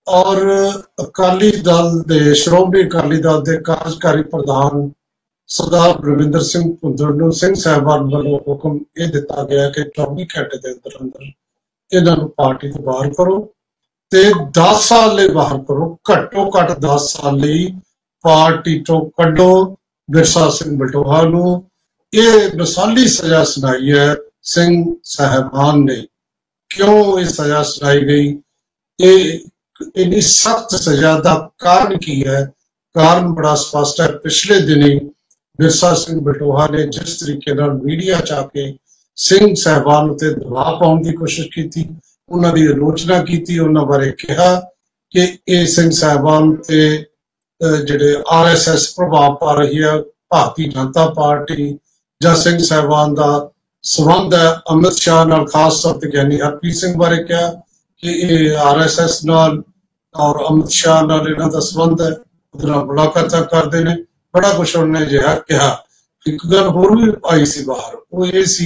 और अकाली दल दे श्रोमणी अकाली दल के कार्यकारी प्रधान सरदार बलविंदर सिंह भुंदड़ नूं सिंह साहिबान वालों हुक्म यह दिता गया कि 24 घंटे के अंदर अंदर इन्हों पार्टी तो बाहर करो ते 10 साल लिए बाहर करो, घट्टो घट 10 साल लिए पार्टी तो कड्डो। बिरसा सिंह बलटोहा नूं ये मिसाली सजा सुनाई है सिंह साहिबान ने। क्यों ये सजा सुनाई गई? ये इन्नी सख्त सजा का कारण की है? कारण बड़ा स्पष्ट है। पिछले दिनी बिरसा सिंह बलटोहा ने जिस तरीके मीडिया च आके सिंह साहिबान उत्ते दबाव पाने की कोशिश की, उन्होंने आलोचना की, उन्होंने बारे कहा कि ये सिंह साहिबान ते जिहड़े RSS प्रभाव पा रही है, भारतीय जनता पार्टी या सिंह साहिबान का संबंध है अमित शाह नाल, खास तौर पर ज्ञानी हरप्रीत सिंह बारे कहा कि ये RSS नाल और अमित शाह नाल इन्हां दा संबंध है, मुलाकात करते हैं, बड़ा कुछ उन्होंने जिहा कहा। एक गल होर भी आई सी बाहर, वो ये सी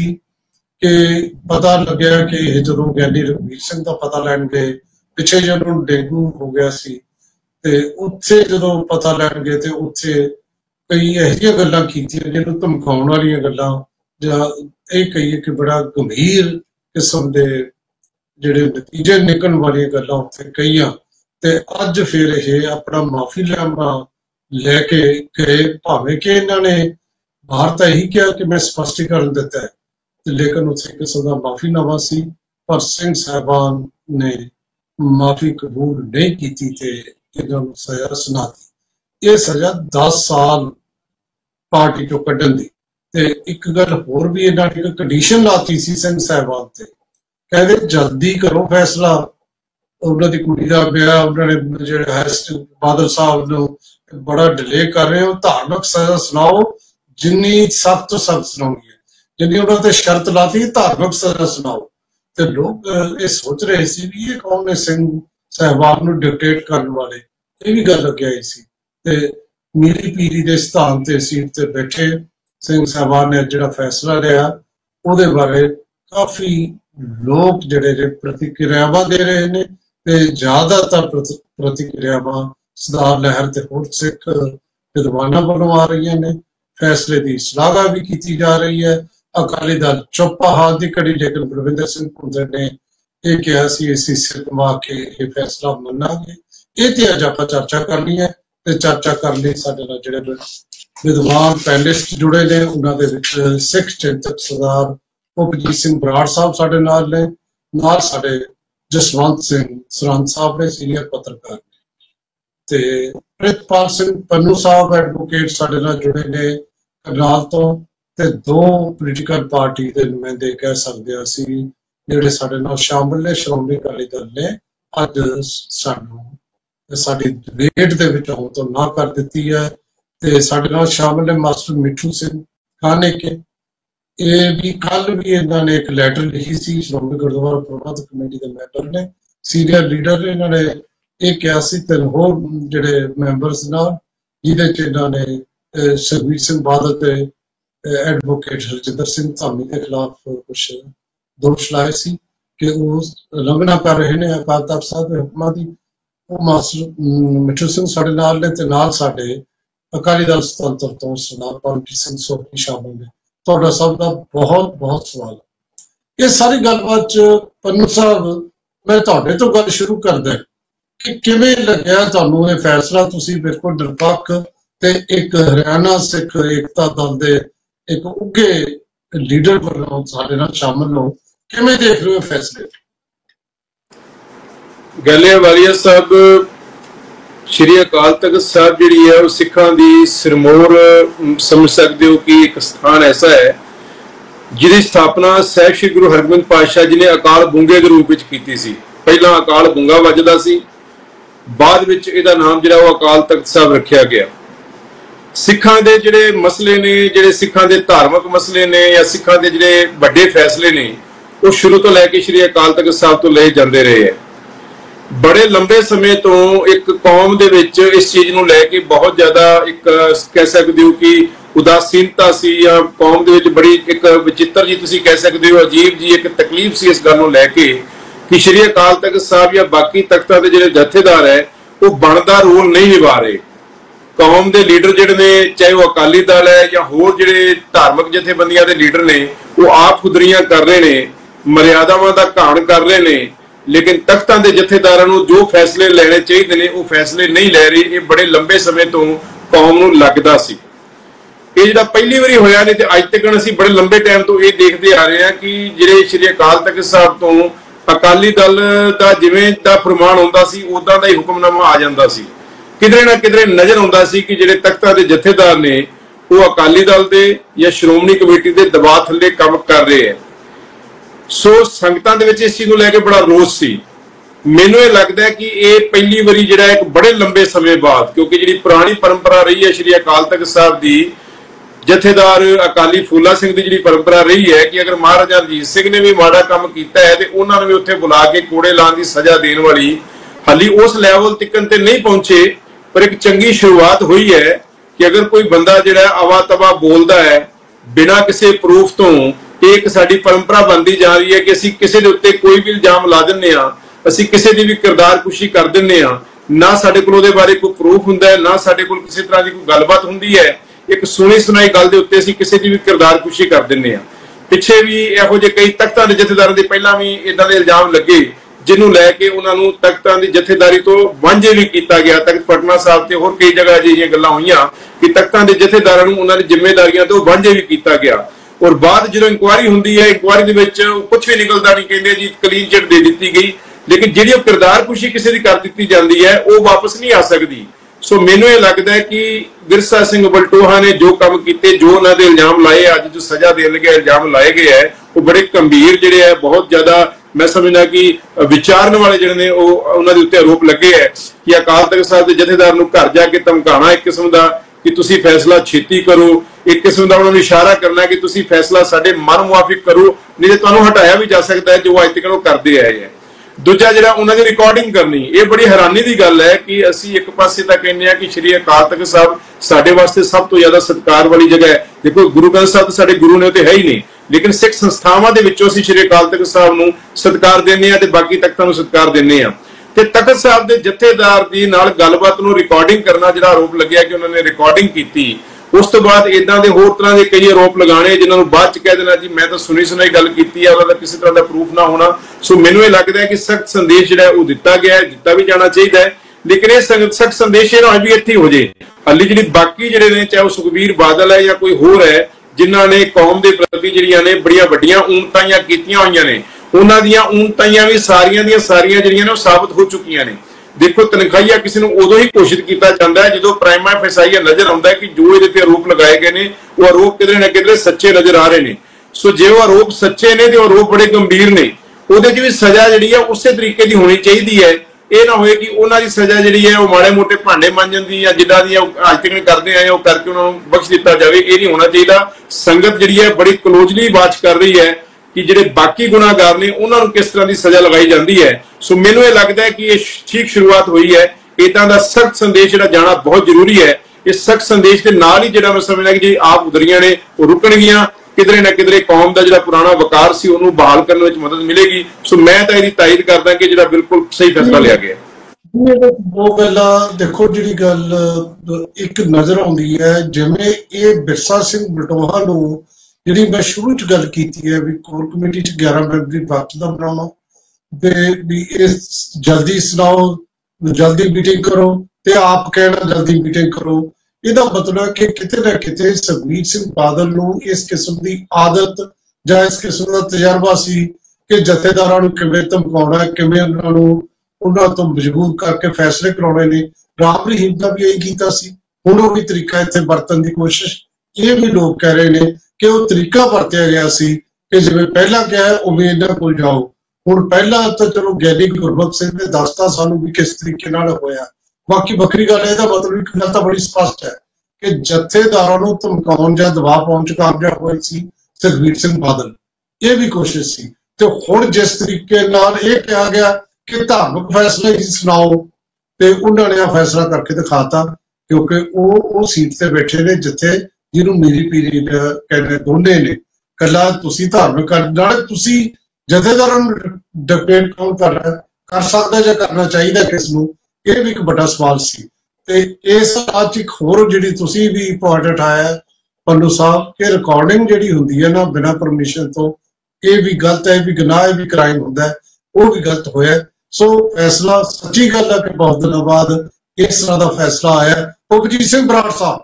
कि पता लग्या कि जो ज्ञानी रघुवीर सिंह का पता लैन गए, पिछे जो डेंगू हो गया सी ते उत्थे जो पता लैन गए तो उत्थे कई यह गल्लां कीतियां जिन्होंने धमकाउण वालियां गल्लां जां ये कहिए कि बड़ा गंभीर किस्म के जिहड़े नतीजे निकलण वालियां गल्लां उत्थे कईयां ते अज फिर ये अपना माफीनामा लैके गए। भावें कि इन्होंने बाहर तो यही कहा कि मैं स्पष्टीकरण दिता है, लेकिन उत्थे किस्म का माफीनामा सी, पर सिंह साहिबान ने माफी कबूल नहीं की ते इन्होंने सजा सुना दी। ये सजा 10 साल पार्टी तो कड्ढण दी। ते एक गल होर भी इन्होंने एक कंडीशन लाती सी सिंह साहिबान ते, कहते जल्दी करो फैसला। उन्होंने कुड़ी का ब्याह उन्होंने जो बादल साहब नूं बड़ा डिले कर रहे हो, धार्मिक सजा सुनाओ, जिन्नी सख्त तो सख्त सुनाउणी है, जिन्नी उन्होंने शर्त लाती धार्मिक सजा सुनाओ। तो लोग ये सोच रहे सी भी ये कौन ने सिंह साहिबान नूं डिक्टेट करने वाले, ये भी गल अगे आई सी। ते मीरी पीरी के सिद्धांत ते सीट ते बैठे सिंह साहिबान ने जिहड़ा फैसला लिया उहदे बारे काफी लोग जिहड़े ने प्रतिक्रियावां दे रहे ने ते ज्यादातर प्रतिक्रियावां सरदार लहर ते होर सिख विद्वानां वालों आ रही ने। फैसले की सलाह भी की जा रही है। अकाली दल चुप हाथ की घड़ी, लेकिन बलविंदर सिंह भुंदड़ ने यह कहा सी असीं सिर घुमा के ये फैसला मनांगे। ये ते अज आपां चर्चा करनी है ते चर्चा करने लई साडे नाल जिहड़े विद्वान पैनलिस्ट जुड़े ने, उन्हां दे विच सिख चिंतक सरदार भुपजीत सिंह बराड़ साहब साडे नाल ने, नाल साडे जसवंत सिंह सरहंद साहब ने, सीनियर पत्रकार ते प्रितपाल सिंह पन्नू साहब एडवोकेट साडे नाल जुड़े ने करनाल तो, ते 2 पोलीटिकल पार्टी के नुमाइंदे कह सकते असी जिहड़े साडे नाल शामिल ने श्रोमणी अकाली दल ने अज सानू साडी डिबेट दे विच आउण तो ना कर दित्ती है। ते साडे नाल शामिल ने मास्टर मिठू सिंह खाने के, ये भी कल भी इन्होंने एक लैटर लिखी सी श्रोमणी गुरुद्वारा प्रबंधक कमेटी के मैंबर ने, सीनियर लीडर ने, इन्होंने ये कहा सी 3 होर जिहड़े मैंबर्स नाल, जिहदे च इन्होंने सुखबीर सिंह बादल ते एडवोकेट हरजिंदर सिंह धामी के खिलाफ कुछ दोष लाए सी कि वो उलंघना कर रहे हैं अकाल तख्त साहब के हुक्मां दी। वो मास्टर मिठू सिंह साडे नाल ने ते नाल साडे अकाली दल स्वतंत्र तो सरदार परमजीत सिंह सोनी शामिल ने। तुहाडा सब का बहुत बहुत सवाल है। ये सारी गलबात च पन्नू साहब मैं तुहाडे तो गल शुरू करदा कि किवें लग्या तुहानूं ये फैसला, तुसीं बिल्कुल निरपक्ष ते एक हरियाणा सिख एकता दल दे एक उगे लीडर बनो साडे नाल शामिल हो, किवें देख रहे हो फैसले? गलियावालिया साहब श्री अकाल तख्त साहब जी है सिखा की सिरमौर समझ सकते हो कि एक स्थान ऐसा है जिसकी स्थापना साहिब श्री गुरु हरगोबिंद पातशाह जी ने अकाल बूंगे के रूप में की सी। पहला अकाल बूंगा वजदा सी, बाद विच इहदा नाम जिहड़ा वो अकाल तख्त साहब रखा गया। सिखा के जिहड़े मसले ने, जिहड़े सिखा के धार्मिक मसले ने या सिखा के जिहड़े वड्डे फैसले ने, वो शुरू तो लैके श्री अकाल तख्त साहब तो ले जाते रहे हैं। बड़े लंबे समय तो एक कौम दे विच इस चीज नूं लैके बहुत ज्यादा एक कह सकते हो कि उदासीनता सी, या कौम दे विच बड़ी एक विचित्र जी तुसीं कह सकते हो अजीब जी एक तकलीफ सी इस गल नूं लैके कि श्री अकाल तख्त साहब या बाकी तख्तां दे जिहड़े जथेदार है वो बनदा रोल नहीं निभा रहे। कौम के लीडर जिहड़े ने, चाहे वो अकाली दल है या होर जिहड़े धार्मिक जथेबंदियां दे लीडर ने, वो आप खुदरियां कर रहे ने, मर्यादावां दा घाण कर रहे ने, लेकिन तख्तां दे जथेदारां नूं जो फैसले लेने चाहिए ने वो फैसले नहीं ले रहे। ये बड़े लंबे समय तो कौम नूं लगदा सी। ये जिहड़ा पहली वारी होया नहीं तो अज तक असीं बड़े लंबे टाइम तो ये देखते आ रहे हैं कि जिहड़े श्री अकाल तख्त साहब तो अकाली दल दा जिवें दा फरमान हुंदा सी उदां दा ही हुक्मनामा आ जांदा सी। किधरे ना किधरे नजर आउंदा सी कि जिहड़े तख्तां दे जथेदार ने वो अकाली दल दे या श्रोमणी कमेटी दे दबाव थल्ले काम कर रहे हैं। सो संगतां दे विच इस चीज़ नूं लैके बड़ा रोस सी। मैनूं ये लगदा है कि ये पहली वारी जिहड़ा एक बड़े लंबे समय बाद, क्योंकि जिहड़ी पुरानी परंपरा रही है श्री अकाल तख्त साहब दी, जथेदार अकाली फूला सिंह की जी परंपरा रही है कि अगर महाराजा रंजीत सिंह ने भी माड़ा काम किया है तो उन्होंने भी उत्थे बुला के कोड़े लाने की सजा देने वाली हाली उस लैवल तिकन ते नहीं पहुंचे, पर एक चंगी शुरुआत हुई है कि अगर कोई बंदा जिहड़ा अवा तवा बोलता है बिना किसी प्रूफ तो, एक साडी परंपरा बनती जा रही है कि असीं किसी दे उत्ते कोई भी इल्जाम ला दिंदे आ, असीं किसी दी भी किरदार कुशी कर दिंदे आ, ना साडे कोल उहदे बारे कोई प्रूफ हुंदा है, ना साडे कोल किसी तरह की कोई गलबात हुंदी है, एक सुनी सुनाई गल दे उत्ते असीं किसी दी भी किरदार कुशी कर दिंदे आ। पिछे भी इहो जे कई तख्तां दे जथेदारां दे पहिलां भी इदां दे इल्जाम लगे जिन्हों लैके उन्होंने तख्तां दी जथेदारी तो वांझे भी किया गया। तख्त पटना साहब से होर कई जगह अजिहियां गल्लां होईयां कि तख्तां दे जथेदारां नूं उन्हां दी जिम्मेदारियां तो वांझे भी किया गया। और बाद जो इंक्वायरी हुंदी है, इंक्वायरी दे विच कुछ भी निकलदा नहीं, कहंदे जी क्लीन चिट दे दित्ती गई, लेकिन जिहड़ी किरदार कुशी किसी दी कर दित्ती जांदी है वो वापस नहीं आ सकदी। सो मैनूं ये लगदा है कि विरसा सिंह बलटोहा ने जो काम किए, जो उन्हां दे इल्जाम लाए, अज जो सजा देने लगे इल्जाम लाए गए है वो बड़े गंभीर जिहड़े है, बहुत ज्यादा मैं समझना कि विचारन वाले जिहड़े ने उन्हां दे उत्ते आरोप लगे है कि अकाल तख्त साहब दे जथेदार नूं घर जाके धमकाना एक किस्म दा कि तुसीं फैसला छेती करो, एक किस्म का उन्होंने इशारा करना कि तुसीं फैसला साडे मन मुआफिक करो, नहीं तो तुहानूं हटाया भी जा सकता है जो अज तक करते आए हैं। दूजा जिहड़ा उन्हां दी रिकॉर्डिंग करनी, ये बड़ी हैरानी की गल है कि असीं एक पासे तां कहने आ कि श्री अकाल तख्त साहब साडे वास्ते सब तो ज्यादा सत्कार वाली जगह है। देखो गुरु ग्रंथ साहब तो साडे गुरु ने तो है ही नहीं, लेकिन सिख संस्थावां दे विचों असीं श्री अकाल तख्त साहब नूं सत्कार दिंदे आ ते बाकी तख्तां नूं सत्कार दिंदे आ। ते तख्त साहब दे जथेदार दी नाल गलबात नूं रिकॉर्डिंग करना जिहड़ा आरोप लग्या कि उन्होंने रिकॉर्डिंग कीती, उस तो बाद इदां दे होर तरह के कई आरोप लगाने जिन्होंने बाद च कह देना जी मैं तो सुनी सुनाई गल कीती है, उहदा किसी तरह का प्रूफ ना होना। सो मैनूं ये लगदा है कि सख्त संदेश जिहड़ा वो दिता गया है, दिता भी जाना चाहिए है, लेकिन ये सख्त संदेश ना भी इत्थे हो जाए। हाली जिहड़ी बाकी जिहड़े ने, चाहे वो सुखबीर बादल है या कोई होर है, जिन्हां ने कौम के प्रति जिहड़ियां ने बड़ियां वड्डियां ऊनताइयां कीतियां होईयां ने, उन्हां दियां ऊनताइयां भी सारियां दियां सारियां जिहड़ियां ने वो साबित हो चुकियां ने। देखो तनखाहिया किसी को उदों ही घोषित किया जाता है जो प्राइमा फेसाइया नजर आता है कि जो ये आरोप लगाए गए हैं वो आरोप किधरे ना किधरे सच्चे नजर आ रहे हैं। सो जो आरोप सच्चे ने तो आरोप बड़े गंभीर ने, वो भी सजा जी है उस तरीके की होनी चाहिए है। ये ना हो कि उन्होंने सजा जी है वो माड़े मोटे भांडे मांजन की या जिदा दी अज तक करते आए वो करके उन्होंने बख्श दिता जाए, ये नहीं होना चाहिए। संगत जी है बड़ी क्लोजली वाच कर रही है कि जिहड़े बाकी गुनाहगार ने उन्होंने किस तरह की सजा लगाई जाती है। सो मैनूं ये लगता है कि ये ठीक शुरुआत हुई है। इदां दा सख्त संदेश जिहड़ा जाना बहुत जरूरी है। इस सख्त संदेश के नाल ही जिहड़ा मैं समझना कि जी आप उधरियां ने वो रुकणगियां, किधरे ना किधरे कौम का जिहड़ा पुराना वकार सी उहनूं बहाल करने में मदद मिलेगी। सो मैं तां इहदी ताईद करदा कि जिहड़ा बिल्कुल सही फैसला लिया गया। वो गल्लां देखो जिहड़ी गल एक नजर आउंदी है, जिवें ये बिरसा सिंह बलटोहा नूं जिहड़ी मैं शुरू च गल कीती है भी कोर कमेटी च 11 मैंबरी वक्त दा बनाउणा भी इस जल्दी सुनाओ, जल्दी मीटिंग करो ते आप कहना जल्दी मीटिंग करो, इहदा मतलब कि किते ना किते सुखबीर सिंह बादल नूं इस किस्म की आदत जां इस किस्म का तजर्बा सी कि जथेदारां नूं किवें धमकाउणा, किवें उन्हां तो मजबूर करके फैसले कराउणे ने। राम रहीम दा भी यही कीता सी, हुण ओह भी तरीका इत्थे वरतण दी कोशिश, ये भी लोग कह रहे हैं कि वो तरीका वरत्या गया सी कि जिवें पहला क्या है उवें इन्हां कोल जाओ। हुण पहला तो चलो ज्ञानी गुरबख्श सिंह ने दसता सानू भी किस तरीके नाल होया, बाकी बखरी गल है मतलब एक गल तो बड़ी स्पष्ट है कि जथेदारां नूं धमकाउण जां दबाव पाउण च कामयाब होए सी सुखबीर सिंह बादल, ये भी कोशिश सी। ते हुण जिस तरीके नाल ये कहा गया कि धार्मिक फैसले ही सुनाओ ते उन्होंने फैसला करके दिखाता, क्योंकि वो सीट से बैठे ने जिथे जिन्हों मेरी पीरी कहने दोने ने कला तुसी धार्मिक नाले तुसी ਜਥੇਦਾਰਾਂ ਨੂੰ ਡਿਕਟੇਟ ਕੌਣ ਕਰ ਸਕਦਾ ਜਾਂ ਕਰਨਾ ਚਾਹੀਦਾ ਕਿਸ ਨੂੰ, ਇਹ ਵੀ ਇੱਕ ਵੱਡਾ ਸਵਾਲ ਸੀ। ਤੇ ਇਸ ਅੱਜ ਇੱਕ ਹੋਰ ਜਿਹੜੀ ਤੁਸੀਂ ਵੀ ਪੁਆਇੰਟ ਉਠਾਇਆ ਪੰਨੂ ਸਾਹਿਬ, ਕਿ ਰਿਕਾਰਡਿੰਗ ਜਿਹੜੀ ਹੁੰਦੀ ਹੈ ਨਾ ਬਿਨਾਂ ਪਰਮਿਸ਼ਨ ਤੋਂ, ਇਹ ਵੀ ਗਲਤ ਹੈ, ਇਹ ਵੀ ਗੁਨਾਹ, ਇਹ ਵੀ ਕ੍ਰਾਈਮ ਹੁੰਦਾ ਹੈ, ਉਹ ਵੀ ਗਲਤ ਹੋਇਆ। ਸੋ ਫੈਸਲਾ ਸੱਚੀ ਗੱਲ ਹੈ ਕਿ ਬਹੁਤ ਦਿਨਾਂ ਬਾਅਦ ਇਸ ਤਰ੍ਹਾਂ ਦਾ ਫੈਸਲਾ ਆਇਆ। ਉਪਜੀਤ ਸਿੰਘ ਬਰਾੜ ਸਾਹਿਬ।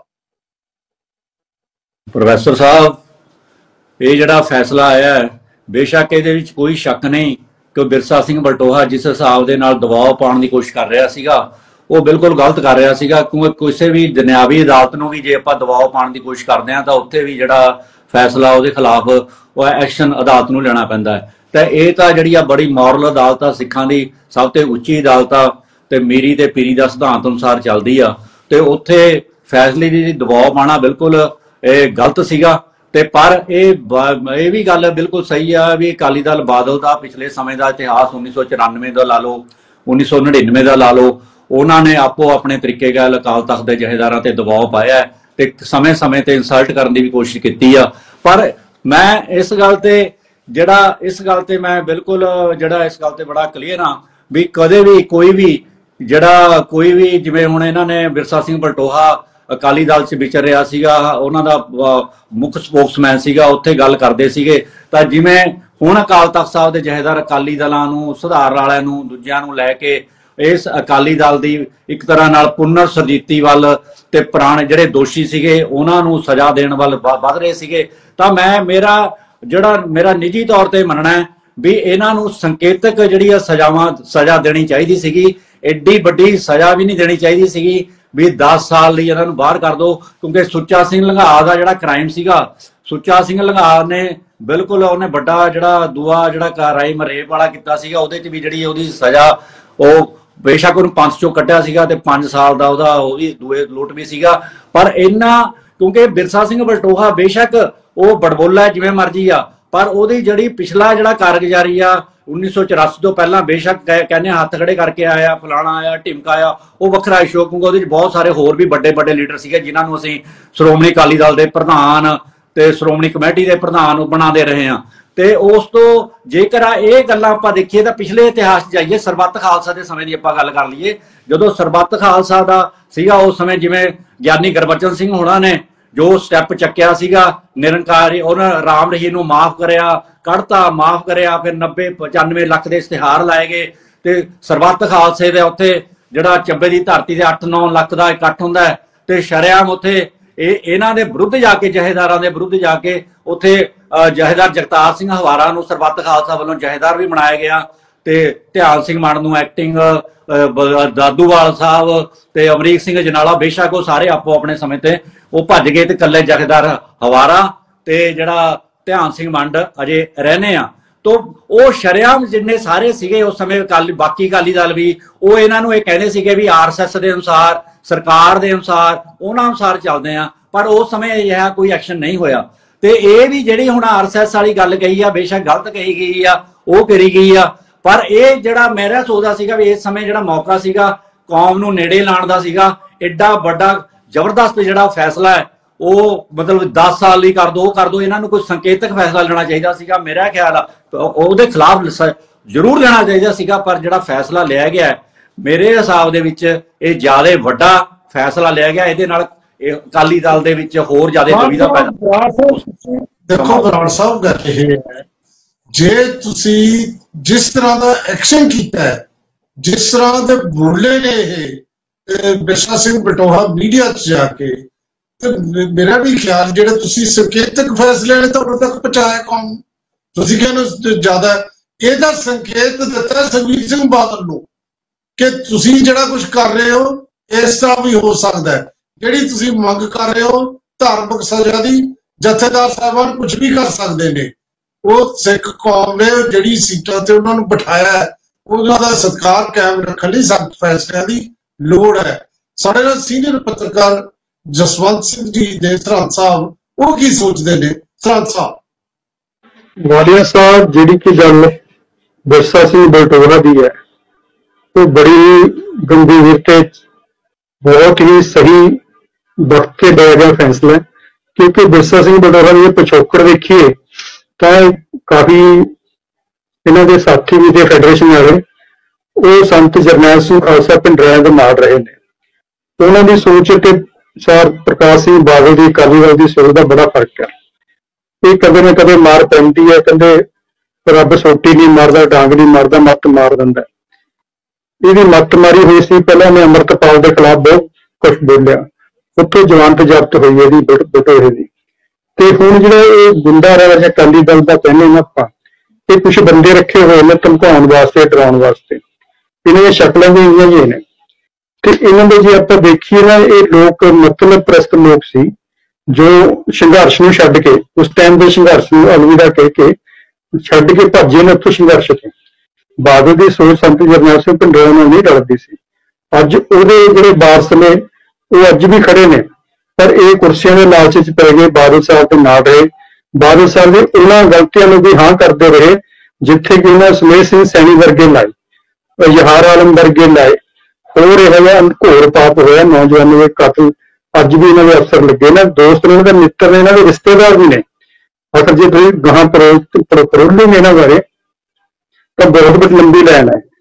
ਪ੍ਰੋਫੈਸਰ ਸਾਹਿਬ, ਇਹ ਜਿਹੜਾ ਫੈਸਲਾ ਆਇਆ ਹੈ, ਬੇਸ਼ੱਕ ਇਹਦੇ ਵਿੱਚ ਕੋਈ ਸ਼ੱਕ ਨਹੀਂ ਕਿ ਬਿਰਸਾ ਸਿੰਘ ਬਲਟੋਹਾ ਜਿਸ ਹਿਸਾਬ ਦੇ ਨਾਲ ਦਬਾਅ ਪਾਉਣ ਦੀ ਕੋਸ਼ਿਸ਼ ਕਰ ਰਿਹਾ ਸੀਗਾ, ਉਹ ਬਿਲਕੁਲ ਗਲਤ ਕਰ ਰਿਹਾ ਸੀਗਾ। ਕਿਉਂਕਿ ਕਿਸੇ ਵੀ ਦੁਨਿਆਵੀ ਅਦਾਲਤ ਨੂੰ ਵੀ ਜੇ ਆਪਾਂ ਦਬਾਅ ਪਾਉਣ ਦੀ ਕੋਸ਼ਿਸ਼ ਕਰਦੇ ਹਾਂ ਤਾਂ ਉੱਥੇ ਵੀ ਜਿਹੜਾ ਫੈਸਲਾ ਉਹਦੇ ਖਿਲਾਫ ਉਹ ਐਕਸ਼ਨ ਅਦਾਲਤ ਨੂੰ ਲੈਣਾ ਪੈਂਦਾ ਹੈ। ਤੇ ਇਹ ਤਾਂ ਜਿਹੜੀ ਆ ਬੜੀ ਮੋਰਲ ਅਦਾਲਤ ਆ, ਸਿੱਖਾਂ ਦੀ ਸਭ ਤੋਂ ਉੱਚੀ ਅਦਾਲਤ ਆ, ਤੇ ਮੀਰੀ ਤੇ ਪੀਰੀ ਦਾ ਸਿਧਾਂਤ ਅਨੁਸਾਰ ਚੱਲਦੀ ਆ, ਤੇ ਉੱਥੇ ਫੈਸਲੇ ਦੀ ਦਬਾਅ ਪਾਉਣਾ ਬਿਲਕੁਲ ਇਹ ਗਲਤ ਸੀਗਾ। ਤੇ ਪਰ ਇਹ ਵੀ ਗੱਲ ਬਿਲਕੁਲ ਸਹੀ ਆ ਵੀ ਅਕਾਲੀ ਦਲ ਬਾਦਲ ਦਾ ਪਿਛਲੇ ਸਮੇਂ ਦਾ ਇਤਿਹਾਸ 1994 ਦਾ ਲਾ ਲਓ, 1999 ਦਾ ਲਾ ਲਓ, ਉਹਨਾਂ ਨੇ ਆਪੋ ਆਪਣੇ ਤਰੀਕੇ ਨਾਲ ਅਕਾਲ ਤਖਤ ਦੇ ਜਥੇਦਾਰਾਂ ਤੇ ਦਬਾਅ ਪਾਇਆ ਤੇ ਸਮੇਂ-ਸਮੇਂ ਤੇ ਇਨਸਲਟ ਕਰਨ ਦੀ ਵੀ ਕੋਸ਼ਿਸ਼ ਕੀਤੀ ਆ। ਪਰ ਮੈਂ ਇਸ ਗੱਲ ਤੇ ਮੈਂ ਬਿਲਕੁਲ ਇਸ ਗੱਲ ਤੇ ਬੜਾ ਕਲੀਅਰ ਹਾਂ ਵੀ ਕਦੇ ਵੀ ਕੋਈ ਵੀ ਜਿਵੇਂ ਹੁਣ ਇਹਨਾਂ ਨੇ ਬਿਰਸਾ ਸਿੰਘ ਬਲਟੋਹਾ ਅਕਾਲੀ ਦਲ 'ਚ ਵਿਚਰ ਰਿਹਾ ਸੀਗਾ, ਉਹਨਾਂ ਦਾ ਮੁੱਖ ਸਪੋਕਸਮੈਨ ਸੀਗਾ, ਉੱਥੇ ਗੱਲ ਕਰਦੇ ਸੀਗੇ। ਤਾਂ ਜਿਵੇਂ ਹੁਣ ਅਕਾਲ ਤਖਤ ਸਾਹਿਬ ਦੇ ਜਥੇਦਾਰ ਅਕਾਲੀ ਦਲਾਂ ਨੂੰ, ਸੁਧਾਰ ਵਾਲਿਆਂ ਨੂੰ, ਦੂਜਿਆਂ ਨੂੰ ਲੈ ਕੇ ਇਸ ਅਕਾਲੀ ਦਲ ਦੀ ਇੱਕ ਤਰ੍ਹਾਂ ਨਾਲ ਪੁਨਰ ਸਰਜੀਤੀ ਵੱਲ ਤੇ ਪੁਰਾਣੇ ਜਿਹੜੇ ਦੋਸ਼ੀ ਸੀਗੇ ਉਹਨਾਂ ਨੂੰ ਸਜ਼ਾ ਦੇਣ ਵੱਲ ਵੱਧ ਰਹੇ ਸੀਗੇ। ਤਾਂ ਮੇਰਾ ਨਿੱਜੀ ਤੌਰ ਤੇ ਮੰਨਣਾ ਹੈ ਵੀ ਇਹਨਾਂ ਨੂੰ ਸੰਕੇਤਕ ਜਿਹੜੀ ਆ ਸਜ਼ਾ ਦੇਣੀ ਚਾਹੀਦੀ ਸੀਗੀ। ਐਡੀ ਵੱਡੀ ਸਜ਼ਾ ਵੀ ਨਹੀਂ ਦੇਣੀ ਚਾਹੀਦੀ ਸੀਗੀ ਵੀ 10 ਸਾਲ ਲਈ ਇਹਨਾਂ ਨੂੰ ਬਾਹਰ ਕਰ ਦੋ, ਕਿਉਂਕਿ ਸੁੱਚਾ ਸਿੰਘ ਲੰਘਾ ਦਾ ਜਿਹੜਾ ਕ੍ਰਾਈਮ ਸੀਗਾ, ਸੁੱਚਾ ਸਿੰਘ ਲੰਘਾ ਨੇ ਬਿਲਕੁਲ ਉਹਨੇ ਵੱਡਾ ਜਿਹੜਾ ਕ੍ਰਾਈਮ ਰੇਪ ਵਾਲਾ ਕੀਤਾ ਸੀਗਾ, ਉਹਦੇ 'ਚ ਵੀ ਜਿਹੜੀ ਉਹਦੀ ਸਜ਼ਾ ਉਹ ਬੇਸ਼ੱਕ ਉਹਨੂੰ 5 ਚੋਂ ਕੱਟਿਆ ਸੀਗਾ ਤੇ 5 ਸਾਲ ਦਾ ਉਹਦੀ ਦੂਏ ਲੋਟ ਵੀ ਸੀਗਾ। ਪਰ ਕਿਉਂਕਿ ਬਿਰਸਾ ਸਿੰਘ ਬਲਟੋਹਾ ਬੇਸ਼ੱਕ ਉਹ ਬੜਬੋਲਾ ਜਿਵੇਂ ਮਰਜੀ ਆ, ਪਰ ਉਹਦੀ ਜਿਹੜੀ ਪਿਛਲਾ ਕਾਰਗੁਜ਼ਾਰੀ ਆ 1984 ਤੋਂ ਪਹਿਲਾਂ ਬੇਸ਼ੱਕ ਕਹਿੰਦੇ ਹੱਥ ਖੜੇ ਕਰਕੇ ਆਇਆ, ਫਲਾਣਾ ਆਇਆ, ਢਿਮਕਾ ਆਇਆ, ਉਹ ਵੱਖਰਾ ਇਸ਼ੂ, ਕਿਉਂਕਿ ਉਹਦੇ 'ਚ ਬਹੁਤ ਸਾਰੇ ਹੋਰ ਵੀ ਵੱਡੇ ਲੀਡਰ ਸੀਗੇ ਜਿਨ੍ਹਾਂ ਨੂੰ ਅਸੀਂ ਸ਼੍ਰੋਮਣੀ ਅਕਾਲੀ ਦਲ ਦੇ ਪ੍ਰਧਾਨ ਤੇ ਸ਼੍ਰੋਮਣੀ ਕਮੇਟੀ ਦੇ ਪ੍ਰਧਾਨ ਬਣਾਉਂਦੇ ਰਹੇ ਹਾਂ। ਤੇ ਉਸ ਤੋਂ ਜੇਕਰ ਇਹ ਗੱਲਾਂ ਆਪਾਂ ਦੇਖੀਏ ਤਾਂ ਪਿਛਲੇ ਇਤਿਹਾਸ 'ਚ ਜਾਈਏ, ਸਰਬੱਤ ਖਾਲਸਾ ਦੇ ਸਮੇਂ ਦੀ ਆਪਾਂ ਗੱਲ ਕਰ ਲਈਏ, ਜਦੋਂ ਸਰਬੱਤ ਖਾਲਸਾ ਦਾ ਸੀਗਾ ਉਸ ਸਮੇਂ ਜਿਵੇਂ ਗਿਆਨੀ ਗੁਰਬਚਨ ਸਿੰਘ ਹੋਣਾ ਨੇ ਜੋ ਸਟੈਪ ਚੱਕਿਆ ਸੀਗਾ, ਨਿਰੰਕਾਰੀ ਉਹਨਾਂ ਰਾਮ ਰਹੀਮ ਨੂੰ ਮਾਫ ਕਰਿਆ, ਕੱਢਤਾ, ਮਾਫ ਕਰਿਆ, ਫਿਰ 90-95 ਲੱਖ ਦੇ ਇਸ਼ਤਿਹਾਰ ਲਾਏ ਗਏ ਤੇ ਸਰਬੱਤ ਖਾਲਸੇ ਦੇ ਉੱਥੇ ਜਿਹੜਾ ਚੱਬੇ ਦੀ ਧਰਤੀ ਤੇ 8-9 ਲੱਖ ਦਾ ਇਕੱਠ ਹੁੰਦਾ ਹੈ ਤੇ ਸ਼ਰੇਆਮ ਉੱਥੇ ਇਹਨਾਂ ਦੇ ਵਿਰੁੱਧ ਜਾ ਕੇ, ਜਥੇਦਾਰਾਂ ਦੇ ਵਿਰੁੱਧ ਜਾ ਕੇ ਉੱਥੇ ਜਥੇਦਾਰ ਜਗਤਾਰ ਸਿੰਘ ਹਵਾਰਾ ਨੂੰ ਸਰਬੱਤ ਖਾਲਸਾ ਵੱਲੋਂ ਜਥੇਦਾਰ ਵੀ ਬਣਾਇਆ ਗਿਆ ਤੇ ਧਿਆਨ ਸਿੰਘ ਮਾਨ ਨੂੰ ਐਕਟਿੰਗ, ਦਾਦੂਵਾਲ ਸਾਹਿਬ ਤੇ ਅਮਰੀਕ ਸਿੰਘ ਜਨਾਲਾ ਬੇਸ਼ੱਕ ਉਹ ਸਾਰੇ ਆਪੋ ਆਪਣੇ ਸਮੇਂ ਤੇ ਉਹ ਭੱਜ ਗਏ ਤੇ ਇਕੱਲੇ ਜਥੇਦਾਰ ਹਵਾਰਾ ਤੇ ਜਿਹੜਾ ਧਿਆਨ ਸਿੰਘ ਮੰਡ ਅਜੇ ਰਹਿੰਦੇ ਆ। ਤੋ ਉਹ ਸ਼ਰੇਆਮ ਜਿੰਨੇ ਸਾਰੇ ਸੀਗੇ ਉਸ ਸਮੇਂ ਬਾਕੀ ਅਕਾਲੀ ਦਲ ਵੀ ਉਹ ਇਹਨਾਂ ਨੂੰ ਇਹ ਕਹਿੰਦੇ ਸੀਗੇ ਵੀ RSS ਦੇ ਅਨੁਸਾਰ, ਸਰਕਾਰ ਦੇ ਅਨੁਸਾਰ, ਉਹਨਾਂ ਅਨੁਸਾਰ ਚੱਲਦੇ ਆ। ਪਰ ਉਸ ਸਮੇਂ ਇਹ ਕੋਈ ਐਕਸ਼ਨ ਨਹੀਂ ਹੋਇਆ। ਤੇ ਇਹ ਵੀ ਜਿਹੜੀ ਹੁਣ RSS ਵਾਲੀ ਗੱਲ ਕਹੀ ਆ, ਬੇਸ਼ੱਕ ਗਲਤ ਕਹੀ ਗਈ ਆ, ਉਹ ਕਰੀ ਗਈ ਆ, ਪਰ ਇਹ ਜਿਹੜਾ ਮੇਰਾ ਸੋਚਦਾ ਸੀਗਾ ਵੀ ਇਸ ਸਮੇਂ ਜਿਹੜਾ ਮੌਕਾ ਸੀਗਾ ਕੌਮ ਨੂੰ ਨੇੜੇ ਲਾਉਣ ਦਾ ਸੀਗਾ, ਐਡਾ ਵੱਡਾ ਜ਼ਬਰਦਸਤ ਜਿਹੜਾ ਫੈਸਲਾ ਹੈ ਉਹ ਮਤਲਬ 10 ਸਾਲ ਲਈ ਕਰ ਦੋ, ਇਹਨਾਂ ਨੂੰ ਕੋਈ ਸੰਕੇਤਕ ਫੈਸਲਾ ਲੈਣਾ ਚਾਹੀਦਾ ਸੀਗਾ। ਮੇਰਾ ਖਿਆਲ ਆ ਉਹਦੇ ਖਿਲਾਫ ਜ਼ਰੂਰ ਲੈਣਾ ਚਾਹੀਦਾ ਸੀਗਾ, ਪਰ ਜਿਹੜਾ ਫੈਸਲਾ ਲਿਆ ਗਿਆ ਮੇਰੇ ਹਿਸਾਬ ਦੇ ਵਿੱਚ ਇਹ ਜ਼ਿਆਦਾ ਵੱਡਾ ਫੈਸਲਾ ਲਿਆ ਗਿਆ। ਇਹਦੇ ਨਾਲ ਅਕਾਲੀ ਦਲ ਦੇ ਵਿੱਚ ਹੋਰ ਜ਼ਿਆਦਾ ਦੁਵਿਧਾ ਪੈਦਾ। ਦੇਖੋ ਬਰਾੜ ਸਾਹਿਬ ਗੱਲ ਇਹ ਹੈ, ਜੇ ਤੁਸੀਂ ਜਿਸ ਤਰ੍ਹਾਂ ਦਾ ਐਕਸ਼ਨ ਕੀਤਾ ਹੈ, ਜਿਸ ਤਰ੍ਹਾਂ ਦੇ ਬੋਲੇ ਨੇ ਇਹ ਬਿਰਸਾ ਸਿੰਘ ਬਲਟੋਹਾ ਮੀਡੀਆ 'ਚ ਜਾ ਕੇ, ਤੇ ਮੇਰਾ ਵੀ ਖਿਆਲ ਜਿਹੜੇ ਤੁਸੀਂ ਸੰਕੇਤਕ ਫੈਸਲੇ ਨੇ ਤੁਹਾਡੇ ਤੱਕ ਪਹੁੰਚਾਇਆ ਕੌਮ, ਤੁਸੀਂ ਕਹਿੰਦੇ ਜ਼ਿਆਦਾ ਇਹਦਾ ਸੰਕੇਤ ਦਿੱਤਾ ਸੁਖਬੀਰ ਸਿੰਘ ਬਾਦਲ ਨੂੰ ਕਿ ਤੁਸੀਂ ਜਿਹੜਾ ਕੁਝ ਕਰ ਰਹੇ ਹੋ ਇਸ ਤਰ੍ਹਾਂ ਵੀ ਹੋ ਸਕਦਾ ਹੈ। ਜਿਹੜੀ ਤੁਸੀਂ ਮੰਗ ਕਰ ਰਹੇ ਹੋ ਧਾਰਮਿਕ ਸਜ਼ਾ ਦੀ, ਜਥੇਦਾਰ ਸਾਹਿਬਾਨ ਕੁਝ ਵੀ ਕਰ ਸਕਦੇ ਨੇ। ਉਹ ਸਿੱਖ ਕੌਮ ਨੇ ਜਿਹੜੀ ਸੀਟਾਂ ਤੇ ਉਹਨਾਂ ਨੂੰ ਬਿਠਾਇਆ, ਉਹਨਾਂ ਦਾ ਸਤਿਕਾਰ ਕਾਇਮ ਰੱਖਣ ਲਈ ਸਖਤ ਫੈਸਲਿਆਂ ਦੀ ਲੋੜ ਹੈ। ਸਾਡੇ ਨਾਲ ਸੀਨੀਅਰ ਪੱਤਰਕਾਰ ਜਸਵੰਤ ਸਿੰਘ ਜੀ ਦੇ ਸਰਹੰਦ ਸਾਹਿਬ, ਉਹ ਕੀ ਸੋਚਦੇ ਨੇ? ਸਰਹੰਦ ਸਾਹਿਬ। ਵਾਲੀਆ ਸਾਹਿਬ, ਜਿਹੜੀ ਕਿ ਗੱਲ ਬਿਰਸਾ ਸਿੰਘ ਬਲਟੋਹਾ ਦੀ ਹੈ ਉਹ ਬੜੀ ਗੰਭੀਰ ਤੇ ਬਹੁਤ ਹੀ ਸਹੀ ਵਕਤ ਤੇ ਲਿਆ ਗਿਆ ਫੈਸਲਾ, ਕਿਉਂਕਿ ਬਿਰਸਾ ਸਿੰਘ ਬਲਟੋਹਾ ਦੀ ਪਿਛੋਕੜ ਵੇਖੀਏ ਤਾਂ ਕਾਫੀ ਇਹਨਾਂ ਦੇ ਸਾਥੀ ਵੀ ਤੇ ਫੈਡਰੇਸ਼ਨ ਵਾਲੇ ਉਹ ਸੰਤ ਜਰਨੈਲ ਸਿੰਘ ਖਾਲਸਾ ਪਿੰਡਰਾਂ ਦੇ ਨਾਲ ਰਹੇ ਨੇ। ਉਹਨਾਂ ਦੀ ਸੋਚ ਤੇ ਸਰ ਪ੍ਰਕਾਸ਼ ਸਿੰਘ ਬਾਦਲ ਦੀ ਅਕਾਲੀ ਦਲ ਦੀ ਸੋਚ ਦਾ ਬੜਾ ਫਰਕ ਹੈ। ਇਹ ਕਦੇ ਨਾ ਕਦੇ ਮਾਰ ਪੈਂਦੀ ਹੈ, ਕਹਿੰਦੇ ਰੱਬ ਸੋਟੀ ਨਹੀਂ ਮਾਰਦਾ, ਡਾਂਗ ਨਹੀਂ ਮਾਰਦਾ, ਮੱਤ ਮਾਰ ਦਿੰਦਾ। ਇਹਦੀ ਮੱਤ ਮਾਰੀ ਹੋਈ ਸੀ। ਪਹਿਲਾਂ ਨੇ ਅੰਮ੍ਰਿਤਪਾਲ ਦੇ ਖਿਲਾਫ ਬਹੁਤ ਕੁਛ ਬੋਲਿਆ, ਉੱਥੇ ਜ਼ਮਾਨਤ ਜ਼ਬਤ ਹੋਈ ਇਹਦੀ ਬਟੋਰੇ ਦੀ। ਤੇ ਹੁਣ ਜਿਹੜਾ ਇਹ ਗੁੰਡਾ ਰਾਜ ਅਕਾਲੀ ਦਲ ਦਾ ਕਹਿੰਦੇ ਨਾ ਆਪਾਂ, ਇਹ ਕੁਛ ਬੰਦੇ ਰੱਖੇ ਹੋਏ ਨੇ ਧਮਕਾਉਣ ਵਾਸਤੇ, ਡਰਾਉਣ ਵਾਸਤੇ। ਇਹਨਾਂ ਦੀਆਂ ਸ਼ਕਲਾਂ ਵੀ ਇੰਨੀਆਂ ਜਿਹੀਆਂ ਨੇ। ਤੇ ਇਹਨਾਂ ਦੇ ਜੇ ਆਪਾਂ ਦੇਖੀਏ ਨਾ, ਇਹ ਲੋਕ ਮਤਲਬ ਪ੍ਰਸਤ ਲੋਕ ਸੀ ਜੋ ਸੰਘਰਸ਼ ਨੂੰ ਛੱਡ ਕੇ, ਉਸ ਟਾਈਮ ਦੇ ਸੰਘਰਸ਼ ਨੂੰ ਅਲਵਿਦਾ ਕਹਿ ਕੇ ਛੱਡ ਕੇ ਭੱਜੇ ਨੇ ਉੱਥੋਂ ਸੰਘਰਸ਼ ਤੋਂ। ਬਾਦਲ ਦੀ ਸੋਚ ਸੰਤ ਜਰਨੈਲ ਸਿੰਘ ਭਿੰਡਰਾਂ ਨਾਲ ਨਹੀਂ ਰਲਦੀ ਸੀ। ਅੱਜ ਉਹਦੇ ਜਿਹੜੇ ਵਾਰਸ ਨੇ ਉਹ ਅੱਜ ਵੀ ਖੜੇ ਨੇ, ਪਰ ਇਹ ਕੁਰਸੀਆਂ ਦੇ ਲਾਲਚ ਚ ਪੈ ਗਏ, ਬਾਦਲ ਸਾਹਿਬ ਦੇ ਨਾਲ ਰਹੇ। ਬਾਦਲ ਸਾਹਿਬ ਦੇ ਉਹਨਾਂ ਗਲਤੀਆਂ ਨੂੰ ਵੀ ਹਾਂ ਕਰਦੇ ਰਹੇ ਜਿੱਥੇ ਕਿ ਉਹਨਾਂ ਸੁਮੇਧ ਸਿੰਘ ਸੈਣੀ ਵਰਗੇ ਲਾਏ, ਯਹਾਰ ਆਲਮ ਵਰਗੇ ਲਾਏ। ਹੋਰ ਇਹੋ ਜਿਹਾ ਘੋਰ ਪਾਪ ਹੋਇਆ, ਨੌਜਵਾਨਾਂ ਦੇ ਕਤਲ ਅੱਜ ਵੀ ਇਹਨਾਂ ਦੇ ਅਫਸਰ ਲੱਗੇ ਨੇ, ਦੋਸਤ ਨੇ, ਇਹਨਾਂ ਦੇ ਮਿੱਤਰ ਨੇ, ਇਹਨਾਂ ਦੇ ਰਿਸ਼ਤੇਦਾਰ ਵੀ ਨੇ। ਆਖਰ ਜੇ ਤੁਸੀਂ ਗਾਹਾਂ ਪਰੋਲੇਂਗੇ ਇਹਨਾਂ ਬਾਰੇ ਤਾਂ ਬਹੁਤ ਵੱਡੀ ਲੰਬੀ ਲਾਈਨ ਹੈ।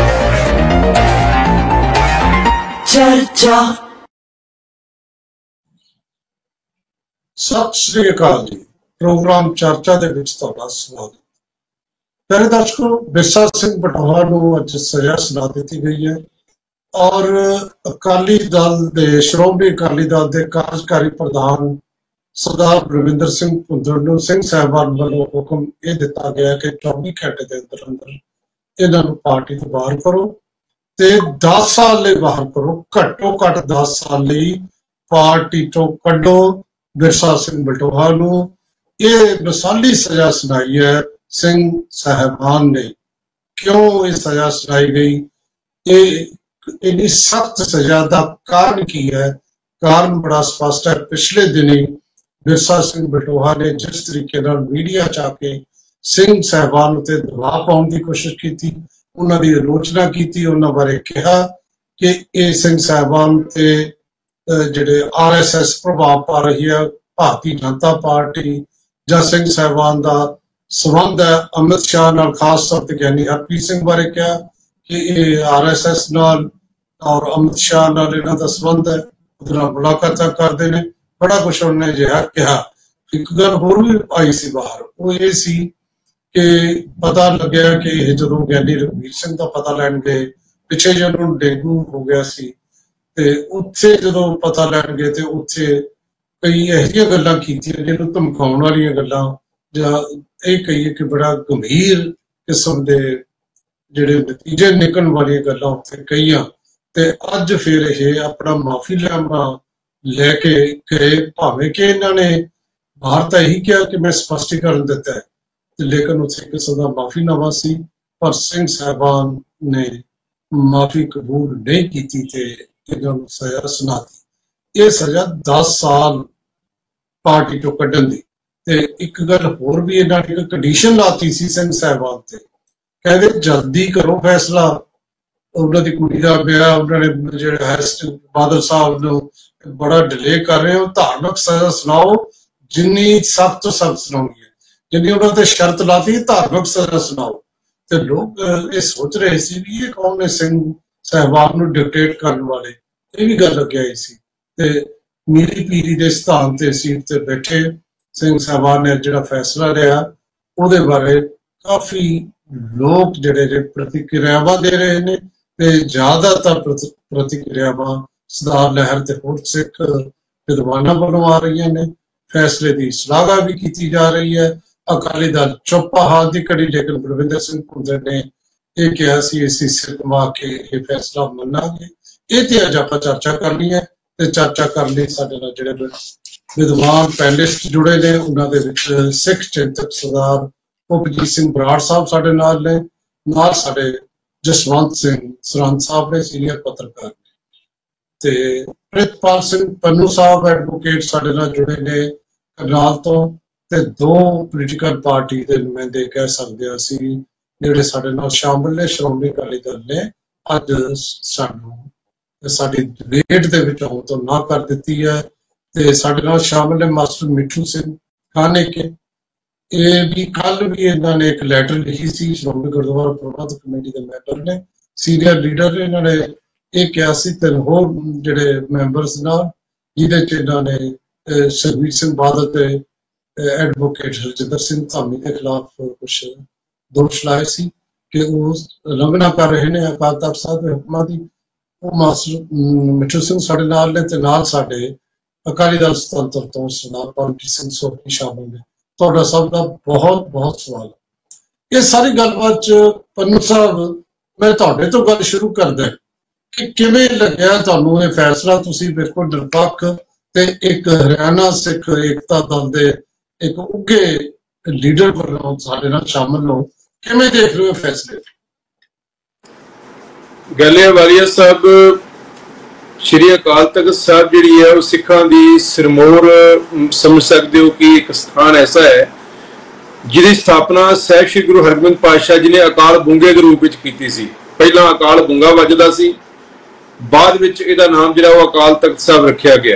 ਸਤਿ ਸ਼੍ਰੀ ਅਕਾਲ ਜੀ। ਪ੍ਰੋਗਰਾਮ ਚਰਚਾ ਦੇ ਵਿੱਚ ਤੁਹਾਡਾ ਸਵਾਗਤ। ਪਿਆਰੇ ਦਰਸ਼ਕੋ, ਬਿਰਸਾ ਸਿੰਘ ਬਟੋਹਾ ਨੂੰ ਅੱਜ ਸਜ਼ਾ ਸੁਣਾ ਦਿੱਤੀ ਗਈ ਹੈ ਔਰ ਅਕਾਲੀ ਦਲ ਦੇ ਸ਼੍ਰੋਮਣੀ ਅਕਾਲੀ ਦਲ ਦੇ ਕਾਰਜਕਾਰੀ ਪ੍ਰਧਾਨ ਸਰਦਾਰ ਬਲਵਿੰਦਰ ਸਿੰਘ ਭੁੱਲਰ ਨੂੰ ਸਿੰਘ ਸਾਹਿਬਾਨ ਵੱਲੋਂ ਹੁਕਮ ਇਹ ਦਿੱਤਾ ਗਿਆ ਕਿ 24 ਘੰਟੇ ਦੇ ਅੰਦਰ ਅੰਦਰ ਇਹਨਾਂ ਨੂੰ ਪਾਰਟੀ ਤੋਂ ਬਾਹਰ ਕਰੋ ਤੇ 10 ਸਾਲ ਲਈ ਬਾਹਰ ਕਰੋ, ਘੱਟੋ ਘੱਟ 10 ਸਾਲ ਲਈ ਪਾਰਟੀ ਤੋਂ ਕੱਢੋ ਬਿਰਸਾ ਸਿੰਘ ਬਟੋਹਾ ਨੂੰ। ਇਹ ਮਿਸਾਲੀ ਸਜ਼ਾ ਸੁਣਾਈ ਹੈ ਸਿੰਘ ਸਾਹਿਬਾਨ ਨੇ। ਕਿਉਂ ਇਹ ਸਜ਼ਾ ਸੁਣਾਈ ਗਈ? ਇਹ ਇੰਨੀ ਸਖਤ ਸਜ਼ਾ ਦਾ ਕਾਰਨ ਕੀ ਹੈ? ਕਾਰਨ ਬੜਾ ਸਪਸ਼ਟ ਹੈ। ਪਿਛਲੇ ਦਿਨੀ ਬਿਰਸਾ ਸਿੰਘ ਬਟੋਹਾ ਨੇ ਜਿਸ ਤਰੀਕੇ ਨਾਲ ਮੀਡੀਆ ਚ ਆ ਕੇ ਸਿੰਘ ਸਾਹਿਬਾਨ ਉੱਤੇ ਦਬਾਅ ਪਾਉਣ ਦੀ ਕੋਸ਼ਿਸ਼ ਕੀਤੀ, ਉਹਨਾਂ ਦੀ ਆਲੋਚਨਾ ਕੀਤੀ, ਉਹਨਾਂ ਬਾਰੇ ਕਿਹਾ ਕਿ ਇਹ ਸਿੰਘ ਸਾਹਿਬਾਨ ਤੇ ਜਿਹੜੇ RSS ਪ੍ਰਭਾਵ ਪਾ ਰਹੀ ਹੈ, ਭਾਰਤੀ ਜਨਤਾ ਪਾਰਟੀ ਜਾਂ ਸਿੰਘ ਸਾਹਿਬਾਨ ਦਾ ਸੰਬੰਧ ਹੈ ਅਮਿਤ ਸ਼ਾਹ ਨਾਲ, ਖਾਸ ਤੌਰ ਤੇ ਗਿਆਨੀ ਹਰਪ੍ਰੀਤ ਸਿੰਘ ਬਾਰੇ ਕਿਹਾ ਕਿ ਇਹ RSS ਨਾਲ ਔਰ ਅਮਿਤ ਸ਼ਾਹ ਨਾਲ ਇਹਨਾਂ ਦਾ ਸੰਬੰਧ ਹੈ, ਉਹਦੇ ਨਾਲ ਮੁਲਾਕਾਤਾਂ ਕਰਦੇ ਨੇ, ਬੜਾ ਕੁਛ ਉਹਨੇ ਜਿਹਾ ਕਿਹਾ। ਇੱਕ ਗੱਲ ਹੋਰ ਵੀ ਆਈ ਸੀ ਬਾਹਰ, ਉਹ ਇਹ ਸੀ ਕਿ ਪਤਾ ਲੱਗਿਆ ਕਿ ਇਹ ਜਦੋਂ ਗਿਆਨੀ ਰਘਵੀਰ ਸਿੰਘ ਦਾ ਪਤਾ ਲੈਣ ਗਏ, ਪਿੱਛੇ ਜਦੋਂ ਡੇਂਗੂ ਹੋ ਗਿਆ ਸੀ, ਤੇ ਉੱਥੇ ਜਦੋਂ ਪਤਾ ਲੈਣ ਗਏ ਤੇ ਉੱਥੇ ਕਈ ਇਹੋ ਜਿਹੀਆਂ ਗੱਲਾਂ ਕੀਤੀਆਂ ਜਿਹਨੂੰ ਧਮਕਾਉਣ ਵਾਲੀਆਂ ਗੱਲਾਂ, ਜਾਂ ਇਹ ਕਹੀਏ ਕਿ ਬੜਾ ਗੰਭੀਰ ਕਿਸਮ ਦੇ ਜਿਹੜੇ ਨਤੀਜੇ ਨਿਕਲਣ ਵਾਲੀਆਂ ਗੱਲਾਂ ਉੱਥੇ ਕਹੀਆਂ। ਤੇ ਅੱਜ ਫਿਰ ਇਹ ਆਪਣਾ ਮਾਫੀਨਾਮਾ ਲੈ ਕੇ ਗਏ, ਭਾਵੇਂ ਕਿ ਇਹਨਾਂ ਨੇ ਬਾਹਰ ਤਾਂ ਇਹੀ ਕਿਹਾ ਕਿ ਮੈਂ ਸਪਸ਼ਟੀਕਰਨ ਦਿੱਤਾ ਹੈ, ਲੇਕਿਨ ਉੱਥੇ ਕਿਸੇ ਦਾ ਮਾਫੀਨਾਮਾ ਸੀ, ਪਰ ਸਿੰਘ ਸਾਹਿਬਾਨ ਨੇ ਮਾਫੀ ਕਬੂਲ ਨਹੀਂ ਕੀਤੀ ਤੇ ਇਹਨਾਂ ਨੂੰ ਸਜ਼ਾ ਸੁਣਾਤੀ। ਇਹ ਸਜ਼ਾ 10 ਸਾਲ ਪਾਰਟੀ ਤੋਂ ਕੱਢਣ ਦੀ। ਤੇ ਇੱਕ ਗੱਲ ਹੋਰ ਵੀ ਇਹਨਾਂ ਨੇ ਕੰਡੀਸ਼ਨ ਲਾਤੀ ਸੀ ਸਿੰਘ ਸਾਹਿਬਾਨ ਤੇ, ਕਹਿੰਦੇ ਜਲਦੀ ਕਰੋ ਫੈਸਲਾ, ਉਹਨਾਂ ਦੀ ਕੁੜੀ ਦਾ ਵਿਆਹ, ਉਹਨਾਂ ਨੇ ਜਿਹੜਾ ਬਾਦਲ ਸਾਹਿਬ ਨੂੰ ਬੜਾ ਡਿਲੇ ਕਰ ਰਹੇ ਹੋ, ਧਾਰਮਿਕ ਸਜ਼ਾ ਸੁਣਾਓ, ਜਿੰਨੀ ਸਖਤ ਤੋਂ ਸਖਤ ਸੁਣਾਉਣੀ ਹੈ, ਜਿੰਨੀ ਉਹਨਾਂ ਤੇ ਸ਼ਰਤ ਲਾਤੀ ਧਾਰਮਿਕ ਸਜ਼ਾ ਸੁਣਾਓ। ਤੇ ਲੋਕ ਇਹ ਸੋਚ ਰਹੇ ਸੀ ਵੀ ਇਹ ਕੌਣ ਨੇ ਸਿੰਘ ਸਾਹਿਬਾਨ ਨੂੰ ਡਿਕਟੇਟ ਕਰਨ ਵਾਲੇ, ਇਹ ਵੀ ਗੱਲ ਅੱਗੇ ਆਈ ਸੀ। ਤੇ ਮੀਰੀ ਪੀਰੀ ਦੇ ਸਥਾਨ ਤੇ ਸੀਟ ਤੇ ਬੈਠੇ ਸਿੰਘ ਸਾਹਿਬਾਨ ਨੇ ਜਿਹੜਾ ਫੈਸਲਾ ਲਿਆ ਉਹਦੇ ਬਾਰੇ ਕਾਫੀ ਲੋਕ ਜਿਹੜੇ ਨੇ ਪ੍ਰਤੀਕਿਰਿਆਵਾਂ ਦੇ ਰਹੇ ਨੇ, ਤੇ ਜ਼ਿਆਦਾਤਰ ਪ੍ਰਤੀਕਿਰਿਆਵਾਂ ਸਰਦਾਰ ਲਹਿਰ ਤੇ ਹੋਰ ਸਿੱਖ ਵਿਦਵਾਨਾਂ ਵੱਲੋਂ ਆ ਰਹੀਆਂ ਨੇ। ਫੈਸਲੇ ਦੀ ਸ਼ਲਾਘਾ ਵੀ ਕੀਤੀ ਜਾ ਰਹੀ ਹੈ। ਅਕਾਲੀ ਦਲ ਚੁੱਪ ਹਾਲ ਦੀ ਘੜੀ, ਲੇਕਿਨ ਬਲਵਿੰਦਰ ਸਿੰਘ ਭੁੱਲਰ ਨੇ ਇਹ ਕਿਹਾ ਸੀ ਅਸੀਂ ਸਿਰ ਘੁਮਾ ਕੇ ਇਹ ਫੈਸਲਾ ਮੰਨਾਂਗੇ। ਇਹ ਤੇ ਅੱਜ ਆਪਾਂ ਚਰਚਾ ਕਰਨੀ ਹੈ, ਤੇ ਚਰਚਾ ਕਰਨ ਲਈ ਸਾਡੇ ਨਾਲ ਜਿਹੜੇ ਵਿਦਵਾਨ ਪੈਨਲਿਸਟ ਜੁੜੇ ਨੇ, ਉਹਨਾਂ ਦੇ ਵਿੱਚ ਸਿੱਖ ਚਿੰਤਕ ਸਰਦਾਰ ਉਪਜੀਤ ਸਿੰਘ ਬਰਾੜ ਸਾਹਿਬ ਸਾਡੇ ਨਾਲ ਨੇ, ਨਾਲ ਸਾਡੇ ਜਸਵੰਤ ਸਿੰਘ ਸਰਹੰਦ ਸਾਹਿਬ ਨੇ, ਸੀਨੀਅਰ ਪੱਤਰਕਾਰ ਨੇ, ਤੇ ਪ੍ਰਿਤਪਾਲ ਸਿੰਘ ਪੰਨੂ ਸਾਹਿਬ ਐਡਵੋਕੇਟ ਸਾਡੇ ਨਾਲ ਜੁੜੇ ਨੇ ਕਰਨਾਲ ਤੋਂ, ਤੇ 2 ਪੋਲੀਟੀਕਲ ਪਾਰਟੀ ਦੇ ਨੁਮਾਇੰਦੇ ਕਹਿ ਸਕਦੇ ਅਸੀਂ ਜਿਹੜੇ ਸਾਡੇ ਨਾਲ ਸ਼ਾਮਲ ਨੇ ਸ਼੍ਰੋਮਣੀ ਅਕਾਲੀ ਦਲ ਨੇ। ਅੱਜ ਸਾਨੂੰ ਸਾਡੀ ਡਿਬੇਟ ਦੇ ਵਿੱਚ ਆਉਣ ਤੋਂ ਨਾ ਕਰ ਦਿੱਤੀ ਹੈ, ਤੇ ਸਾਡੇ ਨਾਲ ਸ਼ਾਮਲ ਨੇ ਮਾਸਟਰ ਮਿੱਠੂ ਸਿੰਘ ਖਾਨੇਕੇ, ਇਹ ਵੀ ਕੱਲ ਵੀ ਇਹਨਾਂ ਨੇ ਇੱਕ ਲੈਟਰ ਲਿਖੀ ਸੀ ਸ਼੍ਰੋਮਣੀ ਗੁਰਦੁਆਰਾ ਪ੍ਰਬੰਧਕ ਕਮੇਟੀ ਦੇ ਮੈਂਬਰ ਨੇ, ਸੀਨੀਅਰ ਲੀਡਰ ਨੇ। ਇਹਨਾਂ ਨੇ ਇਹ ਕਿਹਾ ਸੀ ਤਿੰਨ ਹੋਰ ਜਿਹੜੇ ਮੈਂਬਰਸ ਨਾਲ, ਜਿਹਦੇ ਚ ਇਹਨਾਂ ਨੇ ਸੁਖਬੀਰ ਸਿੰਘ ਬਾਦਲ ਤੇ ਐਡਵੋਕੇਟ ਹਰਜਿੰਦਰ ਸਿੰਘ ਧਾਮੀ ਦੇ ਖਿਲਾਫ ਕੁਛ ਦੋਸ਼ ਲਾਏ ਸੀ ਕਿ ਉਹ ਉਲੰਘਣਾ ਕਰ ਰਹੇ ਨੇ ਅਕਾਲ ਤਖਤ ਸਾਹਿਬ ਦੇ ਹੁਕਮਾਂ ਦੀ। ਉਹ ਮਾਸਟਰ ਮਿੱਠੂ ਸਿੰਘ ਸਾਡੇ ਨਾਲ ਨੇ ਤੇ ਨਾਲ ਸਾਡੇ ਅਕਾਲੀ ਦਲ ਸੁਤੰਤਰ ਤੋਂ ਸਰਦਾਰ ਪਰਮਜੀਤ ਸਿੰਘ ਸੋਢੀ ਸ਼ਾਮਲ ਨੇ। ਤੁਹਾਡਾ ਸਭ ਦਾ ਬਹੁਤ ਬਹੁਤ ਸਵਾਲ। ਇਹ ਸਾਰੀ ਗੱਲਬਾਤ ਚ ਪੰਨੂ ਸਾਹਿਬ, ਮੈਂ ਤੁਹਾਡੇ ਤੋਂ ਗੱਲ ਸ਼ੁਰੂ ਕਰਦਾ ਕਿ ਕਿਵੇਂ ਲੱਗਿਆ ਤੁਹਾਨੂੰ ਇਹ ਫੈਸਲਾ? ਤੁਸੀਂ ਬਿਲਕੁਲ ਨਿਰਪੱਖ ਤੇ ਇੱਕ ਹਰਿਆਣਾ ਸਿੱਖ ਏਕਤਾ ਦਲ ਦੇ ਇੱਕ ਉੱਘੇ ਲੀਡਰ ਵੱਲੋਂ ਸਾਡੇ ਨਾਲ ਸ਼ਾਮਲ ਹੋ, ਕਿਵੇਂ ਦੇਖ ਰਹੇ ਹੋ ਫੈਸਲੇ? ਵਾਲੀਆ ਸਾਹਿਬ, ਸ਼੍ਰੀ ਅਕਾਲ ਤਖਤ ਸਾਹਿਬ ਜਿਹੜੀ ਹੈ ਉਹ ਸਿੱਖਾਂ ਦੀ ਸਿਰਮੌਰ ਸਮਝ ਸਕਦੇ ਹੋ ਕਿ ਇੱਕ ਸਥਾਨ ਐਸਾ ਹੈ ਜਿਹਦੀ ਸਥਾਪਨਾ ਸਾਹਿਬ ਸ਼੍ਰੀ ਗੁਰੂ ਹਰਗੋਬਿੰਦ ਪਾਤਸ਼ਾਹ ਜੀ ਨੇ ਅਕਾਲ ਬੁੰਗੇ ਦੇ ਰੂਪ ਵਿੱਚ ਕੀਤੀ ਸੀ। ਪਹਿਲਾਂ ਅਕਾਲ ਬੁੰਗਾ ਵੱਜਦਾ ਸੀ, ਬਾਅਦ ਵਿੱਚ ਇਹਦਾ ਨਾਮ ਜਿਹੜਾ ਉਹ ਅਕਾਲ ਤਖਤ ਸਾਹਿਬ ਰੱਖਿਆ ਗਿਆ।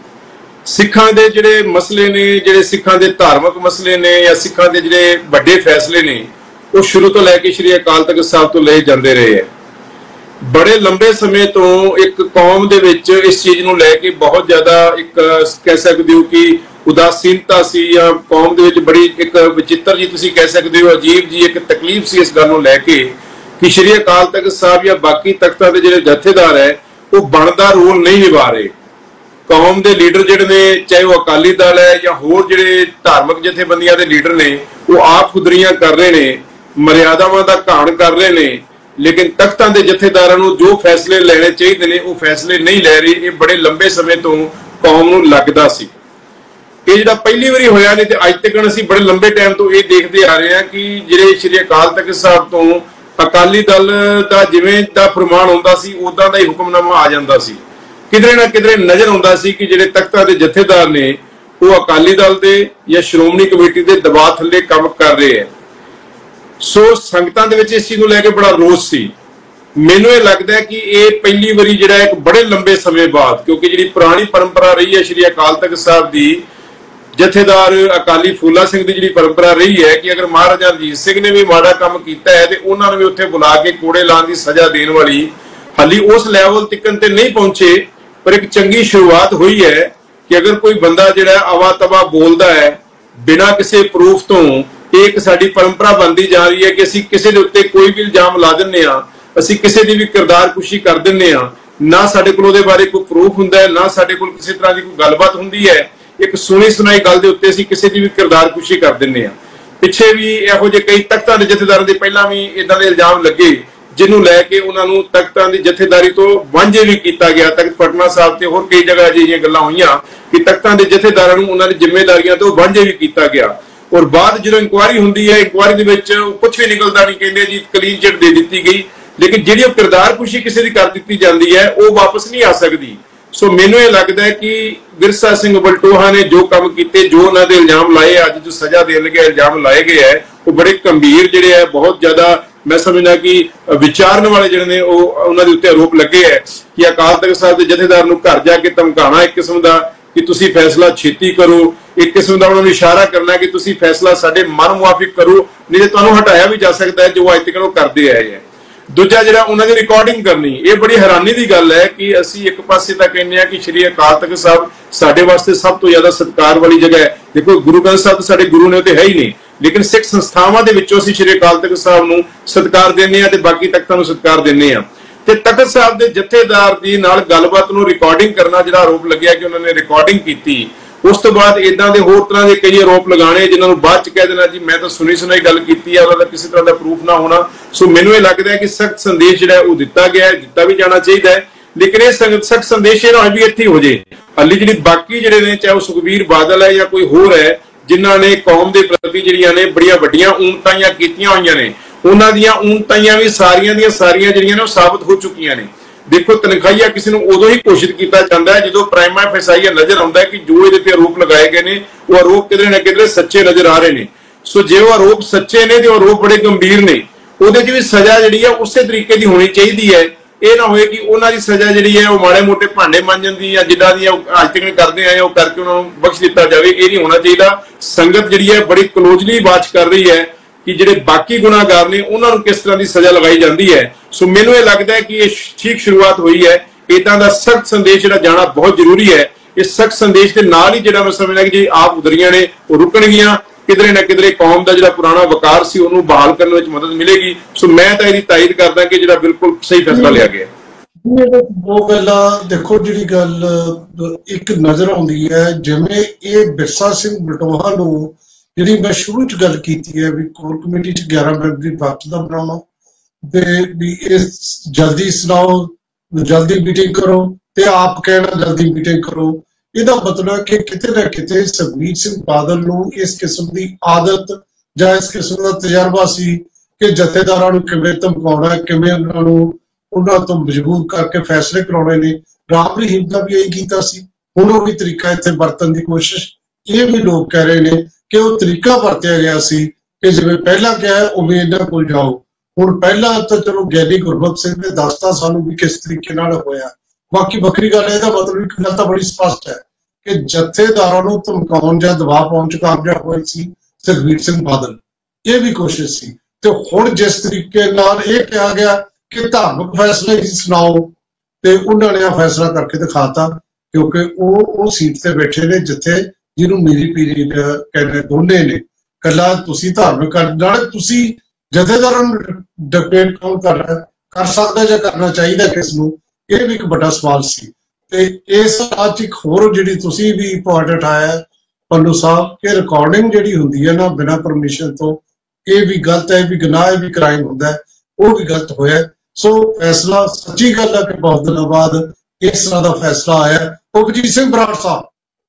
ਸਿੱਖਾਂ ਦੇ ਜਿਹੜੇ ਮਸਲੇ ਨੇ, ਜਿਹੜੇ ਸਿੱਖਾਂ ਦੇ ਧਾਰਮਿਕ ਮਸਲੇ ਨੇ ਜਾਂ ਸਿੱਖਾਂ ਦੇ ਜਿਹੜੇ ਵੱਡੇ ਫੈਸਲੇ ਨੇ, ਉਹ ਸ਼ੁਰੂ ਤੋਂ ਲੈ ਕੇ ਸ਼੍ਰੀ ਅਕਾਲ ਤਖਤ ਸਾਹਿਬ ਤੋਂ ਲਏ ਜਾਂਦੇ ਰਹੇ ਹੈ। ਬੜੇ ਲੰਬੇ ਸਮੇਂ ਤੋਂ ਇੱਕ ਕੌਮ ਦੇ ਵਿੱਚ ਇਸ ਚੀਜ਼ ਨੂੰ ਲੈ ਕੇ ਬਹੁਤ ਜ਼ਿਆਦਾ ਇੱਕ ਕਹਿ ਸਕਦੇ ਹੋ ਕਿ ਉਦਾਸੀਨਤਾ ਸੀ, ਜਾਂ ਕੌਮ ਦੇ ਵਿੱਚ ਬੜੀ ਇੱਕ ਵਿਚਿੱਤਰ ਜੀ ਤੁਸੀਂ ਕਹਿ ਸਕਦੇ ਹੋ ਅਜੀਬ ਜੀ ਇੱਕ ਤਕਲੀਫ ਸੀ ਇਸ ਗੱਲ ਨੂੰ ਲੈ ਕੇ ਕਿ ਸ਼੍ਰੀ ਅਕਾਲ ਤਖਤ ਸਾਹਿਬ ਜਾਂ ਬਾਕੀ ਤਖਤਾਂ ਦੇ ਜਿਹੜੇ ਜਥੇਦਾਰ ਹੈ ਉਹ ਬਣਦਾ ਰੋਲ ਨਹੀਂ ਨਿਭਾ ਰਹੇ। ਕੌਮ ਦੇ ਲੀਡਰ ਜਿਹੜੇ ਨੇ, ਚਾਹੇ ਉਹ ਅਕਾਲੀ ਦਲ ਹੈ ਜਾਂ ਹੋਰ ਜਿਹੜੇ ਧਾਰਮਿਕ ਜਥੇਬੰਦੀਆਂ ਦੇ ਲੀਡਰ ਨੇ, ਉਹ ਆਪ ਖੁਦਰੀਆਂ ਕਰ ਰਹੇ ਨੇ, ਮਰਿਆਦਾਵਾਂ ਦਾ ਘਾਣ ਕਰ ਰਹੇ ਨੇ, ਲੇਕਿਨ ਤਖਤਾਂ ਦੇ ਜਥੇਦਾਰਾਂ ਨੂੰ ਜੋ ਫੈਸਲੇ ਲੈਣੇ ਚਾਹੀਦੇ ਨੇ ਉਹ ਫੈਸਲੇ ਨਹੀਂ ਲੈ ਰਹੇ। ਇਹ ਬੜੇ ਲੰਬੇ ਸਮੇਂ ਤੋਂ ਕੌਮ ਨੂੰ ਲੱਗਦਾ ਸੀ। ਇਹ ਜਿਹੜਾ ਪਹਿਲੀ ਵਾਰੀ ਹੋਇਆ ਨਹੀਂ ਤੇ ਅੱਜ ਤੱਕ ਅਸੀਂ ਬੜੇ ਲੰਬੇ ਟਾਈਮ ਤੋਂ ਇਹ ਦੇਖਦੇ ਆ ਰਹੇ ਹਾਂ ਕਿ ਜਿਹੜੇ ਸ਼੍ਰੀ ਅਕਾਲ ਤਖਤ ਸਾਹਿਬ ਤੋਂ ਅਕਾਲੀ ਦਲ ਦਾ ਜਿਵੇਂ ਦਾ ਫਰਮਾਨ ਹੁੰਦਾ ਸੀ ਉਦਾਂ ਦਾ ਹੀ ਹੁਕਮਨਾਮਾ ਆ ਜਾਂਦਾ ਸੀ। ਕਿਧਰੇ ਨਾ ਕਿਧਰੇ ਨਜ਼ਰ ਆਉਂਦਾ ਸੀ ਕਿ ਜਿਹੜੇ ਤਖਤਾਂ ਦੇ ਜਥੇਦਾਰ ਨੇ ਉਹ ਅਕਾਲੀ ਦਲ ਦੇ ਜਾਂ ਸ਼੍ਰੋਮਣੀ ਕਮੇਟੀ ਦੇ ਦਬਾਅ ਥੱਲੇ ਕੰਮ ਕਰ ਰਹੇ ਹੈ। ਸੋ ਸੰਗਤਾਂ ਦੇ ਵਿੱਚ ਇਸ ਚੀਜ਼ ਨੂੰ ਲੈ ਕੇ ਬੜਾ ਰੋਸ ਸੀ। ਮੈਨੂੰ ਇਹ ਲੱਗਦਾ ਹੈ ਕਿ ਇਹ ਪਹਿਲੀ ਵਾਰੀ ਜਿਹੜਾ ਇੱਕ ਬੜੇ ਲੰਬੇ ਸਮੇਂ ਬਾਅਦ, ਕਿਉਂਕਿ ਜਿਹੜੀ ਪੁਰਾਣੀ ਪਰੰਪਰਾ ਰਹੀ ਹੈ ਸ਼੍ਰੀ ਅਕਾਲ ਤਖਤ ਸਾਹਿਬ ਦੀ, ਜਥੇਦਾਰ ਅਕਾਲੀ ਫੂਲਾ ਸਿੰਘ ਦੀ ਜਿਹੜੀ ਪਰੰਪਰਾ ਰਹੀ ਹੈ ਕਿ ਅਗਰ ਮਹਾਰਾਜਾ ਰਣਜੀਤ ਸਿੰਘ ਨੇ ਵੀ ਮਾੜਾ ਕੰਮ ਕੀਤਾ ਹੈ ਤੇ ਉਹਨਾਂ ਨੂੰ ਵੀ ਉੱਥੇ ਬੁਲਾ ਕੇ ਕੋੜੇ ਲਾਉਣ ਦੀ ਸਜ਼ਾ ਦੇਣ ਵਾਲੀ ਹਾਲੀ ਉਸ ਲੈਵਲ ਤੱਕ ਤੇ ਨਹੀਂ ਪਹੁੰਚੇ, ਪਰ ਇੱਕ ਚੰਗੀ ਸ਼ੁਰੂਆਤ ਹੋਈ ਹੈ ਕਿ ਅਗਰ ਕੋਈ ਬੰਦਾ ਜਿਹੜਾ ਆਵਾ ਤਵਾ ਬੋਲਦਾ ਹੈ ਬਿਨਾਂ ਕਿਸੇ ਪ੍ਰੂਫ ਤੋਂ, ਇਹ ਇੱਕ ਸਾਡੀ ਪਰੰਪਰਾ ਬਣਦੀ ਜਾ ਰਹੀ ਹੈ ਕਿ ਅਸੀਂ ਕਿਸੇ ਦੇ ਉੱਤੇ ਕੋਈ ਵੀ ਇਲਜ਼ਾਮ ਲਾ ਦਿੰਦੇ ਆ, ਅਸੀਂ ਕਿਸੇ ਦੀ ਵੀ ਕਿਰਦਾਰਕੁਸ਼ੀ ਕਰ ਦਿੰਦੇ ਆ, ਨਾ ਸਾਡੇ ਕੋਲ ਉਹਦੇ ਬਾਰੇ ਕੋਈ ਪ੍ਰੂਫ ਹੁੰਦਾ ਹੈ, ਨਾ ਸਾਡੇ ਕੋਲ ਕਿਸੇ ਤਰ੍ਹਾਂ ਦੀ ਕੋਈ ਗੱਲਬਾਤ ਹੁੰਦੀ ਹੈ। ਇੱਕ ਸੁਣੀ ਸੁਣਾਈ ਗੱਲ ਦੇ ਉੱਤੇ ਅਸੀਂ ਕਿਸੇ ਦੀ ਵੀ ਕਿਰਦਾਰਕੁਸ਼ੀ ਕਰ ਦਿੰਦੇ ਆ। ਪਿੱਛੇ ਵੀ ਇਹੋ ਜਿਹੇ ਕਈ ਤਖਤਾਂ ਦੇ ਜਥੇਦਾਰਾਂ ਦੇ ਪਹਿਲਾਂ ਵੀ ਇਦਾਂ ਦੇ ਇਲਜ਼ਾਮ ਲੱਗੇ ਜਿਹਨੂੰ ਲੈ ਕੇ ਉਹਨਾਂ ਨੂੰ ਤਖਤਾਂ ਦੀ ਜਥੇਦਾਰੀ ਤੋਂ ਵਾਂਝੇ ਵੀ ਕੀਤਾ ਗਿਆ। ਤਖਤ ਪਟਨਾ ਸਾਹਿਬ ਤੇ ਹੋਰ ਕਈ ਜਗ੍ਹਾ ਅਜਿਹੀਆਂ ਗੱਲਾਂ ਹੋਈਆਂ ਕਿ ਤਖਤਾਂ ਦੇ ਜਥੇਦਾਰਾਂ ਨੂੰ ਉਹਨਾਂ ਦੀ ਜ਼ਿੰਮੇਵਾਰੀਆਂ ਤੋਂ ਵਾਂਝੇ ਵੀ ਕੀਤਾ ਗਿਆ। ਔਰ ਬਾਅਦ ਜਦੋਂ ਇਨਕੁਆਇਰੀ ਹੁੰਦੀ ਹੈ, ਇਨਕੁਆਇਰੀ ਦੇ ਵਿੱਚ ਕੁਝ ਵੀ ਨਿਕਲਦਾ ਨਹੀਂ, ਕਹਿੰਦੇ ਜੀ ਕਲੀਨ ਚਿੱਟ ਦੇ ਦਿੱਤੀ ਗਈ, ਲੇਕਿਨ ਜਿਹੜੀ ਉਹ ਕਿਰਦਾਰਕੁਸ਼ੀ ਕਿਸੇ ਦੀ ਕਰ ਦਿੱਤੀ ਜਾਂਦੀ ਹੈ ਉਹ ਵਾਪਸ ਨਹੀਂ ਆ ਸਕਦੀ। ਸੋ ਮੈਨੂੰ ਇਹ ਲੱਗਦਾ ਹੈ ਕਿ ਵਿਰਸਾ ਸਿੰਘ ਬਲਟੋਹਾ ਨੇ ਜੋ ਕੰਮ ਕੀਤੇ, ਜੋ ਉਹਨਾਂ ਦੇ ਇਲਜ਼ਾਮ ਲਾਏ, ਅੱਜ ਜੋ ਸਜ਼ਾ ਦੇਣ ਲੱਗੇ ਇਲਜ਼ਾਮ ਲਾਏ ਗਏ ਹੈ, ਉਹ ਬੜੇ ਗੰਭੀਰ ਜਿਹੜੇ ਹੈ, ਬਹੁਤ ਜ਼ਿਆਦਾ ਮੈਂ ਸਮਝਦਾ ਕਿ ਵਿਚਾਰਨ ਵਾਲੇ ਜਿਹੜੇ ਨੇ ਉਹ ਉਹਨਾਂ ਦੇ ਉੱਤੇ ਆਰੋਪ ਲੱਗੇ ਹੈ ਕਿ ਅਕਾਲ ਤਖਤ ਸਾਹਿਬ ਦੇ ਜਥੇਦਾਰ ਨੂੰ ਘਰ ਜਾ ਕੇ ਧਮਕਾਉਣਾ ਇੱਕ ਕਿਸਮ ਦਾ ਕਿ ਤੁਸੀਂ ਫੈਸਲਾ ਛੇਤੀ ਕਰੋ, ਇੱਕ ਕਿਸਮ ਦਾ ਉਹਨਾਂ ਨੂੰ ਇਸ਼ਾਰਾ ਕਰਨਾ ਕਿ ਤੁਸੀਂ ਫੈਸਲਾ ਸਾਡੇ ਮਨ ਮੁਆਫਿਕ ਕਰੋ, ਨਹੀਂ ਤੇ ਤੁਹਾਨੂੰ ਹਟਾਇਆ ਵੀ ਜਾ ਸਕਦਾ ਹੈ, ਜੋ ਅੱਜ ਤੱਕ ਉਹ ਕਰਦੇ ਆਏ ਹੈ। ਦੂਜਾ ਜਿਹੜਾ ਉਹਨਾਂ ਦੀ ਰਿਕਾਰਡਿੰਗ ਕਰਨੀ, ਇਹ ਬੜੀ ਹੈਰਾਨੀ ਦੀ ਗੱਲ ਹੈ ਕਿ ਅਸੀਂ ਇੱਕ ਪਾਸੇ ਤਾਂ ਕਹਿੰਦੇ ਹਾਂ ਕਿ ਸ਼੍ਰੀ ਅਕਾਲ ਤਖਤ ਸਾਹਿਬ ਸਾਡੇ ਵਾਸਤੇ ਸਭ ਤੋਂ ਜ਼ਿਆਦਾ ਸਤਿਕਾਰ ਵਾਲੀ ਜਗ੍ਹਾ ਹੈ। ਦੇਖੋ ਗੁਰੂ ਗ੍ਰੰਥ ਸਾਹਿਬ ਸਾਡੇ ਗੁਰੂ ਨੇ ਤੇ ਹੈ ਹੀ ਨਹੀਂ, ਲੇਕਿਨ ਸਿੱਖ ਸੰਸਥਾਵਾਂ ਦੇ ਵਿੱਚੋਂ ਅਸੀਂ ਸ਼੍ਰੀ ਅਕਾਲ ਤਖਤ ਸਾਹਿਬ ਨੂੰ ਸਤਿਕਾਰ ਦਿੰਦੇ ਹਾਂ ਤੇ ਬਾਕੀ ਤਖਤਾਂ ਨੂੰ ਸਤਿਕਾਰ ਦਿੰਦੇ ਹਾਂ। ਤੇ ਤਖਤ ਸਾਹਿਬ ਦੇ ਜਥੇਦਾਰ ਦੀ ਨਾਲ ਗੱਲਬਾਤ ਨੂੰ ਰਿਕਾਰਡਿੰਗ ਕਰਨਾ ਜਿਹੜਾ ਆਰੋਪ ਲੱਗਿਆ ਕਿ ਉਹਨਾਂ ਨੇ ਰਿਕਾਰਡਿੰਗ ਕੀਤੀ, ਉਸ ਤੋਂ ਬਾਅਦ ਇਦਾਂ ਦੇ ਹੋਰ ਤਰ੍ਹਾਂ ਦੇ ਕਈ ਆਰੋਪ ਲਗਾਣੇ ਜਿਨ੍ਹਾਂ ਨੂੰ ਬਾਅਦ ਚ ਕਹਿ ਦੇਣਾ ਜੀ ਮੈਂ ਤਾਂ ਸੁਣੀ ਸੁਣਾਈ ਗੱਲ ਕੀਤੀ ਹੈ, ਉਹਨਾਂ ਦਾ ਕਿਸੇ ਤਰ੍ਹਾਂ ਦਾ ਪ੍ਰੂਫ ਨਾ ਹੋਣਾ। ਸੋ ਮੈਨੂੰ ਇਹ ਲੱਗਦਾ ਹੈ ਕਿ ਸਖਤ ਸੰਦੇਸ਼ ਜਿਹੜਾ ਉਹ ਦਿੱਤਾ ਗਿਆ ਹੈ, ਦਿੱਤਾ ਵੀ ਜਾਣਾ ਚਾਹੀਦਾ ਹੈ, ਲੇਕਿਨ ਇਹ ਸਖਤ ਸੰਦੇਸ਼ ਇਹ ਨਾ ਵੀ ਇੱਥੇ ਹੋ ਜੇ। ਹਾਲੀ ਜਿਹੜੀ ਬਾਕੀ ਜਿਹੜੇ ਨੇ, ਚਾਹੇ ਉਹ ਸੁਖਬੀਰ ਬਾਦਲ ਹੈ ਜਾਂ ਕੋਈ ਹੋਰ ਹੈ, ਜਿਨ੍ਹਾਂ ਨੇ ਕੌਮ ਦੇ ਪ੍ਰਤੀ ਜਿਹੜੀਆਂ ਨੇ ਬੜੀਆਂ ਵੱਡੀਆਂ ਊਣਤਾਈਆਂ ਕੀਤੀਆਂ ਹੋਈਆਂ ਨੇ, ਉਹਨਾਂ ਦੀਆਂ ਊਣਤਾਈਆਂ ਵੀ ਸਾਰੀਆਂ ਦੀਆਂ ਸਾਰੀਆਂ ਜਿਹੜੀਆਂ ਨੇ ਉਹ ਸਾਬਤ ਹੋ ਚੁੱਕੀਆਂ ਨੇ। ਦੇਖੋ ਤਨਖਾਹੀਆ ਕਿਸੇ ਨੂੰ ਉਦੋਂ ਹੀ ਘੋਸ਼ਿਤ ਕੀਤਾ ਜਾਂਦਾ ਹੈ ਜਦੋਂ ਪ੍ਰਾਈਮਾ ਫੈਸਾਈਆ ਨਜ਼ਰ ਆਉਂਦਾ ਹੈ ਕਿ ਜੋ ਇਹਦੇ ਤੇ ਆਰੋਪ ਲਗਾਏ ਗਏ ਨੇ ਉਹ ਆਰੋਪ ਕਿਧਰੇ ਨਾ ਕਿਧਰੇ ਸੱਚੇ ਨਜ਼ਰ ਆ ਰਹੇ ਨੇ। ਸੋ ਜੇ ਉਹ ਆਰੋਪ ਸੱਚੇ ਨੇ ਤੇ ਆਰੋਪ ਬੜੇ ਗੰਭੀਰ ਨੇ, ਉਹਦੇ 'ਚ ਵੀ ਸਜ਼ਾ ਜਿਹੜੀ ਹੈ ਉਸੇ ਤਰੀਕੇ ਦੀ ਹੋਣੀ ਚਾਹੀਦੀ ਹੈ ਇਹ ਨਾ ਹੋਏ ਕਿ ਉਹਨਾਂ ਦੀ ਸਜ਼ਾ ਜਿਹੜੀ ਹੈ ਉਹ ਮਾੜੇ ਮੋਟੇ ਭਾਂਡੇ ਮਾਂਜਣ ਦੀ ਜਾਂ ਜਿੱਦਾਂ ਦੀਆਂ ਅੱਜ ਤੱਕ ਕਰਦੇ ਆਏ ਉਹ ਕਰਕੇ ਉਹਨਾਂ ਨੂੰ ਬਖਸ਼ ਦਿੱਤਾ ਜਾਵੇ। ਇਹ ਨਹੀਂ ਹੋਣਾ ਚਾਹੀਦਾ। ਸੰਗਤ ਜਿਹੜੀ ਹੈ ਬੜੀ ਕਲੋਜ਼ਲੀ ਵਾਚ ਕਰ ਰਹੀ ਹੈ ਕਿ ਜਿਹੜੇ ਬਾਕੀ ਗੁਨਾਹਗਾਰ ਨੇ ਉਹਨਾਂ ਨੂੰ ਕਿਸ ਤਰ੍ਹਾਂ ਦੀ ਸਜ਼ਾ ਲਗਾਈ ਜਾਂਦੀ ਹੈ। ਸੋ ਮੈਨੂੰ ਇਹ ਲੱਗਦਾ ਹੈ ਕਿ ਇਹ ਠੀਕ ਸ਼ੁਰੂਆਤ ਹੋਈ ਹੈ। ਇਦਾਂ ਦਾ ਸਖਤ ਸੰਦੇਸ਼ ਜਿਹੜਾ ਜਾਣਾ ਬਹੁਤ ਜ਼ਰੂਰੀ ਹੈ। ਇਸ ਸਖਤ ਸੰਦੇਸ਼ ਦੇ ਨਾਲ ਹੀ ਜਿਹੜਾ ਮੈਂ ਸਮਝਦਾ ਕਿ ਜਿਹੜੀ ਆਪ ਉਦਰੀਆਂ ਨੇ ਉਹ ਰੁਕਣਗੀਆਂ, ਕਿਧਰੇ ਨਾ ਕਿਧਰੇ ਕੌਮ ਦਾ ਜਿਹੜਾ ਪੁਰਾਣਾ ਵਕਾਰ ਸੀ ਉਹਨੂੰ ਬਹਾਲ ਕਰਨ ਵਿੱਚ ਮਦਦ ਮਿਲੇਗੀ। ਸੋ ਮੈਂ ਤਾਂ ਇਹਦੀ ਤਾਇਦ ਕਰਦਾ ਕਿ ਜਿਹੜਾ ਬਿਲਕੁਲ ਸਹੀ ਫੈਸਲਾ ਲਿਆ ਗਿਆ। ਉਹ ਗੱਲਾਂ ਦੇਖੋ, ਜਿਹੜੀ ਗੱਲ ਇੱਕ ਨਜ਼ਰ ਆਉਂਦੀ ਹੈ ਜਿਵੇਂ ਇਹ ਬਿਰਸਾ ਸਿੰਘ ਬਲਟੋਹਾ ਨੂੰ ਜਿਹੜੀ ਮੈਂ ਸ਼ੁਰੂ ਚ ਗੱਲ ਕੀਤੀ ਹੈ ਵੀ ਕੋਰ ਕਮੇਟੀ ਚ 11 ਮੈਂਬਰੀ ਵਕਤ ਦਾ ਬਣਾਉਣਾ ਤੇ ਵੀ ਇਹ ਜਲਦੀ ਸੁਣਾਓ, ਜਲਦੀ ਮੀਟਿੰਗ ਕਰੋ ਤੇ ਆਪ ਕਹਿਣਾ ਜਲਦੀ ਮੀਟਿੰਗ ਕਰੋ। ਇਹਦਾ ਮਤਲਬ ਕਿ ਕਿਤੇ ਨਾ ਕਿਤੇ ਸੁਖਬੀਰ ਸਿੰਘ ਬਾਦਲ ਨੂੰ ਇਸ ਕਿਸਮ ਦੀ ਆਦਤ ਜਾਂ ਇਸ ਕਿਸਮ ਦਾ ਤਜਰਬਾ ਸੀ ਕਿ ਜਥੇਦਾਰਾਂ ਨੂੰ ਕਿਵੇਂ ਧਮਕਾਉਣਾ, ਕਿਵੇਂ ਉਹਨਾਂ ਤੋਂ ਮਜਬੂਰ ਕਰਕੇ ਫੈਸਲੇ ਕਰਾਉਣੇ ਨੇ। ਰਾਮ ਰਹੀਮ ਦਾ ਵੀ ਇਹੀ ਕੀਤਾ ਸੀ। ਹੁਣ ਉਹ ਵੀ ਤਰੀਕਾ ਇੱਥੇ ਵਰਤਣ ਦੀ ਕੋਸ਼ਿਸ਼, ਇਹ ਵੀ ਲੋਕ ਕਹਿ ਰਹੇ ਨੇ ਕਿ ਉਹ ਤਰੀਕਾ ਵਰਤਿਆ ਗਿਆ ਸੀ ਕਿ ਜਿਵੇਂ ਪਹਿਲਾਂ ਕਿਹਾ ਉਵੇਂ ਇਹਨਾਂ ਕੋਲ ਜਾਓ। ਹੁਣ ਪਹਿਲਾਂ ਤਾਂ ਚਲੋ ਗਿਆਨੀ ਗੁਰਬਖਸ਼ ਸਿੰਘ ਨੇ ਦੱਸਤਾ ਸਾਨੂੰ ਵੀ ਕਿਸ ਤਰੀਕੇ ਨਾਲ ਹੋਇਆ। ਬਾਕੀ ਵੱਖਰੀ ਗੱਲ, ਇਹਦਾ ਮਤਲਬ ਇੱਕ ਗੱਲ ਤਾਂ ਬੜੀ ਸਪਸ਼ਟ ਹੈ ਕਿ ਜਥੇਦਾਰਾਂ ਨੂੰ ਧਮਕਾਉਣ ਜਾਂ ਦਬਾਅ ਪਾਉਣ ਚ ਕਾਮਯਾਬ ਹੋਏ ਸੀ ਸੁਖਬੀਰ ਸਿੰਘ ਬਾਦਲ। ਇਹ ਵੀ ਕੋਸ਼ਿਸ਼ ਸੀ। ਤੇ ਹੁਣ ਜਿਸ ਤਰੀਕੇ ਨਾਲ ਇਹ ਕਿਹਾ ਗਿਆ ਕਿ ਧਾਰਮਿਕ ਫੈਸਲੇ ਹੀ ਸੁਣਾਓ ਤੇ ਉਹਨਾਂ ਨੇ ਆ ਫੈਸਲਾ ਕਰਕੇ ਦਿਖਾਤਾ, ਕਿਉਂਕਿ ਉਹ ਸੀਟ ਤੇ ਬੈਠੇ ਨੇ ਜਿੱਥੇ ਜਿਹਨੂੰ ਮੀਰੀ ਪੀਰੀ ਕਹਿੰਦੇ ਦੋਨੇ ਨੇ। ਕੱਲਾ ਤੁਸੀਂ ਧਾਰਮਿਕ ਨਾਲ ਤੁਸੀਂ ਜਥੇਦਾਰਾਂ ਨੂੰ ਡਿਪੈਂਡ ਕੌਣ ਕਰ ਸਕਦਾ ਜਾਂ ਕਰਨਾ ਚਾਹੀਦਾ ਕਿਸ ਨੂੰ, ਇਹ ਵੀ ਇੱਕ ਵੱਡਾ ਸਵਾਲ ਸੀ। ਤੇ ਇਸ ਅੱਜ ਇੱਕ ਹੋਰ ਜਿਹੜੀ ਤੁਸੀਂ ਵੀ ਪੁਆਇੰਟ ਉਠਾਇਆ ਪੰਨੂ ਸਾਹਿਬ ਕਿ ਰਿਕਾਰਡਿੰਗ ਜਿਹੜੀ ਹੁੰਦੀ ਹੈ ਨਾ ਬਿਨਾਂ ਪਰਮਿਸ਼ਨ ਤੋਂ, ਇਹ ਵੀ ਗਲਤ ਹੈ, ਇਹ ਵੀ ਗੁਨਾਹ ਹੈ, ਵੀ ਕ੍ਰਾਈਮ ਹੁੰਦਾ ਹੈ, ਉਹ ਵੀ ਗਲਤ ਹੋਇਆ। ਸੋ ਫੈਸਲਾ ਸੱਚੀ ਗੱਲ ਹੈ ਕਿ ਬਹੁਤ ਦਿਨਾਂ ਬਾਅਦ ਇਸ ਤਰ੍ਹਾਂ ਦਾ ਫੈਸਲਾ ਆਇਆ। ਉਪਜੀਤ ਸਿੰਘ ਬਰਾੜ ਸਾਹਿਬ,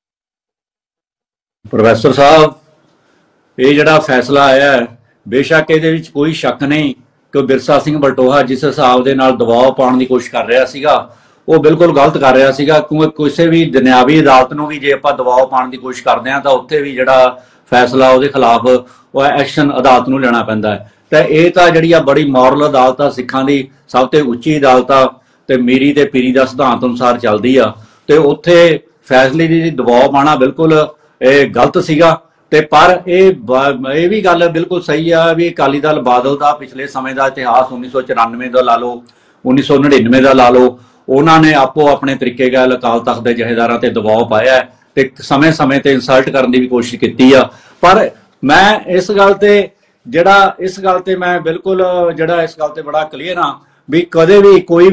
ਪ੍ਰੋਫੈਸਰ ਸਾਹਿਬ, ਇਹ ਜਿਹੜਾ ਫੈਸਲਾ ਆਇਆ ਹੈ ਬੇਸ਼ੱਕ ਇਹਦੇ ਵਿੱਚ ਕੋਈ ਸ਼ੱਕ ਨਹੀਂ ਕਿ ਬਿਰਸਾ ਸਿੰਘ ਬਲਟੋਹਾ ਜਿਸ ਹਿਸਾਬ ਦੇ ਨਾਲ ਦਬਾਅ ਪਾਉਣ ਦੀ ਕੋਸ਼ਿਸ਼ ਕਰ ਰਿਹਾ ਸੀਗਾ ਉਹ ਬਿਲਕੁਲ ਗਲਤ ਕਰ ਰਿਹਾ ਸੀਗਾ। ਕਿਉਂਕਿ ਕਿਸੇ ਵੀ ਦੁਨਿਆਵੀ ਅਦਾਲਤ ਨੂੰ ਵੀ ਜੇ ਆਪਾਂ ਦਬਾਅ ਪਾਉਣ ਦੀ ਕੋਸ਼ਿਸ਼ ਕਰਦੇ ਹਾਂ ਤਾਂ ਉੱਥੇ ਵੀ ਜਿਹੜਾ ਫੈਸਲਾ ਉਹਦੇ ਖਿਲਾਫ ਉਹ ਐਕਸ਼ਨ ਅਦਾਲਤ ਨੂੰ ਲੈਣਾ ਪੈਂਦਾ ਹੈ। ਤੇ ਇਹ ਤਾਂ ਜਿਹੜੀ ਆ ਬੜੀ ਮੋਰਲ ਅਦਾਲਤ ਆ, ਸਿੱਖਾਂ ਦੀ ਸਭ ਤੋਂ ਉੱਚੀ ਅਦਾਲਤ ਆ ਤੇ ਮੀਰੀ ਤੇ ਪੀਰੀ ਦਾ ਸਿਧਾਂਤ ਅਨੁਸਾਰ ਚੱਲਦੀ ਆ। ਤੇ ਉੱਥੇ ਫੈਸਲੇ ਦੀ ਦਬਾਅ ਪਾਉਣਾ ਬਿਲਕੁਲ ਇਹ ਗਲਤ ਸੀਗਾ। ਤੇ ਪਰ ਇਹ ਵੀ ਗੱਲ ਬਿਲਕੁਲ ਸਹੀ ਆ ਵੀ ਅਕਾਲੀ ਦਲ ਬਾਦਲ ਦਾ ਪਿਛਲੇ ਸਮੇਂ ਦਾ ਇਤਿਹਾਸ 1994 ਦਾ ਲਾ ਲਓ, 1999 ਦਾ ਲਾ ਲਓ, ਉਹਨਾਂ ਨੇ ਆਪੋ ਆਪਣੇ ਤਰੀਕੇ ਨਾਲ ਅਕਾਲ ਤਖਤ ਦੇ ਜਥੇਦਾਰਾਂ ਤੇ ਦਬਾਅ ਪਾਇਆ ਤੇ ਸਮੇਂ-ਸਮੇਂ ਤੇ ਇਨਸਲਟ ਕਰਨ ਦੀ ਵੀ ਕੋਸ਼ਿਸ਼ ਕੀਤੀ ਆ। ਪਰ ਮੈਂ ਇਸ ਗੱਲ ਤੇ ਮੈਂ ਬਿਲਕੁਲ ਇਸ ਗੱਲ ਤੇ ਬੜਾ ਕਲੀਅਰ ਹਾਂ ਵੀ ਕਦੇ ਵੀ ਕੋਈ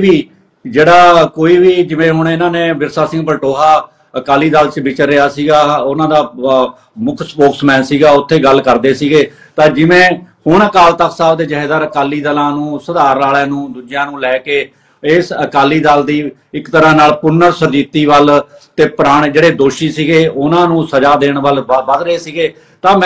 ਵੀ ਜਿਵੇਂ ਹੁਣ ਇਹਨਾਂ ਨੇ ਬਿਰਸਾ ਸਿੰਘ ਬਲਟੋਹਾ ਅਕਾਲੀ ਦਲ 'ਚ ਵਿਚਰ ਰਿਹਾ ਸੀਗਾ, ਉਹਨਾਂ ਦਾ ਮੁੱਖ ਸਪੋਕਸਮੈਨ ਸੀਗਾ, ਉੱਥੇ ਗੱਲ ਕਰਦੇ ਸੀਗੇ। ਤਾਂ ਜਿਵੇਂ ਹੁਣ ਅਕਾਲ ਤਖਤ ਸਾਹਿਬ ਦੇ ਜਥੇਦਾਰ ਅਕਾਲੀ ਦਲਾਂ ਨੂੰ, ਸੁਧਾਰ ਵਾਲਿਆਂ ਨੂੰ, ਦੂਜਿਆਂ ਨੂੰ ਲੈ ਕੇ ਇਸ ਅਕਾਲੀ ਦਲ ਦੀ ਇੱਕ ਤਰ੍ਹਾਂ ਨਾਲ ਪੁਨਰ ਸਰਜੀਤੀ ਵੱਲ ਤੇ ਪੁਰਾਣੇ ਜਿਹੜੇ ਦੋਸ਼ੀ ਸੀਗੇ ਉਹਨਾਂ ਨੂੰ ਸਜ਼ਾ ਦੇਣ ਵੱਲ ਵੱਧ ਰਹੇ ਸੀਗੇ। ਤਾਂ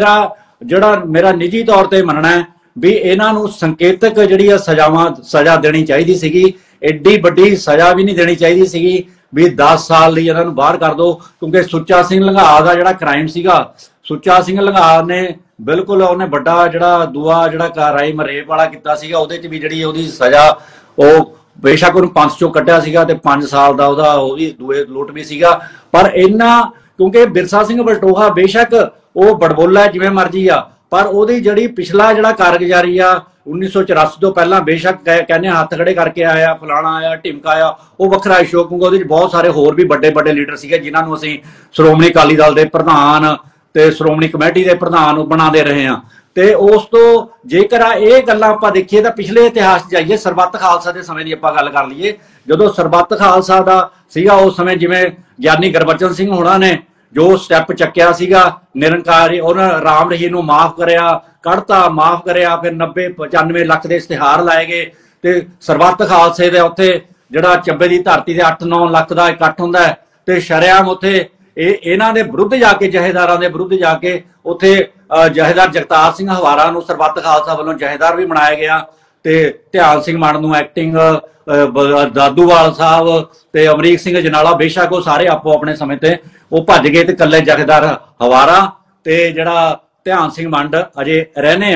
ਮੇਰਾ ਨਿੱਜੀ ਤੌਰ ਤੇ ਮੰਨਣਾ ਹੈ ਵੀ ਇਹਨਾਂ ਨੂੰ ਸੰਕੇਤਕ ਜਿਹੜੀ ਆ ਸਜ਼ਾ ਦੇਣੀ ਚਾਹੀਦੀ ਸੀਗੀ। ਐਡੀ ਵੱਡੀ ਸਜ਼ਾ ਵੀ ਨਹੀਂ ਦੇਣੀ ਚਾਹੀਦੀ ਸੀਗੀ ਵੀ 10 ਸਾਲ ਲਈ ਇਹਨਾਂ ਨੂੰ ਬਾਹਰ ਕਰ ਦੋ। ਕਿਉਂਕਿ ਸੁੱਚਾ ਸਿੰਘ ਲੰਘਾਹ ਦਾ ਜਿਹੜਾ ਕ੍ਰਾਈਮ ਸੀਗਾ, ਸੁੱਚਾ ਸਿੰਘ ਲੰਘਾਹ ਨੇ ਬਿਲਕੁਲ ਉਹਨੇ ਵੱਡਾ ਜਿਹੜਾ ਕ੍ਰਾਈਮ ਰੇਪ ਵਾਲਾ ਕੀਤਾ ਸੀਗਾ, ਉਹਦੇ 'ਚ ਵੀ ਜਿਹੜੀ ਉਹਦੀ ਸਜ਼ਾ ਉਹ ਬੇਸ਼ੱਕ ਉਹਨੂੰ 5 ਚੋਂ ਕੱਢਿਆ ਸੀਗਾ ਤੇ 5 ਸਾਲ ਦਾ ਉਹ ਵੀ ਦੂਏ ਲੋਟ ਵੀ ਸੀਗਾ। ਪਰ ਕਿਉਂਕਿ ਬਿਰਸਾ ਸਿੰਘ ਬਲਟੋਹਾ ਬੇਸ਼ੱਕ ਉਹ ਬੜਬੋਲਾ ਜਿਵੇਂ ਮਰਜੀ ਆ, ਪਰ ਉਹਦੀ ਜਿਹੜੀ ਪਿਛਲਾ ਕਾਰਗੁਜ਼ਾਰੀ ਆ 1984 ਤੋਂ ਪਹਿਲਾਂ ਬੇਸ਼ੱਕ ਕਹਿੰਦੇ ਹੱਥ ਖੜੇ ਕਰਕੇ ਆਇਆ, ਫਲਾਣਾ ਆਇਆ, ਢਿਮਕਾ ਆਇਆ, ਉਹ ਵੱਖਰਾ ਇਸ਼ੂ। ਕਿਉਂਕਿ ਉਹਦੇ 'ਚ ਬਹੁਤ ਸਾਰੇ ਹੋਰ ਵੀ ਵੱਡੇ ਲੀਡਰ ਸੀਗੇ ਜਿਨ੍ਹਾਂ ਨੂੰ ਅਸੀਂ ਸ਼੍ਰੋਮਣੀ ਅਕਾਲੀ ਦਲ ਦੇ ਪ੍ਰਧਾਨ ਤੇ ਸ਼੍ਰੋਮਣੀ ਕਮੇਟੀ ਦੇ ਪ੍ਰਧਾਨ ਬਣਾਉਂਦੇ ਰਹੇ ਹਾਂ। ਤੇ ਉਸ ਤੋਂ ਜੇਕਰ ਇਹ ਗੱਲਾਂ ਆਪਾਂ ਦੇਖੀਏ ਤਾਂ ਪਿਛਲੇ ਇਤਿਹਾਸ 'ਚ ਜਾਈਏ, ਸਰਬੱਤ ਖਾਲਸਾ ਦੇ ਸਮੇਂ ਦੀ ਆਪਾਂ ਗੱਲ ਕਰ ਲਈਏ। ਜਦੋਂ ਸਰਬੱਤ ਖਾਲਸਾ ਦਾ ਸੀਗਾ ਉਸ ਸਮੇਂ ਜਿਵੇਂ ਗਿਆਨੀ ਗੁਰਬਚਨ ਸਿੰਘ ਹੋਣਾ ਨੇ ਜੋ ਸਟੈਪ ਚੱਕਿਆ ਸੀਗਾ ਨਿਰੰਕਾਰੀ, ਉਹਨਾਂ ਰਾਮ ਰਹੀਮ ਨੂੰ ਮਾਫ ਕਰਿਆ, ਕੱਢਤਾ, ਮਾਫ ਕਰਿਆ, ਫਿਰ 90-95 ਲੱਖ ਦੇ ਇਸ਼ਤਿਹਾਰ ਲਾਏ ਗਏ ਤੇ ਸਰਬੱਤ ਖਾਲਸੇ ਦੇ ਉੱਥੇ ਜਿਹੜਾ ਚੱਬੇ ਦੀ ਧਰਤੀ ਦੇ 8-9 ਲੱਖ ਦਾ ਇਕੱਠ ਹੁੰਦਾ ਹੈ ਤੇ ਸ਼ਰੇਆਮ ਉੱਥੇ ਇਹਨਾਂ ਦੇ ਵਿਰੁੱਧ ਜਾ ਕੇ, ਜਥੇਦਾਰਾਂ ਦੇ ਵਿਰੁੱਧ ਜਾ ਕੇ ਉੱਥੇ ਜਥੇਦਾਰ ਜਗਤਾਰ ਸਿੰਘ ਹਵਾਰਾ ਨੂੰ ਸਰਬੱਤ ਖਾਲਸਾ ਵੱਲੋਂ ਜਥੇਦਾਰ ਵੀ ਬਣਾਇਆ ਗਿਆ ਤੇ ਧਿਆਨ ਸਿੰਘ ਮਾਨ ਨੂੰ ਐਕਟਿੰਗ, ਦਾਦੂਵਾਲ ਸਾਹਿਬ ਤੇ ਅਮਰੀਕ ਸਿੰਘ ਜਨਾਲਾ ਬੇਸ਼ੱਕ ਉਹ ਸਾਰੇ ਆਪੋ ਆਪਣੇ ਸਮੇਂ ਤੇ ਉਹ ਭੱਜ ਗਏ ਤੇ ਇਕੱਲੇ ਜਥੇਦਾਰ ਹਵਾਰਾ ਤੇ ਜਿਹੜਾ ਧਿਆਨ ਸਿੰਘ ਮੰਡ ਅਜੇ ਰਹਿੰਦੇ ਆ।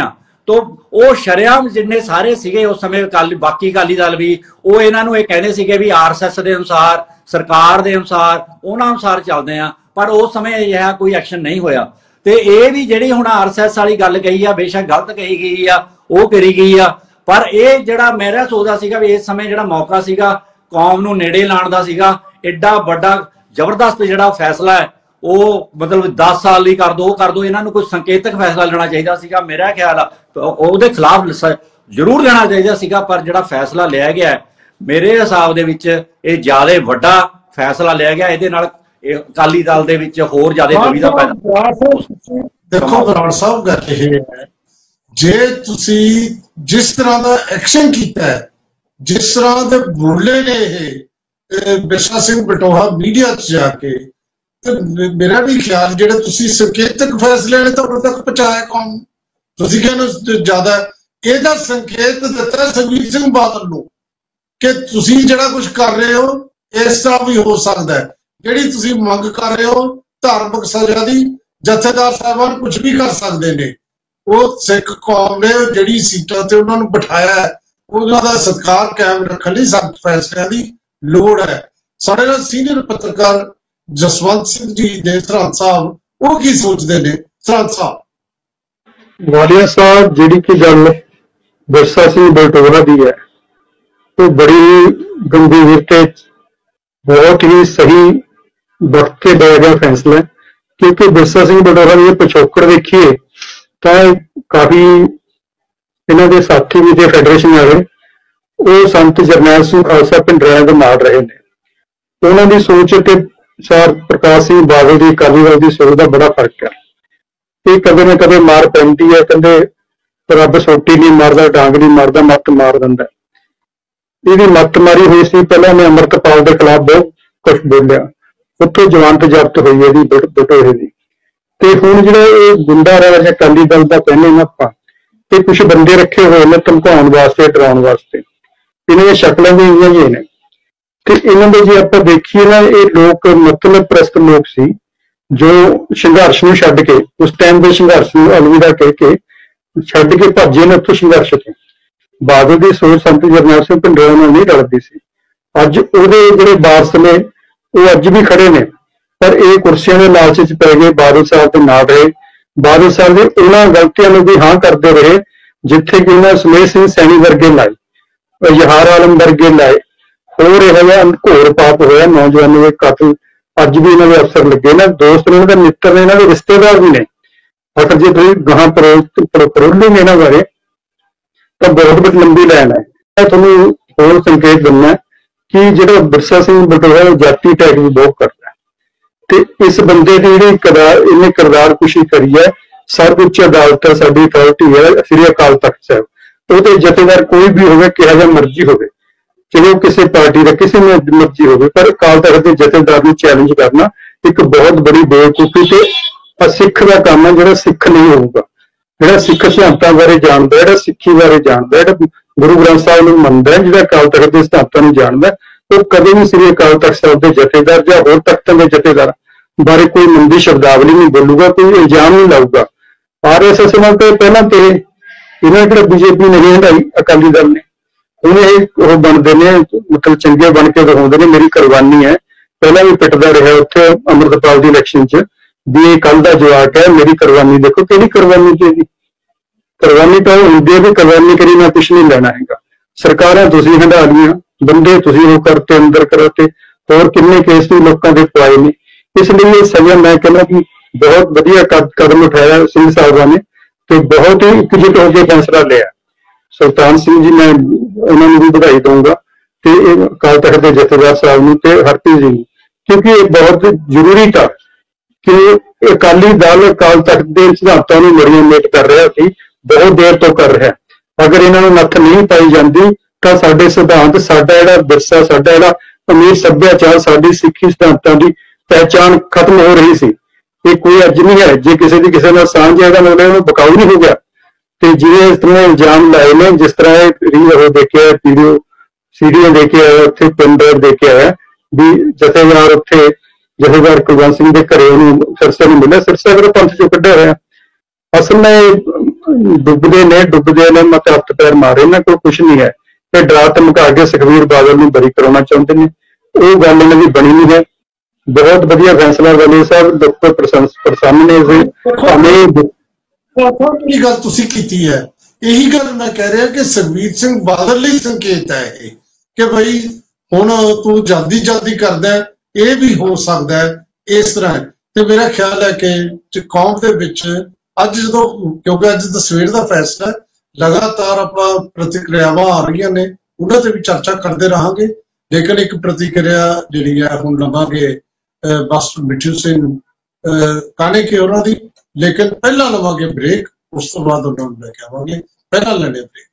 ਤੋ ਉਹ ਸ਼ਰੇਆਮ ਜਿੰਨੇ ਸਾਰੇ ਸੀਗੇ ਉਸ ਸਮੇਂ ਬਾਕੀ ਅਕਾਲੀ ਦਲ ਵੀ ਉਹ ਇਹਨਾਂ ਨੂੰ ਇਹ ਕਹਿੰਦੇ ਸੀਗੇ ਵੀ ਆਰਐਸਐਸ ਦੇ ਅਨੁਸਾਰ, ਸਰਕਾਰ ਦੇ ਅਨੁਸਾਰ, ਉਹਨਾਂ ਅਨੁਸਾਰ ਚੱਲਦੇ ਆ, ਪਰ ਉਸ ਸਮੇਂ ਇਹ ਕੋਈ ਐਕਸ਼ਨ ਨਹੀਂ ਹੋਇਆ। ਤੇ ਇਹ ਵੀ ਜਿਹੜੀ ਹੁਣ ਆਰਐਸਐਸ ਵਾਲੀ ਗੱਲ ਕਹੀ ਆ, ਬੇਸ਼ੱਕ ਗਲਤ ਕਹੀ ਗਈ ਆ, ਉਹ ਕਰੀ ਗਈ ਆ, ਪਰ ਇਹ ਜਿਹੜਾ ਮੇਰਾ ਸੋਚਦਾ ਸੀਗਾ ਵੀ ਇਸ ਸਮੇਂ ਜਿਹੜਾ ਮੌਕਾ ਸੀਗਾ ਕੌਮ ਨੂੰ ਨੇੜੇ ਲਾਉਣ ਦਾ ਸੀਗਾ, ਐਡਾ ਵੱਡਾ ਜ਼ਬਰਦਸਤ ਜਿਹੜਾ ਫੈਸਲਾ ਹੈ ਉਹ ਮਤਲਬ 10 ਸਾਲ ਲਈ ਕਰ ਦੋ, ਉਹ ਕਰ ਦੋ, ਇਹਨਾਂ ਨੂੰ ਕੋਈ ਸੰਕੇਤਕ ਫੈਸਲਾ ਲੈਣਾ ਚਾਹੀਦਾ ਸੀਗਾ। ਮੇਰਾ ਖਿਆਲ ਆ ਉਹਦੇ ਖਿਲਾਫ ਜ਼ਰੂਰ ਲੈਣਾ ਚਾਹੀਦਾ ਸੀਗਾ, ਪਰ ਜਿਹੜਾ ਫੈਸਲਾ ਲਿਆ ਗਿਆ ਮੇਰੇ ਹਿਸਾਬ ਦੇ ਵਿੱਚ ਇਹ ਜ਼ਿਆਦਾ ਵੱਡਾ ਫੈਸਲਾ ਲਿਆ ਗਿਆ। ਇਹਦੇ ਨਾਲ ਅਕਾਲੀ ਦਲ ਦੇ ਵਿੱਚ ਹੋਰ ਜ਼ਿਆਦਾ ਦੁਵਿਧਾ ਪੈਦਾ। ਦੇਖੋ ਬਰਾੜ ਸਾਹਿਬ, ਗੱਲ ਇਹ ਹੈ, ਜੇ ਤੁਸੀਂ ਜਿਸ ਤਰ੍ਹਾਂ ਦਾ ਐਕਸ਼ਨ ਕੀਤਾ ਹੈ, ਜਿਸ ਤਰ੍ਹਾਂ ਦੇ ਬੋਲੇ ਨੇ ਇਹ ਬਿਰਸਾ ਸਿੰਘ ਬਲਟੋਹਾ ਮੀਡੀਆ 'ਚ ਜਾ ਕੇ, ਤੇ ਮੇਰਾ ਵੀ ਖਿਆਲ ਜਿਹੜੇ ਤੁਸੀਂ ਸੰਕੇਤਕ ਫੈਸਲੇ ਨੇ ਤੁਹਾਡੇ ਤੱਕ ਪਹੁੰਚਾਇਆ ਕੌਣ? ਤੁਸੀਂ ਕਹਿੰਦੇ ਜ਼ਿਆਦਾ ਇਹਦਾ ਸੰਕੇਤ ਦਿੱਤਾ ਸੁਖਬੀਰ ਸਿੰਘ ਬਾਦਲ ਨੂੰ ਕਿ ਤੁਸੀਂ ਜਿਹੜਾ ਕੁਝ ਕਰ ਰਹੇ ਹੋ ਇਸ ਤਰ੍ਹਾਂ ਵੀ ਹੋ ਸਕਦਾ ਹੈ। ਜਿਹੜੀ ਤੁਸੀਂ ਮੰਗ ਕਰ ਰਹੇ ਹੋ ਧਾਰਮਿਕ ਸਜ਼ਾ ਦੀ, ਜਥੇਦਾਰ ਸਾਹਿਬਾਨ ਕੁਝ ਵੀ ਕਰ ਸਕਦੇ ਨੇ। ਉਹ ਸਿੱਖ ਕੌਮ ਨੇ ਜਿਹੜੀ ਸੀਟਾਂ ਤੇ ਉਹਨਾਂ ਨੂੰ ਬਿਠਾਇਆ, ਉਹਨਾਂ ਦਾ ਸਤਿਕਾਰ ਕਾਇਮ ਰੱਖਣ ਲਈ ਸਖਤ ਫੈਸਲਿਆਂ ਦੀ ਲੋੜ ਹੈ। ਸਾਡੇ ਨਾਲ ਸੀਨੀਅਰ ਪੱਤਰਕਾਰ ਜਸਵੰਤ ਸਿੰਘ ਜੀ ਨੇ ਸਰਹੰਦ ਸਾਹਿਬ, ਉਹ ਕੀ ਸੋਚਦੇ ਨੇ? ਸਰਹੰਦ ਸਾਹਿਬ। ਵਾਲੀਆ ਸਾਹਿਬ, ਜਿਹੜੀ ਕਿ ਗੱਲ ਬਿਰਸਾ ਸਿੰਘ ਬਲਟੋਹਾ ਦੀ ਹੈ ਉਹ ਬੜੀ ਗੰਭੀਰ ਤੇ ਬਹੁਤ ਹੀ ਸਹੀ ਵਕਤ ਤੇ ਲਿਆ ਗਿਆ ਫੈਸਲਾ, ਕਿਉਂਕਿ ਬਿਰਸਾ ਸਿੰਘ ਬਲਟੋਹਾ ਦੀ ਪਿਛੋਕੜ ਦੇਖੀਏ ਤਾਂ ਕਾਫੀ ਇਹਨਾਂ ਦੇ ਸਾਥੀ ਵੀ ਤੇ ਫੈਡਰੇਸ਼ਨ ਵਾਲੇ ਉਹ ਸੰਤ ਜਰਨੈਲ ਸਿੰਘ ਖਾਲਸਾ ਪਿੰਡਰਾਂ ਦੇ ਨਾਲ ਰਹੇ ਨੇ। ਉਹਨਾਂ ਦੀ ਸੋਚ ਤੇ ਸਰ ਪ੍ਰਕਾਸ਼ ਸਿੰਘ ਬਾਦਲ ਦੀ ਅਕਾਲੀ ਦਲ ਦੀ ਸੋਚ ਦਾ ਬੜਾ ਫਰਕ ਹੈ। ਇਹ ਕਦੇ ਨਾ ਕਦੇ ਮਾਰ ਪੈਂਦੀ ਹੈ, ਕਹਿੰਦੇ ਰੱਬ ਸੋਟੀ ਨਹੀਂ ਮਾਰਦਾ, ਡਾਂਗ ਨਹੀਂ ਮਾਰਦਾ, ਮੱਤ ਮਾਰ ਦਿੰਦਾ। ਇਹਦੀ ਮੱਤ ਮਾਰੀ ਹੋਈ ਸੀ। ਪਹਿਲਾਂ ਨੇ ਅੰਮ੍ਰਿਤਪਾਲ ਦੇ ਖਿਲਾਫ ਬਹੁਤ ਕੁਛ ਬੋਲਿਆ, ਉੱਥੋਂ ਜ਼ਮਾਨਤ ਜ਼ਬਤ ਹੋਈ ਇਹਦੀ ਬਟੋਰੇ ਦੀ। ਤੇ ਹੁਣ ਜਿਹੜਾ ਇਹ ਗੁੰਡਾ ਰਾਜ ਅਕਾਲੀ ਦਲ ਦਾ ਕਹਿੰਦੇ ਨਾ ਆਪਾਂ, ਇਹ ਕੁਛ ਬੰਦੇ ਰੱਖੇ ਹੋਏ ਨੇ ਧਮਕਾਉਣ ਵਾਸਤੇ, ਡਰਾਉਣ ਵਾਸਤੇ। ਇਹਨਾਂ ਦੀਆਂ ਸ਼ਕਲਾਂ ਵੀ ਇਹੀਆਂ ਹੀ ਨੇ। ਤੇ ਇਹਨਾਂ ਦੇ ਜੇ ਆਪਾਂ ਦੇਖੀਏ ਨਾ, ਇਹ ਲੋਕ ਮਤਲਬ ਪ੍ਰਸਤ ਲੋਕ ਸੀ ਜੋ ਸੰਘਰਸ਼ ਨੂੰ ਛੱਡ ਕੇ, ਉਸ ਟਾਈਮ ਦੇ ਸੰਘਰਸ਼ ਨੂੰ ਅਲਵਿਦਾ ਕਹਿ ਕੇ ਛੱਡ ਕੇ ਭੱਜੇ ਨੇ ਉੱਥੋਂ ਸੰਘਰਸ਼ ਤੋਂ। ਬਾਦਲ ਦੀ ਸੋਚ ਸੰਤ ਜਰਨੈਲ ਸਿੰਘ ਭਿੰਡਰਾਂ ਨਾਲ ਨਹੀਂ ਰਲਦੀ ਸੀ। ਅੱਜ ਉਹਦੇ ਜਿਹੜੇ ਵਾਰਸ ਨੇ ਉਹ ਅੱਜ ਵੀ ਖੜੇ ਨੇ, ਪਰ ਇਹ ਕੁਰਸੀਆਂ ਦੇ ਲਾਲਚ 'ਚ ਪੈ ਗਏ, ਬਾਦਲ ਸਾਹਿਬ ਦੇ ਨਾਲ ਰਹੇ। ਬਾਦਲ ਸਾਹਿਬ ਦੇ ਉਹਨਾਂ ਗਲਤੀਆਂ ਨੂੰ ਵੀ ਹਾਂ ਕਰਦੇ ਰਹੇ ਜਿੱਥੇ ਕਿ ਉਹਨਾਂ ਸਮੇਤ ਸਿੰਘ ਸੈਣੀ ਵਰਗੇ ਲਾਏ, ਯਹਾਰ ਆਲਮ ਵਰਗੇ ਲਾਏ। ਹੋਰ ਇਹੋ ਜਿਹਾ ਘੋਰ ਪਾਪ ਹੋਇਆ, ਨੌਜਵਾਨਾਂ ਦੇ ਕਤਲ ਅੱਜ ਵੀ ਇਹਨਾਂ ਦੇ ਅਫਸਰ ਲੱਗੇ ਨੇ, ਦੋਸਤ ਨੇ, ਇਹਨਾਂ ਦੇ ਮਿੱਤਰ ਨੇ, ਇਹਨਾਂ ਦੇ ਰਿਸ਼ਤੇਦਾਰ ਵੀ ਨੇ। ਅਗਰ ਜੇ ਤੁਸੀਂ ਗਾਹਾਂ ਪਰੋਲੋਗੇ ਇਹਨਾਂ ਬਾਰੇ ਤਾਂ ਬਹੁਤ ਵੱਡੀ ਲੰਬੀ ਲਾਈਨ ਹੈ। ਮੈਂ ਤੁਹਾਨੂੰ ਹੋਰ ਸੰਕੇਤ ਦਿੰਦਾ ਕਿ ਜਿਹੜਾ ਬਿਰਸਾ ਸਿੰਘ ਬਲਟੋਹਾ ਉਹ ਜਾਤੀ ਟੈਗ ਵੀ ਬਹੁਤ ਕਰਦਾ, ਤੇ ਇਸ ਬੰਦੇ ਦੀ ਜਿਹੜੀ ਇਹਨੇ ਕਿਰਦਾਰ ਕੁਸ਼ੀ ਕਰੀ ਹੈ। ਸਰਵਉੱਚ ਅਦਾਲਤ ਸਾਡੀ ਅਥਾਰਟੀ ਹੈ, ਸ੍ਰੀ ਅਕਾਲ ਤਖਤ ਸਾਹਿਬ, ਉਹਦੇ ਜਥੇਦਾਰ ਕੋਈ ਵੀ ਹੋਵੇ, ਕਿਹਾ ਜਿਹਾ ਮਰਜ਼ੀ ਹੋਵੇ, ਚਾਹੇ ਉਹ ਕਿਸੇ ਪਾਰਟੀ ਦਾ ਕਿਸੇ ਨੂੰ ਮਰਜ਼ੀ ਹੋਵੇ, ਪਰ ਅਕਾਲ ਤਖਤ ਦੇ ਜਥੇਦਾਰ ਨੂੰ ਚੈਲੰਜ ਕਰਨਾ ਇੱਕ ਬਹੁਤ ਬੜੀ ਬੇਵਕੂਫੀ ਤੇ ਅਸਿੱਖ ਦਾ ਕੰਮ ਹੈ। ਜਿਹੜਾ ਸਿੱਖ ਨਹੀਂ ਹੋਊਗਾ, ਜਿਹੜਾ ਸਿੱਖ ਸਿਧਾਂਤਾਂ ਬਾਰੇ ਜਾਣਦਾ, ਜਿਹੜਾ ਸਿੱਖੀ ਬਾਰੇ ਜਾਣਦਾ, ਜਿਹੜਾ ਗੁਰੂ ਗ੍ਰੰਥ ਸਾਹਿਬ ਨੂੰ ਮੰਨਦਾ, ਜਿਹੜਾ ਅਕਾਲ ਤਖਤ ਦੇ ਸਿਧਾਂਤਾਂ ਨੂੰ ਜਾਣਦਾ, ਉਹ ਕਦੇ ਵੀ ਸ੍ਰੀ ਅਕਾਲ ਤਖਤ ਸਾਹਿਬ ਦੇ ਜਥੇਦਾਰ ਜਾਂ ਹੋਰ ਤਖਤਾਂ ਦੇ ਜਥੇਦਾਰ ਬਾਰੇ ਕੋਈ ਮੰਦੀ ਸ਼ਬਦਾਵਲੀ ਨਹੀਂ ਬੋਲੂਗਾ, ਕੋਈ ਇਲਜ਼ਾਮ ਨਹੀਂ ਲਾਊਗਾ। ਆਰਐਸਐਸ ਨਾਲ ਤੇ ਪਹਿਲਾਂ ਤੇ ਇਹਨਾਂ ਕਿਹੜਾ ਬੀਜੇਪੀ ਨਹੀਂ ਹਟਾਈ ਅਕਾਲੀ ਦਲ ਨੇ, ਹੁਣ ਇਹ ਉਹ ਬਣਦੇ ਨੇ, ਮਤਲਬ ਚੰਗੇ ਬਣ ਕੇ ਦਿਖਾਉਂਦੇ ਨੇ ਮੇਰੀ ਕੁਰਬਾਨੀ ਹੈ। ਪਹਿਲਾਂ ਵੀ ਪਿੱਟਦਾ ਰਿਹਾ ਉੱਥੇ ਅੰਮ੍ਰਿਤਪਾਲ ਦੀ ਇਲੈਕਸ਼ਨ 'ਚ ਵੀ ਇਹ ਕੱਲ ਦਾ ਜਵਾਕ ਹੈ, ਮੇਰੀ ਕੁਰਬਾਨੀ ਦੇਖੋ। ਕਿਹੜੀ ਕੁਰਬਾਨੀ ਚਾਹੀਦੀ? ਕੁਰਬਾਨੀ ਤਾਂ ਉਹ ਹੁੰਦੀ ਹੈ ਵੀ ਕੁਰਬਾਨੀ ਕਰੀ ਮੈਂ ਕੁਛ ਨਹੀਂ ਲੈਣਾ ਹੈਗਾ। ਸਰਕਾਰਾਂ ਤੁਸੀਂ ਹੰਢਾ ਲਈਆਂ, ਬੰਦੇ ਤੁਸੀਂ ਉਹ ਕਰਤੇ, ਅੰਦਰ ਕਰਤੇ, ਹੋਰ ਕਿੰਨੇ ਕੇਸ ਵੀ ਲੋਕਾਂ ਦੇ ਪਵਾਏ ਨੇ। ਇਸ ਲਈ ਇਹ ਸਜ਼ਾ ਮੈਂ ਕਹਿੰਦਾ ਕਿ ਬਹੁਤ ਵਧੀਆ ਕਦਮ ਉਠਾਇਆ ਸਿੰਘ ਸਾਹਿਬਾਂ ਨੇ ਤੇ ਬਹੁਤ ਹੀ ਇਕਜੁੱਟ ਹੋ ਕੇ ਫੈਸਲਾ ਲਿਆ। ਸੁਲਤਾਨ ਸਿੰਘ ਜੀ, ਮੈਂ ਉਹਨਾਂ ਨੂੰ ਵੀ ਵਧਾਈ ਦਊਂਗਾ ਤੇ ਇਹ ਅਕਾਲ ਤਖਤ ਦੇ ਜਥੇਦਾਰ ਸਾਹਿਬ ਨੂੰ ਤੇ ਹਰਪ੍ਰੀਤ ਜੀ ਨੂੰ, ਕਿਉਂਕਿ ਇਹ ਬਹੁਤ ਜ਼ਰੂਰੀ था ਕਿ ਅਕਾਲੀ ਦਲ ਅਕਾਲ ਤਖਤ ਦੇ ਸਿਧਾਂਤਾਂ ਨੂੰ ਮੜੀਆਂ ਮੇਟ ਕਰ ਰਿਹਾ ਸੀ, ਬਹੁਤ ਦੇਰ ਤੋਂ ਕਰ ਰਿਹਾ। ਅਗਰ ਇਹਨਾਂ ਨੂੰ ਨੱਥ ਨਹੀਂ ਪਾਈ ਜਾਂਦੀ ਤਾਂ ਸਾਡੇ ਸਿਧਾਂਤ, ਸਾਡਾ ਜਿਹੜਾ ਵਿਰਸਾ, ਸਾਡਾ ਜਿਹੜਾ ਅਮੀਰ ਸੱਭਿਆਚਾਰ, ਸਾਡੀ ਸਿੱਖੀ ਸਿਧਾਂਤਾਂ ਦੀ ਪਹਿਚਾਣ ਖਤਮ ਹੋ ਰਹੀ ਸੀ। ਇਹ ਕੋਈ ਅੱਜ ਨਹੀਂ ਹੈ। ਜੇ ਕਿਸੇ ਦੀ ਕਿਸੇ ਨਾਲ ਸਾਂਝ ਹੈ ਤਾਂ ਮਤਲਬ ਉਹਨੂੰ ਬਕਾਊ ਨਹੀਂ ਹੋ ਗਿਆ। ਤੇ ਜਿਵੇਂ ਇਸ ਤਰ੍ਹਾਂ ਇਲਜ਼ਾਮ ਲਾਏ ਨੇ, ਜਿਸ ਤਰ੍ਹਾਂ ਇਹ ਦੇਖਿਆ ਵੀਡੀਓ ਸੀਡੀਆਂ ਦੇ ਕੇ ਆਇਆ, ਉੱਥੇ ਪਿੰਡ ਦੇ ਕੇ ਆਇਆ ਵੀ ਜਥੇਦਾਰ ਉੱਥੇ ਜਥੇਦਾਰ ਕੁਲਵੰਤ ਸਿੰਘ ਦੇ ਘਰੇ ਉਹਨੂੰ ਸਿਰਸਾ ਨੂੰ ਮਿਲਿਆ। ਸਿਰਸਾ ਫਿਰ ਪੰਥ ਚੋਂ ਕੱਢਿਆ ਹੋਇਆ। ਅਸਲ में ਡੁੱਬਦੇ ਨੇ ਮਤ ਹੱਥ ਪੈਰ ਮਾਰੇ, ਇਹਨਾਂ ਕੋਲ ਕੁਛ ਨਹੀਂ ਹੈ। ਤੇ ਡਰਾ ਧਮਕਾ ਕੇ ਸੁਖਬੀਰ ਬਾਦਲ ਨੂੰ ਬਰੀ ਕਰਾਉਣਾ ਚਾਹੁੰਦੇ ਨੇ, ਉਹ ਗੱਲ ਇਹਨਾਂ ਦੀ ਬਣੀ ਨਹੀਂ ਹੈ। ਬਹੁਤ ਵਧੀਆ ਫੈਸਲਾ ਵਾਲੇ ਸਾਹਿਬ ਡਾਕਟਰ ਪ੍ਰਸੰਨ ਨੇ ਇਹ ਗੱਲ ਤੁਸੀਂ ਕੀਤੀ ਹੈ। ਇਹੀ ਗੱਲ ਮੈਂ ਕਹਿ ਰਿਹਾ ਕਿ ਸੁਖਬੀਰ ਸਿੰਘ ਬਾਦਲ ਲਈ ਸੰਕੇਤ ਹੈ ਇਹ ਕਿ ਭਾਈ ਹੁਣ ਤੂੰ ਜਲਦੀ ਕਰਦਾ, ਇਹ ਵੀ ਹੋ ਸਕਦਾ ਹੈ ਇਸ ਤਰ੍ਹਾਂ। ਤੇ ਮੇਰਾ ਖਿਆਲ ਹੈ ਕਿ ਕੌਮ ਦੇ ਵਿੱਚ ਅੱਜ ਜਦੋਂ, ਕਿਉਂਕਿ ਅੱਜ ਦਾ ਸਵੇਰ ਦਾ ਫੈਸਲਾ ਲਗਾਤਾਰ ਆਪਾਂ ਪ੍ਰਤੀਕਿਰਿਆਵਾਂ ਆ ਰਹੀਆਂ ਨੇ, ਉਹਨਾਂ ਤੇ ਵੀ ਚਰਚਾ ਕਰਦੇ ਰਹਾਂਗੇ। ਲੇਕਿਨ ਇੱਕ ਪ੍ਰਤੀਕਿਰਿਆ ਜਿਹੜੀ ਹੈ ਹੁਣ ਲਵਾਂਗੇ ਮਾਸਟਰ ਮਿੱਠੂ ਸਿੰਘ ਕਾਣੇਕੇ ਉਹਨਾਂ ਦੀ। ਲੇਕਿਨ ਪਹਿਲਾਂ ਲਵਾਂਗੇ ਬ੍ਰੇਕ, ਉਸ ਤੋਂ ਬਾਅਦ ਉਹਨਾਂ ਨੂੰ ਲੈ ਕੇ ਆਵਾਂਗੇ। ਪਹਿਲਾਂ ਲੈਣੇ ਬ੍ਰੇਕ।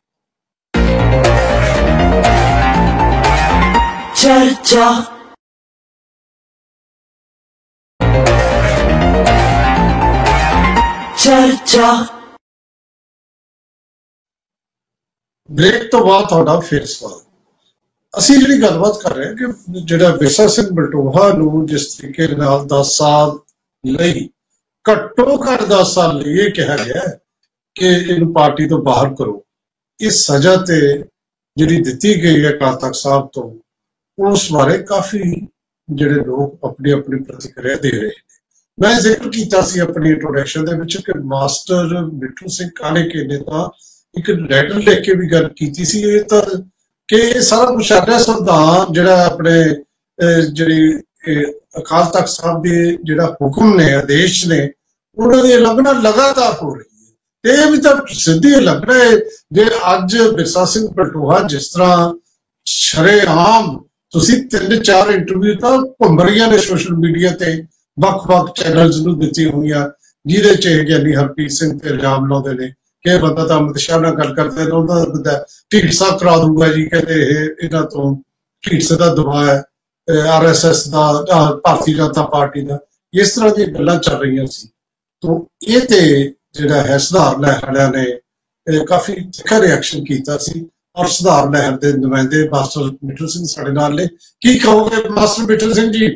ਬ੍ਰੇਕ ਤੋਂ ਬਾਅਦ ਤੁਹਾਡਾ ਫਿਰ ਸਵਾਗਤ। ਅਸੀਂ ਜਿਹੜੀ ਗੱਲਬਾਤ ਕਰ ਰਹੇ ਹਾਂ ਕਿ ਜਿਹੜਾ ਬਿਰਸਾ ਸਿੰਘ ਬਲਟੋਹਾ ਨੂੰ ਜਿਸ ਤਰੀਕੇ ਨਾਲ 10 ਸਾਲ ਲਈ, ਘੱਟੋ ਘੱਟ 10 ਸਾਲ ਲਈ ਇਹ ਕਿਹਾ ਗਿਆ ਕਿ ਇਹਨੂੰ ਪਾਰਟੀ ਤੋਂ ਬਾਹਰ ਕਰੋ, ਇਸ ਸਜ਼ਾ ਤੇ ਜਿਹੜੀ ਦਿੱਤੀ ਗਈ ਹੈ ਅਕਾਲ ਤਖਤ ਸਾਹਿਬ ਤੋਂ, ਉਸ ਬਾਰੇ ਕਾਫੀ ਜਿਹੜੇ ਲੋਕ ਆਪਣੀ ਪ੍ਰਤੀਕਿਰਿਆ ਦੇ ਰਹੇ ਨੇ। ਮੈਂ ਜ਼ਿਕਰ ਕੀਤਾ ਸੀ ਆਪਣੀ ਇੰਟਰੋਡਕਸ਼ਨ ਦੇ ਵਿੱਚ ਕਿ ਮਾਸਟਰ ਮਿੱਠੂ ਸਿੰਘ ਕਾਣੇਕੇ ਨੇ ਤਾਂ ਇੱਕ ਲੈਟਰ ਲਿਖ ਕੇ ਵੀ ਗੱਲ ਕੀਤੀ ਸੀ ਇਹ ਤਾਂ ਕਿ ਇਹ ਸਾਰਾ ਕੁਛ ਸਾਡਾ ਸੰਵਿਧਾਨ ਜਿਹੜਾ ਆਪਣੇ ਜਿਹੜੀ ਅਕਾਲ ਤਖਤ ਸਾਹਿਬ ਦੇ ਜਿਹੜਾ ਹੁਕਮ ਨੇ, ਆਦੇਸ਼ ਨੇ, ਉਹਨਾਂ ਦੀ ਉਲੰਘਣਾ ਲਗਾਤਾਰ ਹੋ ਰਹੀ ਹੈ। ਤੇ ਇਹ ਵੀ ਤਾਂ ਸਿੱਧੀ ਉਲੰਘਣਾ ਹੈ ਜੇ ਅੱਜ ਬਿਰਸਾ ਸਿੰਘ ਬਲਟੋਹਾ ਜਿਸ ਤਰ੍ਹਾਂ ਸ਼ਰੇਆਮ, ਤੁਸੀਂ 3-4 ਇੰਟਰਵਿਊ ਤਾਂ ਘੁੰਮ ਰਹੀਆਂ ਨੇ ਸੋਸ਼ਲ ਮੀਡੀਆ ਤੇ, ਵੱਖ-ਵੱਖ ਚੈਨਲਸ ਨੂੰ ਦਿੱਤੀ ਹੋਈਆਂ, ਜਿਹਦੇ ਚ ਗਿਆਨੀ ਹਰਪ੍ਰੀਤ ਸਿੰਘ ਤੇ ਇਲਜ਼ਾਮ ਲਾਉਂਦੇ ਨੇ ਕਿ ਬੰਦਾ ਤਾਂ ਅਮਿਤ ਸ਼ਾਹ ਨਾਲ ਗੱਲ ਕਰਦੇ ਨੇ, ਉਹਨਾਂ ਦਾ ਢੀਂਡਸਾ ਕਰਾ ਦੂਗਾ ਜੀ, ਕਹਿੰਦੇ ਇਹ ਇਹਨਾਂ ਤੋਂ ਢੀਂਡਸੇ ਦਾ ਦਬਾਅ ਹੈ, RSS ਦਾ, ਭਾਰਤੀ ਜਨਤਾ ਪਾਰਟੀ ਦਾ, ਇਸ ਤਰ੍ਹਾਂ ਦੀਆਂ ਗੱਲਾਂ ਚੱਲ ਰਹੀਆਂ ਸੀ। ਤੋਂ ਇਹ ਤੇ ਜਿਹੜਾ ਹੈ ਸੁਧਾਰ ਲਹਿਰ ਵਾਲਿਆਂ ਨੇ ਕਾਫੀ ਤਿੱਖਾ ਰਿਐਕਸ਼ਨ ਕੀਤਾ ਸੀ ਔਰ ਸੁਧਾਰ ਲਹਿਰ ਦੇ ਨੁਮਾਇੰਦੇ ਮਾਸਟਰ ਮਿੱਠੂ ਸਿੰਘ ਸਾਡੇ ਨਾਲ ਨੇ। ਕੀ ਕਹੋਗੇ ਮਾਸਟਰ ਮਿੱਠੂ ਸਿੰਘ ਜੀ?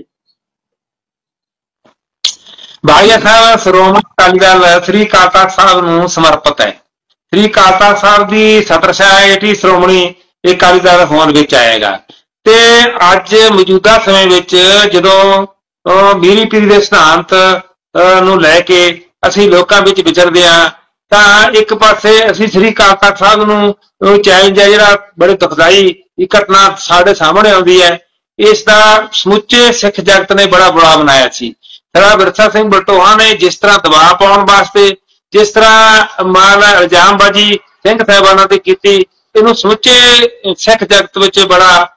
ਭਾਈਆ ਸਾਹਿਬ, ਸ਼੍ਰੋਮਣੀ ਅਕਾਲੀ ਦਲ ਸ੍ਰੀ ਅਕਾਲ ਤਖਤ ਸਾਹਿਬ ਨੂੰ ਸਮਰਪਿਤ ਹੈ। ਸ੍ਰੀ ਅਕਾਲ ਤਖਤ ਸਾਹਿਬ ਦੀ ਸਤਰਸ਼ਾਹੀ ਸ਼੍ਰੋਮਣੀ ਅਕਾਲੀ ਦਲ ਹੋਂਦ ਵਿੱਚ ਆਏਗਾ। ਤੇ ਅੱਜ ਮੌਜੂਦਾ ਸਮੇਂ ਵਿੱਚ ਜਦੋਂ ਮੀਰੀ ਪੀਰੀ ਦੇ ਸਿਧਾਂਤ ਨੂੰ ਲੈ ਕੇ ਅਸੀਂ ਲੋਕਾਂ ਵਿੱਚ ਵਿਚਰਦੇ ਹਾਂ ਤਾਂ ਇੱਕ ਪਾਸੇ ਅਸੀਂ ਸ੍ਰੀ ਅਕਾਲ ਤਖਤ ਸਾਹਿਬ ਨੂੰ ਚੈਲੰਜ ਹੈ ਜਿਹੜਾ ਬੜੇ ਦੁਖਦਾਈ ਘਟਨਾ ਸਾਡੇ ਸਾਹਮਣੇ ਆਉਂਦੀ ਹੈ, ਇਸ ਦਾ ਸਮੁੱਚੇ ਸਿੱਖ ਜਗਤ ਨੇ ਬੜਾ ਬੁਰਾ ਬਣਾਇਆ ਸੀ। ਸਰਦਾਰ ਬਿਰਸਾ ਸਿੰਘ ਬਲਟੋਹਾ ਨੇ ਜਿਸ ਤਰ੍ਹਾਂ ਦਬਾਅ ਪਾਉਣ ਵਾਸਤੇ ਜਿਸ ਤਰ੍ਹਾਂ ਇਲਜ਼ਾਮਬਾਜ਼ੀ ਸਿੰਘ ਸਾਹਿਬਾਨਾਂ ਤੇ ਕੀਤੀ, ਇਹਨੂੰ ਸਮੁੱਚੇ ਸਿੱਖ ਜਗਤ ਵਿੱਚ ਬੜਾ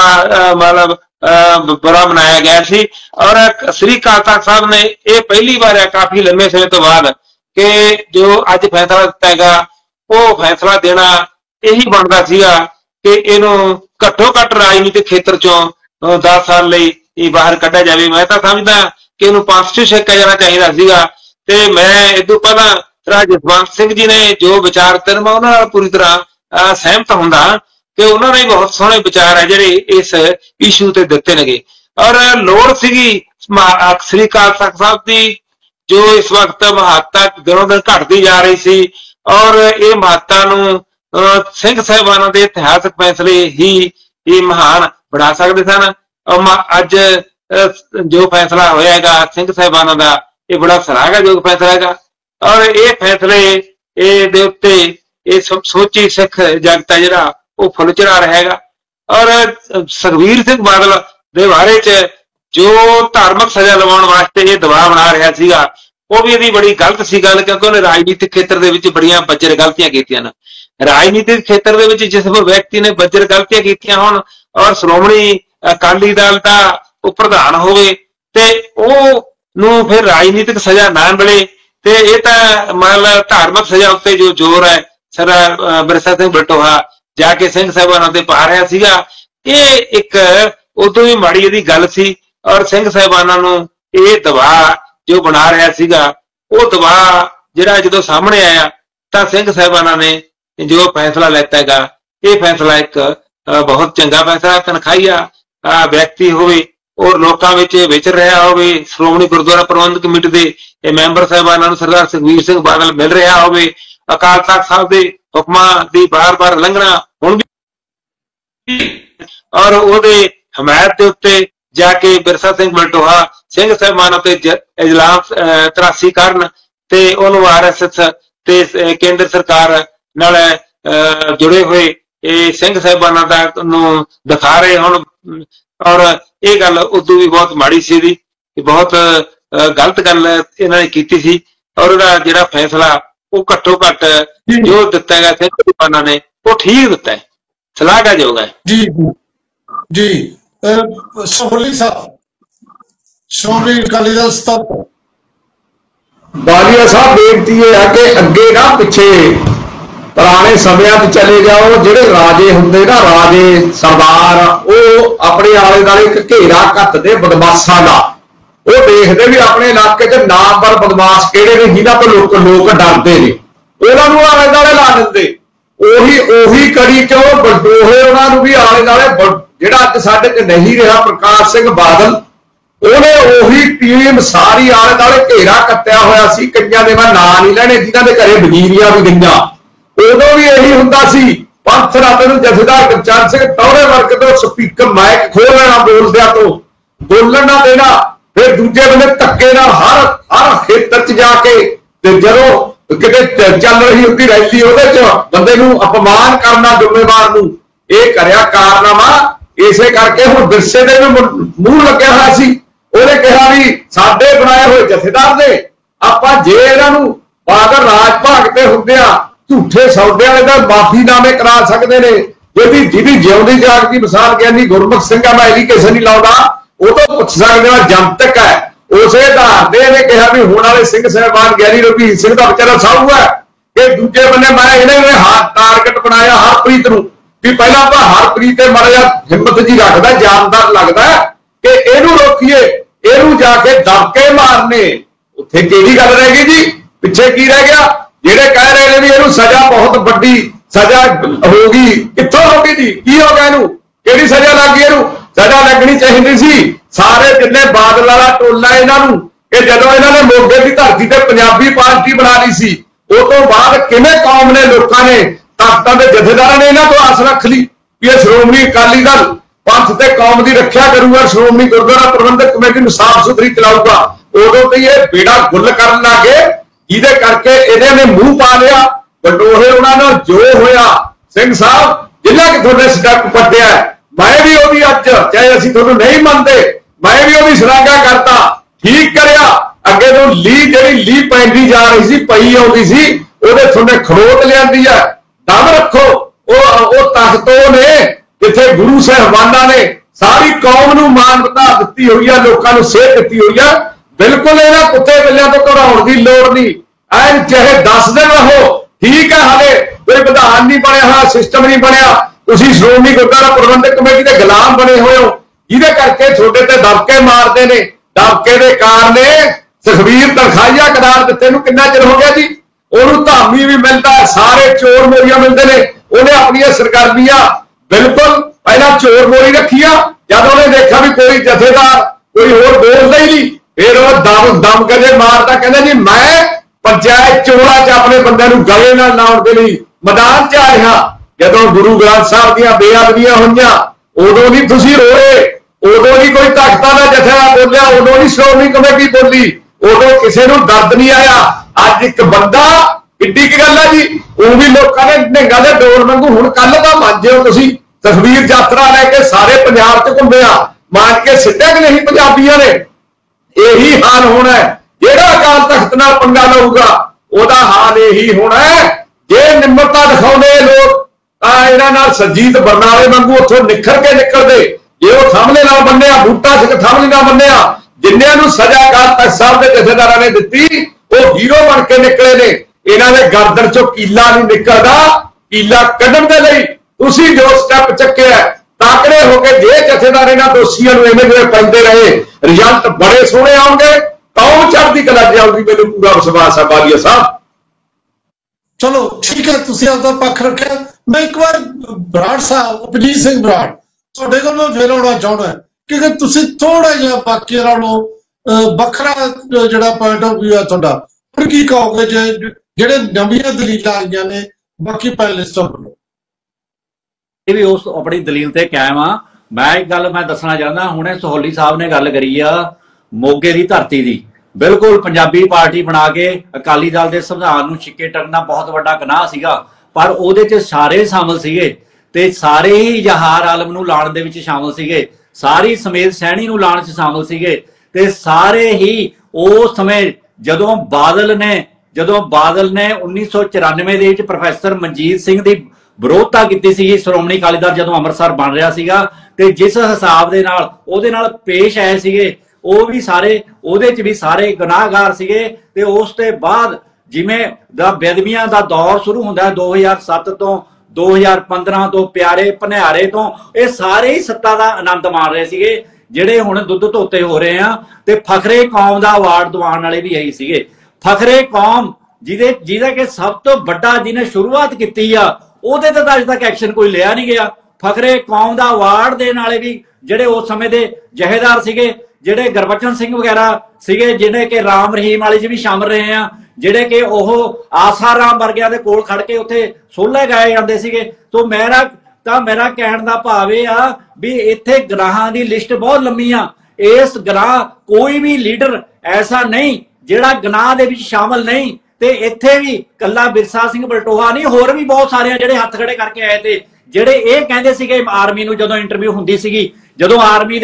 ਬੁਰਾ ਬਣਾਇਆ ਗਿਆ ਸੀ। ਔਰ ਸ੍ਰੀ ਅਕਾਲ ਤਖਤ ਸਾਹਿਬ ਨੇ ਇਹ ਪਹਿਲੀ ਵਾਰ ਹੈ ਕਾਫੀ ਲੰਮੇ ਸਮੇਂ ਤੋਂ ਬਾਅਦ ਕਿ ਜੋ ਅੱਜ ਫੈਸਲਾ ਦਿੱਤਾ ਹੈਗਾ, ਉਹ ਫੈਸਲਾ ਦੇਣਾ ਇਹੀ ਬਣਦਾ ਸੀਗਾ ਕਿ ਇਹਨੂੰ ਘੱਟੋ ਘੱਟ ਰਾਜਨੀਤਿਕ ਖੇਤਰ ਚੋਂ 10 ਸਾਲ ਲਈ ਇਹ ਬਾਹਰ ਕੱਢਿਆ ਜਾਵੇ। ਮੈਂ ਤਾਂ ਸਮਝਦਾ ਕਿ ਇਹਨੂੰ 5 ਛੱਕਿਆ ਜਾਣਾ ਚਾਹੀਦਾ ਸੀਗਾ। ਤੇ ਮੈਂ ਇਹ ਤੋਂ ਪਹਿਲਾਂ ਜਸਵੰਤ ਸਿੰਘ ਜੀ ਨੇ ਜੋ ਵਿਚਾਰ ਦਿੱਤੇ ਮੈਂ ਉਹਨਾਂ ਨਾਲ ਪੂਰੀ ਤਰ੍ਹਾਂ ਸਹਿਮਤ ਹੁੰਦਾ ਕਿ ਉਹਨਾਂ ਨੇ ਬਹੁਤ ਸੋਹਣੇ ਵਿਚਾਰ ਹੈ ਜਿਹੜੇ ਇਸ ਇਸ਼ੂ ਤੇ ਦਿੱਤੇ ਨੇਗੇ। ਔਰ ਲੋੜ ਸੀਗੀ ਸ੍ਰੀ ਅਕਾਲ ਤਖਤ ਸਾਹਿਬ ਦੀ ਜੋ ਇਸ ਵਕਤ ਮਹੱਤਤਾ ਦਿਨੋਂ ਦਿਨ ਘਟਦੀ ਜਾ ਰਹੀ ਸੀ ਔਰ ਇਹ ਮਹੱਤਤਾ ਨੂੰ ਸਿੰਘ ਸਾਹਿਬਾਨਾਂ ਦੇ ਇਤਿਹਾਸਕ ਫੈਸਲੇ ਹੀ ਇਹ ਮਹਾਨ ਬਣਾ ਸਕਦੇ ਸਨ। ਅੱਜ ਜੋ ਫੈਸਲਾ ਹੋਇਆ ਹੈਗਾ ਸਿੰਘ ਸਾਹਿਬਾਨਾਂ ਦਾ, ਇਹ ਬੜਾ ਸਰਾਹਨਾਯੋਗ ਫੈਸਲਾ ਹੈਗਾ। ਔਰ ਇਹ ਫੈਸਲੇ ਦੇ ਉੱਤੇ ਇਹ ਸੋਚੀ ਸਿੱਖ ਜਗਤ ਹੈ ਜਿਹੜਾ ਉਹ ਫੁੱਲ ਚੜਾ ਰਿਹਾ ਹੈਗਾ। ਔਰ ਸੁਖਬੀਰ ਸਿੰਘ ਬਾਦਲ ਦੇ ਬਾਰੇ ਚ ਜੋ ਧਾਰਮਿਕ ਸਜ਼ਾ ਲਵਾਉਣ ਵਾਸਤੇ ਇਹ ਦਬਾਅ ਬਣਾ ਰਿਹਾ ਸੀਗਾ, ਉਹ ਵੀ ਇਹਦੀ ਬੜੀ ਗਲਤ ਸੀ ਗੱਲ, ਕਿਉਂਕਿ ਉਹਨੇ ਰਾਜਨੀਤਿਕ ਖੇਤਰ ਦੇ ਵਿੱਚ ਬੜੀਆਂ ਬੱਜਰ ਗਲਤੀਆਂ ਕੀਤੀਆਂ ਨੇ। ਰਾਜਨੀਤਿਕ ਖੇਤਰ ਦੇ ਵਿੱਚ ਜਿਸ ਵਿਅਕਤੀ ਨੇ ਬੱਜਰ ਗਲਤੀਆਂ ਕੀਤੀਆਂ ਹੋਣ ਔਰ ਸ਼੍ਰੋਮਣੀ ਅਕਾਲੀ ਦਲ ਦਾ ਉਹ ਪ੍ਰਧਾਨ ਹੋਵੇ ਤੇ ਉਹ ਨੂੰ ਫਿਰ ਰਾਜਨੀਤਿਕ ਸਜ਼ਾ ਨਾ ਮਿਲੇ, ਤੇ ਇਹ ਤਾਂ ਮਤਲਬ ਧਾਰਮਿਕ ਸਜ਼ਾ ਉੱਤੇ ਜੋ ਜ਼ੋਰ ਹੈ ਸਰ ਬਿਰਸਾ ਸਿੰਘ ਬਲਟੋਹਾ ਜਾ ਕੇ ਸਿੰਘ ਸਾਹਿਬਾਨਾਂ ਤੇ ਪਾ ਰਿਹਾ ਸੀਗਾ, ਇਹ ਇੱਕ ਉਦੋਂ ਵੀ ਮਾੜੀ ਇਹਦੀ ਗੱਲ ਸੀ। ਔਰ ਸਿੰਘ ਸਾਹਿਬਾਨਾਂ ਨੂੰ ਇਹ ਦਬਾਅ ਜੋ ਬਣਾ ਰਿਹਾ ਸੀਗਾ, ਉਹ ਦਬਾਅ ਜਿਹੜਾ ਜਦੋਂ ਸਾਹਮਣੇ ਆਇਆ ਤਾਂ ਸਿੰਘ ਸਾਹਿਬਾਨਾਂ ਨੇ ਜੋ ਫੈਸਲਾ ਲੈਤਾ ਹੈਗਾ, ਇਹ ਫੈਸਲਾ ਇੱਕ ਬਹੁਤ ਚੰਗਾ ਫੈਸਲਾ। ਤਨਖਾਹੀਆ ਵਿਅਕਤੀ ਹੋਵੇ ਔਰ ਲੋਕਾਂ ਵਿੱਚ ਵਿਚਰ ਰਿਹਾ ਹੋਵੇ, ਸ਼੍ਰੋਮਣੀ ਗੁਰਦੁਆਰਾ ਪ੍ਰਬੰਧਕ ਕਮੇਟੀ ਦੇ ਮੈਂਬਰ ਸਾਹਿਬਾਨਾਂ ਨੂੰ ਸਰਦਾਰ ਸੁਖਬੀਰ ਸਿੰਘ ਬਾਦਲ ਮਿਲ ਰਿਹਾ ਹੋਵੇ ਅਕਾਲ ਤਖਤ ਸਾਹਿਬ ਦੇ ਹੁਕਮਾਂ ਦੀ ਬਾਰ-ਬਾਰ ਉਲੰਘਣਾ ਹੁਣ ਵੀ ਔਰ ਉਹਦੇ ਹਮਾਇਤ ਦੇ ਉੱਤੇ ਜਾ ਕੇ ਬਿਰਸਾ ਸਿੰਘ ਬਲਟੋਹਾ ਸਿੰਘ ਸਾਹਿਬਾਨਾਂ ਤੇ ਇਜਲਾਮ 83 ਕਰਨ ਤੇ ਉਹਨੂੰ RSS ਤੇ ਕੇਂਦਰ ਸਰਕਾਰ ਨਾਲ जुड़े हुए सिंह साहिबाना दा नूं दिखा रहे हुण और ये गल उदों भी बहुत माड़ी सी कि बहुत गलत गल इन्हां ने कीती सी और उहदा जिहड़ा फैसला वो घट्टो घट जो दिता है सिंह साहिबाना ने वो ठीक दिता है, सलाहयोग है। जी जी सोहली साहब श्रोमणी अकाली दल स्तर बालिया साहब बेनती है कि अगे ना पिछे पुराने समय चले जाओ, जेडे राजे होंगे ना राजे सरदार वो अपने आले दुआले एक घेरा घटते बदमाशा का, वो देखते भी अपने इलाके च नाम पर बदमाश किहड़े ने जिन्हां तो लोग डरते ने उन्होंने आले दुआले ला देंगे। ओही कड़ी चो बलटोहे उन्होंने भी आले दुआले जिहड़ा अज साडे च नहीं रहा प्रकाश सिंह बादल उन्हें ओही टीम सारी आले दुआले घेरा कट्टिया होया सी। कईयां दे मैं नां नहीं लैणे जिन्हां दे घरे वजीरियां भी गईयां, उदों भी यही हुंदा सी। पंथ रत नूं जथेदार गुरचरण सिंह टौहरे वर्ग तो स्पीकर माइक खोल लेना बोलदिया तो बोलन ना देना, फिर दूजे बंदे धक्के नाल हर खेतर च जाके ते जदों किते चल रही होंदी रैली उहदे च बंदे नूं अपमान करना जिम्मेवार नूं इह करया कारनामा। इसे करके हुण विरसे दे भी मूंह लग्या होया सी, ਉਹਨੇ कहा भी साडे बनाए हुए जथेदार ने आपां जे इन्हां नूं बादल राज भाग ते हुंदिया झूठे सौदे वाले का माफीनामे करा सकते हैं। जिहदी जिउंदी जागदी मिसाल ज्ञानी गुरमुख सिंह मैं एलीगेशन नहीं लाउंदा, वो तो पुछ सकते हैं जनतक है। उस आधार से इन्हें कहा भी हुण वाले सिंह साहिबान ज्ञानी रघुवीर सिंह का बेचारा साहू है कि दूजे बंदे मैं इन्हें टारगेट बनाया हरप्रीत नूं भी पहला आपां हरप्रीत ते माड़ा जिहा हिम्मत जी रखदा जानदार लगदा कि इहनूं रोकीए, इहनूं जाके दबके मारने। उत्थे किहड़ी गल रह गई जी, पिछे की रह गया? ਜਿਹੜੇ कह रहे हैं भी ਇਹਨੂੰ सजा बहुत बड़ी सजा होगी, कित्थों होगी जी? की हो गया ਇਹਨੂੰ? ਕਿਹੜੀ सजा लग गई? ਇਹਨੂੰ सजा लगनी चाहिए सी। सारे जिन्ने बादल वाला टोला ਇਹਨਾਂ ਨੂੰ कि ਜਦੋਂ ਇਹਨਾਂ ने ਮੋਗੇ ਦੀ ਧਰਤੀ ਤੇ ਪੰਜਾਬੀ ਪਾਰਟੀ बना ली सी उस तो बाद किवें कौम ने लोगों ने ताकतां दे जथेदारां ने ਇਹਨਾਂ ਤੋਂ आस रख ली कि ये श्रोमणी अकाली दल पंथ ते कौम की रक्षा करूगा, श्रोमणी गुरुद्वारा प्रबंधक कमेटी नूं साफ सुथरी चलाऊगा। उदों तो ये बेड़ा गुल करन लग गए जिहदे करके इन्हां ने मुंह पा लिया। बलटोहे उन्हां नाल जो होया सिंह साहब जिन्ना कि तुहाडे स्टैप पट्टिया मैं भी ओहदी अज चाहे असीं तुहानूं नहीं मनदे मैं भी ओहदी सराहना करता, ठीक करया। अगे तो ली पैंदी जा रही सी पई आउंदी सी ओहदे तुहाडे खड़ोत लिआंदी है। दम रखो, ओ तख्तों ने जिथे गुरु साहिबाना ने सारी कौम नूं मानवता दित्ती हुई है, लोकां नूं सेध दित्ती हुई है। बिल्कुल इन्हां कुत्ते बिल्लियां तो घबराउण की लोड़ नहीं। ऐन चाहे 10 दिन रहो ठीक है, हाले कोई विधान नहीं बनया हुआ, सिस्टम नहीं बनया, तुसीं श्रोमणी गुरुद्वारा प्रबंधक कमेटी के गुलाम बने हुए हो जिहदे करके छोटे ते दबके मारते ने। दबके के कारण सुखबीर तनखाहिया करार दिते नूं कितना चिर हो गया जी? उहनूं धामी भी मिलता, सारे चोर मोरियां मिलते हैं। उन्हें अपनी सरगर्मियां बिल्कुल पहला चोर मोरी रखिया, जब उन्हें देखा भी कोई जथेदार कोई होर बोलता ही नहीं फिर वो दम करके मारता, कहना जी मैं पंचायत चोणा च अपने बंदे नूं गले नाल लाउण दे लई मैदान च आया। जदों गुरु ग्रंथ साहब दीआं बेअदबियां होईयां उदों नहीं तुसीं रोए, उदों नहीं कोई तख्तां दा जथेदार बोलिया, उदों नहीं श्रोमणी कमेटी बोली, उदों किसी नूं दर्द नहीं आया। अज एक बंदा किड्डी की गल है जी, वो भी लोगों ने निंगा दे डोर वांगू हुण कल दा मान जिओ तुसीं तस्वीर यात्रा लैके सारे पंजाब च घुम्मे आ, मान के सिੱਟਿਆ कि नहीं पंजाबियों ने? यही हाल होना है। जेड़ा अकाल तख्त नाल पंगा लऊगा ओदा हाल यही होना है। जे निम्रता दिखाउंदे लोग तां इन्हां नाल सरजीत बरनाले वांगू उत्थों निखर के निकलदे। जे वो थामले नाल बन्निया बूटा सिख थामले नाल बन्निया जिन्नियां नूं सजा अकाल तख्त साहब दे जथेदारां ने दित्ती वो हीरो बन के निकले ने। इन्हां दे गर्दन चों कीला नहीं निकलदा। कीला कढण दे लई तुसीं जो स्टैप चुक्किआ ताकड़े होकर जे जथेदार इन्हां दोषियों नूं इवें जिवें पैंदे रहे रिजल्ट बड़े सोहणे आउणगे, कौम चढ़दी कला च आउगी। मैनूं पूरा विश्वास है बालिया साहब। चलो ठीक है, तुसीं आपदा पक्ष रखिआ। मैं एक बार बराड़ साहब उपजीत सिंह बराड़ तुहाडे कोल मैं फिर आउणा चाहुंदा क्योंकि तुसीं थोड़ा जिहा बाकियां नालों ਵੱਖਰਾ ਜਿਹੜਾ पॉइंट ऑफ व्यू है तुहाडा। हुण की कहोगे जे ਜਿਹੜੇ ਨਵੀਆਂ ਦਲੀਲਾਂ ਆਈਆਂ ਨੇ ਬਾਕੀ ਪੈਨਲਿਸਟਾਂ ਵੱਲੋਂ। ਇਹ ਵੀ ਉਸ ਆਪਣੀ ਦਲੀਲ ਤੇ ਕਾਇਮ ਆ। ਮੈਂ ਇੱਕ ਗੱਲ ਮੈਂ ਦੱਸਣਾ ਚਾਹੁੰਦਾ, ਹੁਣੇ ਸਹੋਲੀ ਸਾਹਿਬ ਨੇ ਗੱਲ ਕਰੀ ਆ ਮੋਗੇ ਦੀ ਧਰਤੀ ਦੀ। ਬਿਲਕੁਲ ਪੰਜਾਬੀ ਪਾਰਟੀ ਬਣਾ ਕੇ ਅਕਾਲੀ ਦਲ ਦੇ ਸੰਵਿਧਾਨ ਨੂੰ ਛਿੱਕੇ ਟੰਗਣਾ ਬਹੁਤ ਵੱਡਾ ਗੁਨਾਹ ਸੀਗਾ, ਪਰ ਉਹਦੇ 'ਚ ਸਾਰੇ ਸ਼ਾਮਲ ਸੀਗੇ ਤੇ ਸਾਰੇ ਹੀ ਜਹਾਰ ਆਲਮ ਨੂੰ ਲਾਉਣ ਦੇ ਵਿੱਚ ਸ਼ਾਮਲ ਸੀਗੇ, ਸਾਰੀ ਸਮੇਤ ਸੈਣੀ ਨੂੰ ਲਾਉਣ 'ਚ ਸ਼ਾਮਲ ਸੀਗੇ ਤੇ ਸਾਰੇ ਹੀ ਉਸ ਸਮੇਂ ਜਦੋਂ ਬਾਦਲ ਨੇ 1994 ਦੇ ਵਿੱਚ ਪ੍ਰੋਫੈਸਰ ਮਨਜੀਤ ਸਿੰਘ ਦੀ ਵਿਰੋਧਤਾ ਕੀਤੀ ਸੀ ਸ਼੍ਰੋਮਣੀ ਅਕਾਲੀ ਦਲ ਜਦੋਂ ਅੰਮ੍ਰਿਤਸਰ ਬਣ ਰਿਹਾ ਸੀਗਾ, ਤੇ ਜਿਸ ਹਿਸਾਬ ਦੇ ਨਾਲ ਉਹਦੇ ਨਾਲ ਪੇਸ਼ ਆਏ ਸੀਗੇ ਉਹ ਵੀ ਸਾਰੇ ਉਹਦੇ 'ਚ ਵੀ ਸਾਰੇ ਗੁਨਾਹਗਾਰ ਸੀਗੇ। ਤੇ ਉਸ ਤੋਂ ਬਾਅਦ ਜਿਵੇਂ ਦਾ ਬੇਅਦਬੀਆਂ ਦਾ ਦੌਰ ਸ਼ੁਰੂ ਹੁੰਦਾ 2007 ਤੋਂ 2015 ਤੋਂ ਪਿਆਰੇ ਭਨਿਆਰੇ ਤੋਂ, ਇਹ ਸਾਰੇ ਹੀ ਸੱਤਾ ਦਾ ਆਨੰਦ ਮਾਣ ਰਹੇ ਸੀਗੇ ਜਿਹੜੇ ਹੁਣ ਦੁੱਧ ਧੋਤੇ ਹੋ ਰਹੇ ਆ। ਤੇ ਫਖਰੇ ਕੌਮ ਦਾ ਅਵਾਰਡ ਦਿਵਾਉਣ ਵਾਲੇ ਵੀ ਇਹੀ ਸੀਗੇ। ਫਖਰੇ ਕੌਮ ਜਿਹਦਾ ਕਿ ਸਭ ਤੋਂ ਵੱਡਾ ਜਿਹਨੇ ਸ਼ੁਰੂਆਤ ਕੀਤੀ ਆ, ਉਹਦੇ ਤੇ ਤਾਂ ਅਜੇ ਤੱਕ ਐਕਸ਼ਨ ਕੋਈ ਲਿਆ ਨਹੀਂ ਗਿਆ। ਫਖਰੇ ਕੌਮ ਦਾ ਅਵਾਰਡ ਦੇਣ ਵਾਲੇ ਵੀ ਜਿਹੜੇ ਉਸ ਸਮੇਂ ਦੇ ਜਹੇਦਾਰ ਸੀਗੇ, ਜਿਹੜੇ ਗੁਰਬਚਨ ਸਿੰਘ ਵਗੈਰਾ ਸੀਗੇ, ਜਿਹੜੇ ਕਿ ਰਾਮ ਰਹੀਮ ਵਾਲੇ 'ਚ ਵੀ ਸ਼ਾਮਲ ਰਹੇ ਆ, ਜਿਹੜੇ ਕਿ ਉਹ ਆਸਾਰਾਮ ਵਰਗਿਆਂ ਦੇ ਕੋਲ ਖੜ ਕੇ ਉੱਥੇ ਸੋਹਲੇ ਗਾਏ ਜਾਂਦੇ ਸੀਗੇ। ਤੋਂ ਮੇਰਾ ਕਹਿਣ ਦਾ ਭਾਵ ਇਹ ਆ ਵੀ ਇੱਥੇ ਗੁਨਾਹਾਂ ਦੀ ਲਿਸਟ ਬਹੁਤ ਲੰਮੀ ਆ। ਇਸ ਗੁਨਾਹ ਕੋਈ ਵੀ ਲੀਡਰ ਐਸਾ ਨਹੀਂ ਜਿਹੜਾ ਗੁਨਾਹ ਦੇ ਵਿੱਚ ਸ਼ਾਮਲ ਨਹੀਂ। ਤੇ ਇੱਥੇ ਵੀ ਕੱਲਾ ਬਿਰਸਾ ਸਿੰਘ ਬਲਟੋਹਾ ਨਹੀਂ, ਹੋਰ ਵੀ ਬਹੁਤ ਸਾਰੇ ਆ ਜਿਹੜੇ ਹੱਥ ਖੜੇ ਕਰਕੇ ਆਏ ਤੇ ਜਿਹੜੇ ਇਹ ਕਹਿੰਦੇ ਸੀਗੇ ਆਰਮੀ ਨੂੰ ਜਦੋਂ ਇੰਟਰਵਿਊ ਹੁੰਦੀ ਸੀਗੀ, ਜਦੋਂ ਆਰਮੀ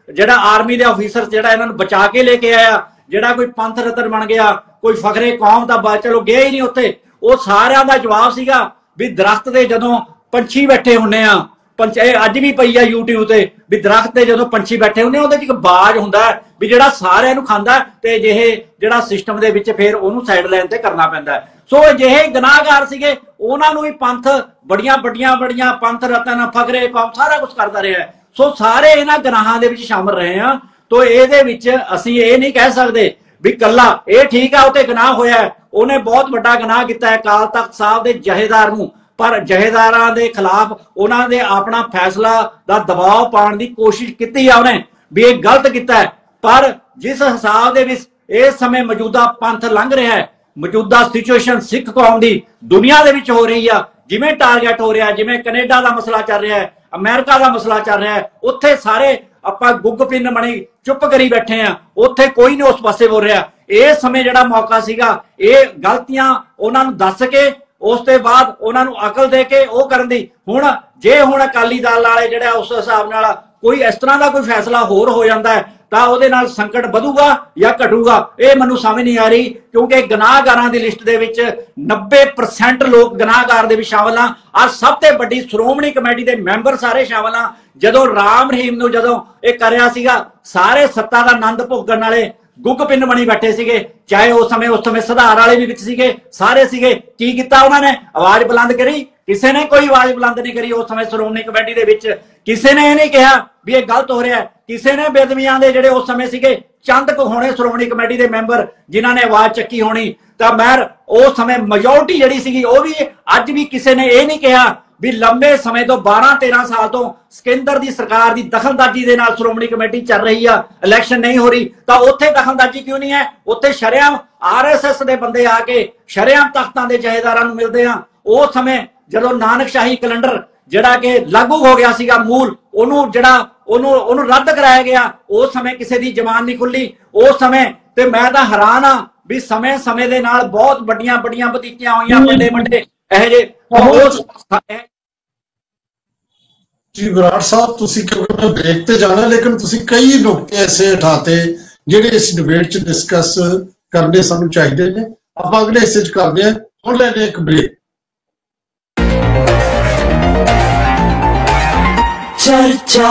ਦੇ ਆਫੀਸਰ ਜਿਹੜਾ ਇਹਨਾਂ ਨੂੰ ਬਚਾ ਕੇ ਲੈ ਕੇ ਆਇਆ, ਜਿਹੜਾ ਕੋਈ ਪੰਥ ਰਤਨ ਬਣ ਗਿਆ, ਕੋਈ ਫਖਰੇ ਕੌਮ ਦਾ ਚਲੋ ਗਿਆ ਹੀ ਨਹੀਂ ਉੱਥੇ, ਉਹ ਸਾਰਿਆਂ ਦਾ ਜਵਾਬ ਸੀਗਾ ਵੀ ਦਰਖਤ ਤੇ ਜਦੋਂ ਪੰਛੀ ਬੈਠੇ ਹੁੰਨੇ ਆ, ਅੱਜ ਵੀ ਪਈ ਆ YouTube ਤੇ, ਵੀ ਦਰਖਤ ਤੇ ਜਦੋਂ ਪੰਛੀ ਬੈਠੇ ਹੁੰਦੇ ਉਹਦੇ 'ਚ ਇੱਕ ਬਾਜ ਹੁੰਦਾ ਵੀ ਜਿਹੜਾ ਸਾਰਿਆਂ ਨੂੰ ਖਾਂਦਾ ਤੇ ਜਿਹੜਾ ਸਿਸਟਮ ਦੇ ਵਿੱਚ ਫਿਰ ਉਹਨੂੰ ਸਾਈਡ ਲਾਈਨ ਤੇ ਕਰਨਾ ਪੈਂਦਾ। ਸੋ ਅਜਿਹੇ ਗੁਨਾਹਗਾਰ ਸੀਗੇ, ਉਹਨਾਂ ਨੂੰ ਵੀ ਪੰਥ ਬੜੀਆਂ ਪੰਥ ਰਤਨ ਫਖਰੇ ਕੌਮ ਸਾਰਾ ਕੁਝ ਕਰਦਾ ਰਿਹਾ। ਸੋ ਸਾਰੇ ਇਹਨਾਂ ਗੁਨਾਹਾਂ ਦੇ ਵਿੱਚ ਸ਼ਾਮਲ ਰਹੇ ਆ। ਤੋ ਇਹਦੇ ਵਿੱਚ ਅਸੀਂ ਇਹ ਨਹੀਂ ਕਹਿ ਸਕਦੇ ਵੀ ਕੱਲਾ ਇਹ ਠੀਕ ਆ ਉੱਤੇ ਗੁਨਾਹ ਹੋਇਆ, ਉਹਨੇ ਬਹੁਤ ਵੱਡਾ ਗੁਨਾਹ ਕੀਤਾ ਹੈ ਅਕਾਲ ਤਖਤ ਸਾਹਿਬ ਦੇ ਜਹੇਦਾਰ ਨੂੰ, ਪਰ ਜਹੇਦਾਰਾਂ ਦੇ ਖਿਲਾਫ ਉਹਨਾਂ ਦੇ ਆਪਣਾ ਫੈਸਲਾ ਦਾ ਦਬਾਅ ਪਾਉਣ ਦੀ ਕੋਸ਼ਿਸ਼ ਕੀਤੀ ਆ ਉਹਨੇ ਵੀ ਇਹ ਗਲਤ ਕੀਤਾ ਹੈ। ਪਰ ਜਿਸ ਹਿਸਾਬ ਦੇ ਵਿੱਚ ਇਸ ਸਮੇਂ ਮੌਜੂਦਾ ਪੰਥ ਲੰਘ ਰਿਹਾ ਹੈ, ਮੌਜੂਦਾ ਸਿਚੁਏਸ਼ਨ ਸਿੱਖ ਕੌਮ ਦੀ ਦੁਨੀਆ ਦੇ ਵਿੱਚ ਹੋ ਰਹੀ ਆ, ਜਿਵੇਂ ਟਾਰਗੇਟ ਹੋ ਰਿਹਾ, ਜਿਵੇਂ ਕੈਨੇਡਾ ਦਾ ਮਸਲਾ ਚੱਲ ਰਿਹਾ ਹੈ, ਅਮਰੀਕਾ ਦਾ ਮਸਲਾ ਚੱਲ ਰਿਹਾ ਹੈ, ਉੱਥੇ ਸਾਰੇ ਆਪਾਂ ਗੁੱਗ ਪਿੰਨ ਬਣੀ ਚੁੱਪ ਕਰੀ ਬੈਠੇ ਆ, ਉੱਥੇ ਕੋਈ ਨਹੀਂ ਉਸ ਪਾਸੇ ਬੋਲ ਰਿਹਾ। ਇਸ ਸਮੇਂ ਜਿਹੜਾ ਮੌਕਾ ਸੀਗਾ ਇਹ ਗਲਤੀਆਂ ਉਹਨਾਂ ਨੂੰ ਦੱਸ ਕੇ ਉਸ ਤੋਂ ਬਾਅਦ ਉਹਨਾਂ ਨੂੰ ਅਕਲ ਦੇ ਕੇ ਉਹ ਕਰਨ ਦੀ। ਹੁਣ ਅਕਾਲੀ ਦਲ ਵਾਲੇ ਜਿਹੜਾ ਉਸ ਹਿਸਾਬ ਨਾਲ ਕੋਈ ਇਸ ਤਰ੍ਹਾਂ ਦਾ ਕੋਈ ਫੈਸਲਾ ਹੋਰ ਹੋ ਜਾਂਦਾ ਹੈ ਤਾਂ ਉਹਦੇ ਨਾਲ ਸੰਕਟ ਵਧੂਗਾ ਜਾਂ ਘਟੂਗਾ, ਇਹ ਮੈਨੂੰ ਸਮਝ ਨਹੀਂ ਆ ਰਹੀ। ਕਿਉਂਕਿ ਗੁਨਾਹਗਾਰਾਂ ਦੀ ਲਿਸਟ ਦੇ ਵਿੱਚ 90% ਲੋਕ ਗੁਨਾਹਗਾਰ ਦੇ ਵਿੱਚ ਸ਼ਾਮਲ ਆ। ਅੱਜ ਸਭ ਤੋਂ ਵੱਡੀ ਸ਼੍ਰੋਮਣੀ ਕਮੇਟੀ ਦੇ ਮੈਂਬਰ ਸਾਰੇ ਸ਼ਾਮਲ ਆ। ਜਦੋਂ ਰਾਮ ਰਹੀਮ ਨੂੰ ਜਦੋਂ ਇਹ ਕਰਿਆ ਸੀਗਾ, ਸਾਰੇ ਸੱਤਾ ਦਾ ਆਨੰਦ ਭੋਗਣ ਵਾਲੇ ਗੁੱਗ ਪਿੰਨ ਬਣੀ ਬੈਠੇ ਸੀਗੇ, ਚਾਹੇ ਉਸ ਸਮੇਂ ਸੁਧਾਰ ਵਾਲੇ ਵੀ ਵਿੱਚ ਸੀਗੇ, ਸਾਰੇ ਸੀਗੇ। ਕੀ ਕੀਤਾ ਉਹਨਾਂ ਨੇ? ਆਵਾਜ਼ ਬੁਲੰਦ ਕਰੀ? ਕਿਸੇ ਨੇ ਕੋਈ ਆਵਾਜ਼ ਬੁਲੰਦ ਨਹੀਂ ਕਰੀ। ਉਸ ਸਮੇਂ ਸ਼੍ਰੋਮਣੀ ਕਮੇਟੀ ਦੇ ਵਿੱਚ ਕਿਸੇ ਨੇ ਇਹ ਨਹੀਂ ਕਿਹਾ ਵੀ ਇਹ ਗਲਤ ਹੋ ਰਿਹਾ। ਕਿਸੇ ਨੇ ਬੇਦਬੀਆਂ ਦੇ ਜਿਹੜੇ ਉਸ ਸਮੇਂ ਸੀਗੇ ਚੰਦ ਕੁ ਹੋਣੇ ਸ਼੍ਰੋਮਣੀ ਕਮੇਟੀ ਦੇ ਮੈਂਬਰ ਜਿਨ੍ਹਾਂ ਨੇ ਆਵਾਜ਼ ਚੱਕੀ ਹੋਣੀ, ਤਾਂ ਮਹਿਰ ਉਸ ਸਮੇਂ ਮੈਜੋਰਟੀ ਜਿਹੜੀ ਸੀਗੀ ਉਹ ਵੀ ਅੱਜ ਵੀ ਕਿਸੇ ਨੇ ਇਹ ਨਹੀਂ ਕਿਹਾ ਵੀ ਲੰਬੇ ਸਮੇਂ ਤੋਂ 12-13 ਸਾਲ ਤੋਂ ਸਿਕੰਦਰ ਦੀ ਸਰਕਾਰ ਦੀ ਦਖਲਅੰਦਾਜ਼ੀ ਦੇ ਨਾਲ ਸ਼੍ਰੋਮਣੀ ਕਮੇਟੀ ਚੱਲ ਰਹੀ ਆ, ਇਲੈਕਸ਼ਨ ਨਹੀਂ ਹੋ ਰਹੀ, ਤਾਂ ਉੱਥੇ ਦਖਲਅੰਦਾਜ਼ੀ ਕਿਉਂ ਨਹੀਂ ਹੈ? ਉੱਥੇ ਸ਼ਰੇਆਮ RSS ਦੇ ਬੰਦੇ ਆ ਕੇ ਸ਼ਰੇਆਮ ਤਖਤਾਂ ਦੇ ਜਹੇਦਾਰਾਂ ਨੂੰ ਮਿਲਦੇ ਆ। ਉਸ ਸਮੇਂ ਜਦੋਂ ਨਾਨਕਸ਼ਾਹੀ ਕੈਲੰਡਰ ਜਿਹੜਾ ਕਿ ਲਾਗੂ ਹੋ ਗਿਆ ਸੀਗਾ ਮੂਲ, ਉਹਨੂੰ ਰੱਦ ਕਰਾਇਆ ਗਿਆ, ਉਸ ਸਮੇਂ ਕਿਸੇ ਦੀ ਜ਼ਬਾਨ ਨਹੀਂ ਖੁੱਲੀ ਉਸ ਸਮੇਂ। ਤੇ ਮੈਂ ਤਾਂ ਹੈਰਾਨ ਆ ਵੀ ਸਮੇਂ ਦੇ ਨਾਲ ਬਹੁਤ ਵੱਡੀਆਂ ਵਧੀਕੀਆਂ ਹੋਈਆਂ, ਵੱਡੇ ਇਹ ਜੇ ਜੀ। ਵਿਰਾਟ ਸਾਹਿਬ, ਤੁਸੀਂ ਕਿਉਂਕਿ ਮੈਂ ਬ੍ਰੇਕ ਤੇ ਜਾਣਾ, ਲੇਕਿਨ ਤੁਸੀਂ ਕਈ ਨੁਕਤੇ ਐਸੇ ਉਠਾਤੇ ਜਿਹੜੇ ਇਸ ਡਿਬੇਟ 'ਚ ਡਿਸਕਸ ਕਰਨੇ ਸਾਨੂੰ ਚਾਹੀਦੇ ਨੇ। ਆਪਾਂ ਅਗਲੇ ਹਿੱਸੇ 'ਚ ਕਰਦੇ ਹਾਂ, ਹੁਣ ਲੈਣੇ ਇੱਕ ਬ੍ਰੇਕ। ਚਰਚਾ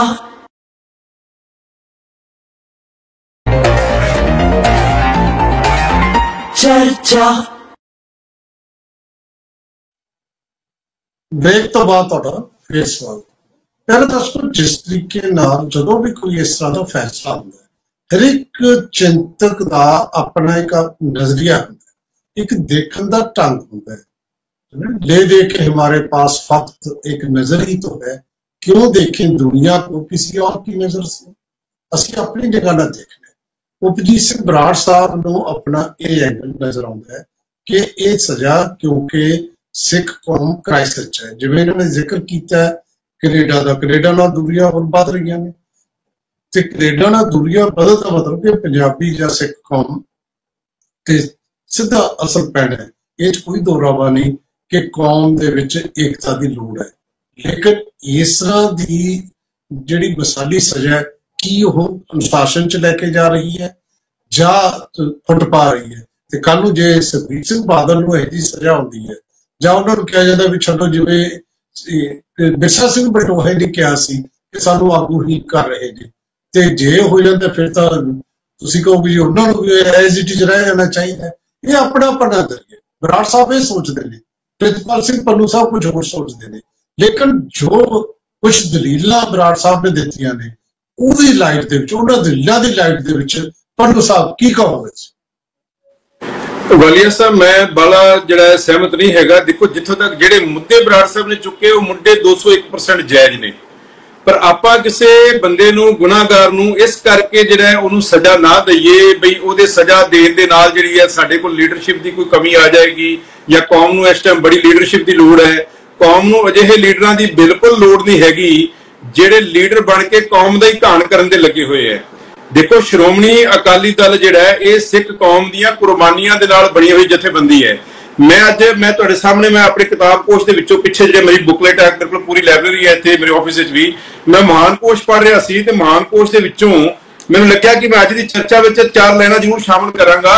ਬ੍ਰੇਕ ਤੋਂ ਬਾਅਦ ਤੁਹਾਡਾ ਫੇਰ ਸਵਾਗਤ। ਪਹਿਲਾਂ ਦੱਸੋ, ਜਿਸ ਤਰੀਕੇ ਨਾਲ ਜਦੋਂ ਵੀ ਕੋਈ ਇਸ ਤਰ੍ਹਾਂ ਦਾ ਫੈਸਲਾ ਹੁੰਦਾ ਹੈ, ਹਰ ਇੱਕ ਚਿੰਤਕ ਦਾ ਆਪਣਾ ਇੱਕ ਨਜ਼ਰੀਆ ਹੁੰਦਾ ਹੈ, ਇੱਕ ਦੇਖਣ ਦਾ ਢੰਗ ਹੁੰਦਾ है। ले दे के हमारे पास फक्त एक नजर ही तो है, क्यों देखें दुनिया को किसी और की नजर से? ਅਸੀਂ ਆਪਣੀ ਜਗ੍ਹਾ ਨਾ ਦੇਖਣਾ। ਉਪਜੀਤ ਸਿੰਘ ਬਰਾੜ ਸਾਹਿਬ ਨੂੰ ਆਪਣਾ ਇਹ ਐਂਗਲ ਨਜ਼ਰ ਆਉਂਦਾ ਹੈ कि ये सजा क्योंकि सिख कौम क्राइसिस है। जिवें इन्होंने जिक्र किया कनेडा का, कनेडा नाल दूरियां होर वध रही ने, ते कनेडा नाल दूरियां वधन का मतलब कि पंजाबी या सिख कौम ते सीधा असर पैना है। ये कोई दो रावा नहीं कि कौम दे विच एकता की लोड़ है, लेकिन इस तरह की जिहड़ी मिसाली सजा है की वो अनुशासन च लैके जा रही है या फुट पा रही है। ते कल नूं जे सुखबीर सिंह बादल नूं इहो जी सजा होंदी है जां उन्हां नूं कहा जांदा भी छड्डो, जिवें बिरसा सिंह बटोहा ने कहा सी कि सानूं आगू ही कर रहे जी, ते जे हो जांदा फिर तां तुसीं कहो भी उन्हां नूं भी एज इट इज रह जाना चाहिए। ये अपना अपना नजरिया, बराड़ साहब ये सोचते हैं, प्रितपाल सिंह पन्नू साहब कुछ होर सोचते हैं, लेकिन जो कुछ दलीलां बराड़ साहब ने दित्तियां ने ਉਹਦੀ ਲਾਈਟ ਦੇ ਵਿੱਚ, ਉਹਨਾਂ ਦਲੀਲਾਂ ਦੀ ਲਾਈਟ ਦੇ ਵਿੱਚ ਪੰਨੂ ਸਾਹਿਬ ਕੀ ਕਹੋਗੇ? ਵਾਲੀਆ ਸਾਹਿਬ ਮੈਂ ਬਾਲਾ ਜਿਹੜਾ ਸਹਿਮਤ ਨਹੀਂ ਹੈਗਾ। ਦੇਖੋ ਜਿੱਥੋਂ ਤੱਕ ਜਿਹੜੇ ਮੁੱਦੇ ਬਰਾੜ ਸਾਹਿਬ ਨੇ ਚੁੱਕੇ ਉਹ ਮੁੱਦੇ 201% ਜਾਇਜ਼ ਨੇ, ਪਰ ਆਪਾਂ ਕਿਸੇ ਬੰਦੇ ਨੂੰ ਗੁਨਾਹਗਾਰ ਨੂੰ ਇਸ ਕਰਕੇ ਜਿਹੜਾ ਉਹਨੂੰ ਸਜ਼ਾ ਨਾ ਦਈਏ ਬਈ ਉਹਦੇ ਸਜ਼ਾ ਦੇਣ ਦੇ ਨਾਲ ਜਿਹੜੀ ਹੈ ਸਾਡੇ ਕੋਲ ਲੀਡਰਸ਼ਿਪ ਦੀ ਕੋਈ ਕਮੀ ਆ ਜਾਏਗੀ ਜਾਂ ਕੌਮ ਨੂੰ ਇਸ ਟਾਈਮ ਬੜੀ ਲੀਡਰਸ਼ਿਪ ਦੀ ਲੋੜ ਹੈ। ਕੌਮ ਨੂੰ ਅਜਿਹੇ ਲੀਡਰਾਂ ਦੀ ਬਿਲਕੁਲ ਲੋੜ ਨਹੀਂ ਹੈਗੀ ਜਿਹੜੇ ਲੀਡਰ ਬਣ ਕੇ ਕੌਮ ਦਾ ਹੀ ਘਾਣ ਕਰਨ ਦੇ ਲੱਗੇ ਹੋਏ ਹੈ। ਦੇਖੋ ਸ਼੍ਰੋਮਣੀ ਅਕਾਲੀ ਦਲ ਜਿਹੜਾ ਹੈ ਇਹ ਸਿੱਖ ਕੌਮ ਦੀਆਂ ਕੁਰਬਾਨੀਆਂ ਦੇ ਨਾਲ ਬਣੀ ਹੋਈ ਜਥੇਬੰਦੀ ਹੈ। ਮੈਂ ਤੁਹਾਡੇ ਸਾਹਮਣੇ ਮੈਂ ਆਪਣੀ ਕਿਤਾਬ ਕੋਸ਼ ਦੇ ਵਿੱਚੋਂ ਪਿੱਛੇ ਜਿਹੜੇ ਮੇਰੀ ਬੁਕਲੇਟ ਹੈ, ਮੇਰੇ ਕੋਲ ਪੂਰੀ ਲਾਇਬ੍ਰੇਰੀ ਹੈ ਇੱਥੇ ਮੇਰੇ ਆਫਿਸ ਵਿੱਚ ਵੀ, ਮੈਂ ਮਹਾਨ ਕੋਸ਼ ਪੜ੍ਹ ਰਿਹਾ ਸੀ ਤੇ ਮਹਾਨ ਕੋਸ਼ ਦੇ ਵਿੱਚੋਂ ਮੈਨੂੰ ਲੱਗਿਆ ਕਿ ਮੈਂ ਅੱਜ ਦੀ ਚਰਚਾ ਵਿੱਚ 4 ਲਾਈਨਾਂ ਜ਼ਰੂਰ ਸ਼ਾਮਲ ਕਰਾਂਗਾ।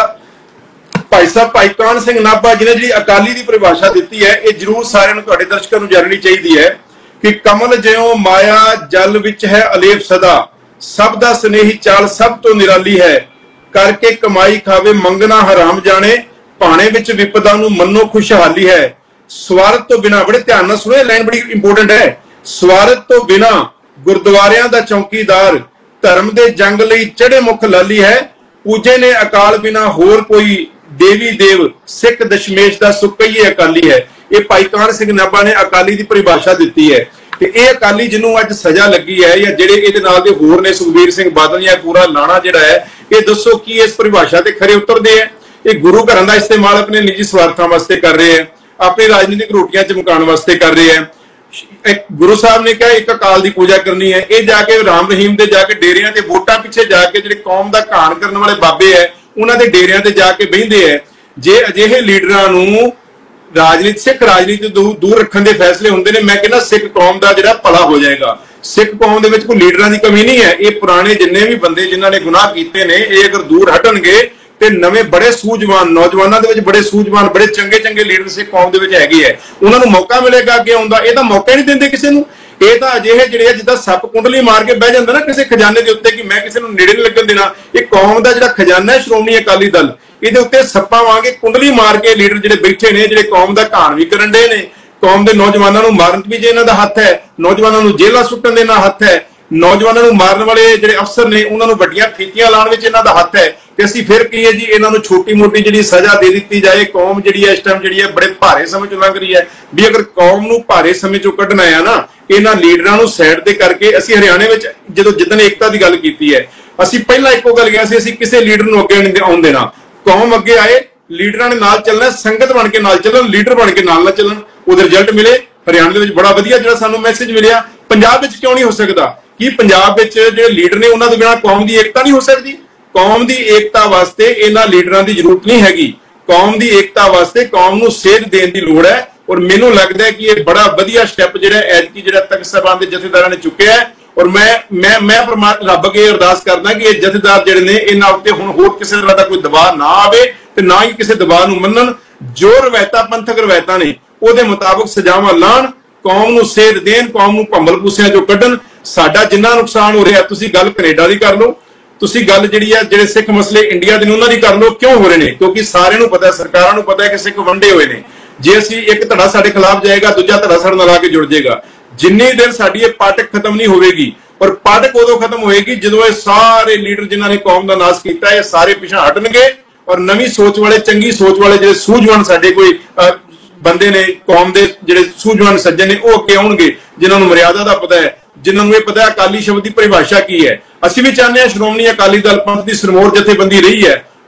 ਭਾਈ ਸਾਹਿਬ ਭਾਈ ਕਾਹਨ ਸਿੰਘ ਨਾਭਾ ਜਿਹਨੇ ਜਿਹੜੀ ਅਕਾਲੀ ਦੀ ਪਰਿਭਾਸ਼ਾ ਦਿੱਤੀ ਹੈ ਇਹ ਜ਼ਰੂਰ ਸਾਰਿਆਂ ਨੂੰ ਤੁਹਾਡੇ ਦਰਸ਼ਕਾਂ ਨੂੰ ਜਾਣਨੀ ਚਾਹੀਦੀ ਹੈ कि कमल ज्यों माया जल विच है अलेप सदा, सब दा स्नेही चाल सब तो निराली है, करके कमाई खावे मंगना हराम जाने, भाणे विच विपदा नूं मन्नो खुशहाली है। स्वार्थ तो बिना, बड़े ध्यान नाल सुनो, लाइन बड़ी इंपोर्टेंट है, स्वार्थ तो बिना गुरुद्वारियां दा चौकीदार, धर्म दे जंग लई चढ़े मुख लाली है, पूजे ने अकाल बिना होर कोई देवी देव, सिख दशमेश दा सुकईए अकाली है। ਇਹ ਭਾਈ ਕਾਹਨ ਸਿੰਘ ਨਾਭਾ ਨੇ ਅਕਾਲੀ ਦੀ ਪਰਿਭਾਸ਼ਾ ਦਿੱਤੀ ਹੈ ਤੇ ਇਹ ਅਕਾਲੀ ਜਿਹਨੂੰ ਅੱਜ ਸਜ਼ਾ ਲੱਗੀ ਹੈ ਜਾਂ ਜਿਹੜੇ ਇਹਦੇ ਨਾਲ ਦੇ ਹੋਰ ਨੇ ਸੁਖਬੀਰ ਸਿੰਘ ਬਾਦਲ ਜਾਂ ਪੂਰਾ ਲਾਣਾ ਜਿਹੜਾ ਹੈ, ਇਹ ਦੱਸੋ ਕੀ ਇਸ ਪਰਿਭਾਸ਼ਾ ਤੇ ਖਰੇ ਉਤਰਦੇ ਆ? ਇਹ ਗੁਰੂ ਘਰਾਂ ਦਾ ਇਸਤੇਮਾਲ ਆਪਣੇ ਨਿੱਜੀ ਸਵਾਰਥਾਂ ਵਾਸਤੇ ਕਰ ਰਹੇ ਆ, ਆਪਣੀ ਰਾਜਨੀਤਿਕ ਰੋਟੀਆਂ ਚਮਕਾਉਣ ਵਾਸਤੇ ਕਰ ਰਹੇ ਆ। ਗੁਰੂ ਸਾਹਿਬ ਨੇ ਕਿਹਾ ਇੱਕ ਅਕਾਲ ਦੀ ਪੂਜਾ ਕਰਨੀ ਹੈ, ਇਹ ਜਾ ਕੇ ਰਾਮ ਰਹੀਮ ਦੇ ਜਾ ਕੇ ਡੇਰਿਆਂ ਤੇ ਵੋਟਾਂ ਪਿੱਛੇ ਜਾ ਕੇ ਜਿਹੜੇ ਕੌਮ ਦਾ ਘਾਣ ਕਰਨ ਵਾਲੇ ਬਾਬੇ ਹੈ ਉਹਨਾਂ ਦੇ ਡੇਰਿਆਂ ਤੇ ਜਾ ਕੇ ਬਹਿੰਦੇ ਆ। ਜੇ ਅਜਿਹੇ ਲੀਡਰਾਂ ਨੂੰ ਰਾਜਨੀਤੀ ਸਿੱਖ ਰਾਜਨੀਤੀ ਤੋਂ ਦੂਰ ਰੱਖਣ ਦੇ ਫੈਸਲੇ ਹੁੰਦੇ ਨੇ, ਮੈਂ ਕਹਿੰਦਾ ਸਿੱਖ ਕੌਮ ਦਾ ਜਿਹੜਾ ਭਲਾ ਹੋ ਜਾਏਗਾ। ਸਿੱਖ ਕੌਮ ਦੇ ਵਿੱਚ ਕੋਈ ਲੀਡਰਾਂ ਦੀ ਕਮੀ ਨਹੀਂ ਹੈ। ਇਹ ਪੁਰਾਣੇ ਜਿੰਨੇ ਵੀ ਬੰਦੇ ਜਿਨ੍ਹਾਂ ਨੇ ਗੁਨਾਹ ਕੀਤੇ ਨੇ ਇਹ ਅਗਰ ਦੂਰ ਹਟਣਗੇ ਤੇ ਨਵੇਂ ਬੜੇ ਸੂਝਵਾਨ ਨੌਜਵਾਨਾਂ ਦੇ ਵਿੱਚ ਬੜੇ ਸੂਝਵਾਨ ਬੜੇ ਚੰਗੇ ਲੀਡਰ ਸਿੱਖ ਕੌਮ ਦੇ ਵਿੱਚ ਹੈਗੇ ਹੈ, ਉਹਨਾਂ ਨੂੰ ਮੌਕਾ ਮਿਲੇਗਾ ਅੱਗੇ ਆਉਂਦਾ। ਇਹ ਤਾਂ ਮੌਕਾ ਨਹੀਂ ਦਿੰਦੇ ਕਿਸੇ ਨੂੰ। ਇਹ ਤਾਂ ਅਜਿਹੇ ਜਿਹੜੇ ਜਿੱਦਾਂ ਸੱਪ ਕੁੰਡਲੀ ਮਾਰ ਕੇ ਬਹਿ ਜਾਂਦਾ ਨਾ ਕਿਸੇ ਖਜ਼ਾਨੇ ਦੇ ਉੱਤੇ ਕਿ ਮੈਂ ਕਿਸੇ ਨੂੰ ਨੇੜੇ ਨਹੀਂ ਲੱਗਣ ਦੇਣਾ। ਇਹ ਕੌਮ ਦਾ ਜਿਹੜਾ ਖਜ਼ਾਨਾ ਹੈ ਸ਼੍ਰੋਮਣੀ ਅਕਾਲੀ ਦਲ, ਇਹਦੇ ਉੱਤੇ ਸੱਪਾਂ ਵਾਂਗੇ ਕੁੰਡਲੀ ਮਾਰ ਕੇ ਲੀਡਰ ਜਿਹੜੇ ਬੈਠੇ ਨੇ, ਜਿਹੜੇ ਕੌਮ ਦਾ ਘਾਣ ਵੀ ਕਰਨ ਦੇ ਨੇ, ਕੌਮ ਦੇ ਨੌਜਵਾਨਾਂ ਨੂੰ ਮਾਰਨ ਵੀ ਜੇ ਇਹਨਾਂ ਦਾ ਹੱਥ ਹੈ, ਨੌਜਵਾਨਾਂ ਨੂੰ ਜੇਲ੍ਹਾਂ ਸੁੱਟਣ ਦੇ ਨਾਲ ਹੱਥ ਹੈ, ਨੌਜਵਾਨਾਂ ਨੂੰ ਮਾਰਨ ਵਾਲੇ ਜਿਹੜੇ ਅਫਸਰ ਨੇ ਉਹਨਾਂ ਨੂੰ ਵੱਡੀਆਂ ਫੀਤੀਆਂ ਲਾਉਣ ਵਿੱਚ ਇਹਨਾਂ ਦਾ ਹੱਥ ਹੈ। ਤੇ ਅਸੀਂ ਫਿਰ ਕਹੀਏ ਜੀ ਇਹਨਾਂ ਨੂੰ ਛੋਟੀ ਮੋਟੀ ਜਿਹੜੀ ਸਜ਼ਾ ਦੇ ਦਿੱਤੀ ਜਾਏ। ਕੌਮ ਜਿਹੜੀ ਹੈ ਇਸ ਟਾਈਮ ਜਿਹੜੀ ਹੈ ਬੜੇ ਭਾਰੇ ਸਮੇਂ ਚੋਂ ਲੰਘ ਰਹੀ ਹੈ, ਵੀ ਅਗਰ ਕੌਮ ਨੂੰ ਭਾਰੇ ਸਮੇਂ ਚੋਂ ਕੱਢਣਾ ਆ ਨਾ, ਇਹਨਾਂ ਲੀਡਰਾਂ ਨੂੰ ਸਾਈਡ ਤੇ ਕਰਕੇ ਅਸੀਂ ਹਰਿਆਣੇ ਵਿੱਚ ਜਦੋਂ ਜਿੱਦਣ ਏਕਤਾ ਦੀ ਗੱਲ ਕੀਤੀ ਹੈ, ਅਸੀਂ ਪਹਿਲਾਂ ਇੱਕੋ ਗੱਲ ਕਿਹਾ ਸੀ, ਅਸੀਂ ਕਿਸੇ ਲੀਡਰ ਨੂੰ ਅੱਗੇ ਨਹੀਂ ਆਉਣ ਦੇਣਾ। ਕੌਮ ਅੱਗੇ ਆਏ, ਲੀਡਰਾਂ ਨੇ ਨਾਲ ਚੱਲਣਾ, ਸੰਗਤ ਬਣ ਕੇ ਨਾਲ ਚੱਲਣ, ਲੀਡਰ ਬਣ ਕੇ ਨਾਲ ਨਾ ਚੱਲਣ। ਉਹਦੇ ਰਿਜ਼ਲਟ ਮਿਲੇ ਹਰਿਆਣਾ ਦੇ ਵਿੱਚ ਬੜਾ ਵਧੀਆ ਜਿਹੜਾ ਸਾਨੂੰ ਮੈਸੇਜ ਮਿਲਿਆ। ਪੰਜਾਬ ਵਿੱਚ ਕਿਉਂ ਨਹੀਂ ਹੋ ਸਕਦਾ? ਕੀ ਪੰਜਾਬ ਵਿੱਚ ਜਿਹੜੇ ਲੀਡਰ ਨੇ ਉਹਨਾਂ ਤੋਂ ਬਿਨਾਂ ਕੌਮ ਦੀ ਏਕਤਾ ਨਹੀਂ ਹੋ ਸਕਦੀ? ਕੌਮ ਦੀ ਏਕਤਾ ਵਾਸਤੇ ਇਹਨਾਂ ਲੀਡਰਾਂ ਦੀ ਜ਼ਰੂਰਤ ਨਹੀਂ ਹੈਗੀ। ਕੌਮ ਦੀ ਏਕਤਾ ਵਾਸਤੇ ਕੌਮ ਨੂੰ ਸੇਧ ਦੇਣ ਦੀ ਲੋੜ ਹੈ। ਔਰ ਮੈਨੂੰ ਲੱਗਦਾ ਹੈ ਕਿ ਇਹ ਬੜਾ ਵਧੀਆ ਸਟੈਪ ਜਿਹੜਾ ਐਤਕੀ ਜਿਹੜਾ ਤਖਤ ਸਾਹਿਬਾਨ ਦੇ ਜਥੇਦਾਰਾਂ ਨੇ ਚੁੱਕਿਆ ਹੈ। ਔਰ ਮੈਂ ਪਰਮਾਤਮਾ ਰੱਬ ਅੱਗੇ ਅਰਦਾਸ ਕਰਦਾ ਕਿ ਇਹ ਜਥੇਦਾਰ ਜਿਹੜੇ ਨੇ ਇਹਨਾਂ ਉੱਤੇ ਹੁਣ ਹੋਰ ਕਿਸੇ ਤਰ੍ਹਾਂ ਦਾ ਕੋਈ ਦਬਾਅ ਨਾ ਆਵੇ ਤੇ ਨਾ ਹੀ ਕਿਸੇ ਦਬਾਅ ਨੂੰ ਮੰਨਣ। ਜੋ ਰਵਾਇਤਾਂ ਪੰਥਕ ਰਵਾਇਤਾਂ ਨੇ ਉਹਦੇ ਮੁਤਾਬਕ ਸਜ਼ਾਵਾਂ ਲਾਣ, ਕੌਮ ਨੂੰ ਸੇਧ ਦੇਣ, ਕੌਮ ਨੂੰ ਭੰਬਲ ਭੂਸਿਆਂ ਚੋਂ ਕੱਢਣ। ਸਾਡਾ ਜਿੰਨਾ ਨੁਕਸਾਨ ਹੋ ਰਿਹਾ, ਤੁਸੀਂ ਗੱਲ ਕੈਨੇਡਾ ਦੀ ਕਰ ਲਓ, ਤੁਸੀਂ ਗੱਲ ਜਿਹੜੀ ਹੈ ਜਿਹੜੇ ਸਿੱਖ ਮਸਲੇ ਇੰਡੀਆ ਦੇ ਨੇ ਉਹਨਾਂ ਦੀ ਕਰ ਲਓ। ਕਿਉਂ ਹੋ ਰਹੇ ਨੇ? ਕਿਉਂਕਿ ਸਾਰਿਆਂ ਨੂੰ ਪਤਾ ਹੈ, ਸਰਕਾਰਾਂ ਨੂੰ ਪਤਾ ਹੈ ਕਿ ਸਿੱਖ ਵੰਡੇ ਹੋਏ ਨੇ। ਜੇ ਅਸੀਂ ਇੱਕ ਧੜਾ ਸਾਡੇ ਖਿਲਾਫ ਜਾਏਗਾ, ਦੂਜਾ ਧੜਾ ਸਾਡੇ ਨਾਲ ਆ ਕੇ ਜੁੜ ਜਾਏਗਾ। ਜਿੰਨੀ ਦੇਰ ਸਾਡੀ ਇਹ ਪਾਟਕ ਖਤਮ ਨਹੀਂ ਹੋਵੇਗੀ, ਔਰ ਪਾਟਕ ਉਦੋਂ ਖਤਮ ਹੋਏਗੀ ਜਦੋਂ ਇਹ ਸਾਰੇ ਲੀਡਰ ਜਿਨ੍ਹਾਂ ਨੇ ਕੌਮ ਦਾ ਨਾਸ ਕੀਤਾ ਇਹ ਸਾਰੇ ਪਿਛਾਂ ਹਟਣਗੇ ਔਰ ਨਵੀਂ ਸੋਚ ਵਾਲੇ, ਚੰਗੀ ਸੋਚ ਵਾਲੇ ਜਿਹੜੇ ਸੂਝਵਾਨ ਸਾਡੇ ਕੋਈ ਬੰਦੇ ਨੇ, ਕੌਮ ਦੇ ਜਿਹੜੇ ਸੂਝਵਾਨ ਸੱਜਣ ਨੇ, ਉਹ ਅੱਗੇ ਆਉਣਗੇ ਜਿਨ੍ਹਾਂ ਨੂੰ ਮਰਿਆਦਾ ਦਾ ਪਤਾ ਹੈ, ਜਿਨ੍ਹਾਂ ਨੂੰ ਇਹ ਪਤਾ ਹੈ ਅਕਾਲੀ ਸ਼ਬਦ ਦੀ ਪਰਿਭਾਸ਼ਾ ਕੀ ਹੈ। ਅਸੀਂ ਵੀ ਚਾਹੁੰਦੇ ਹਾਂ ਸ਼੍ਰੋਮਣੀ ਅਕਾਲੀ ਦਲ ਪੰਥ ਦੀ ਸਿਰਮੌਰ ਜਥੇਬੰਦੀ ਰਹੀ ਹੈ,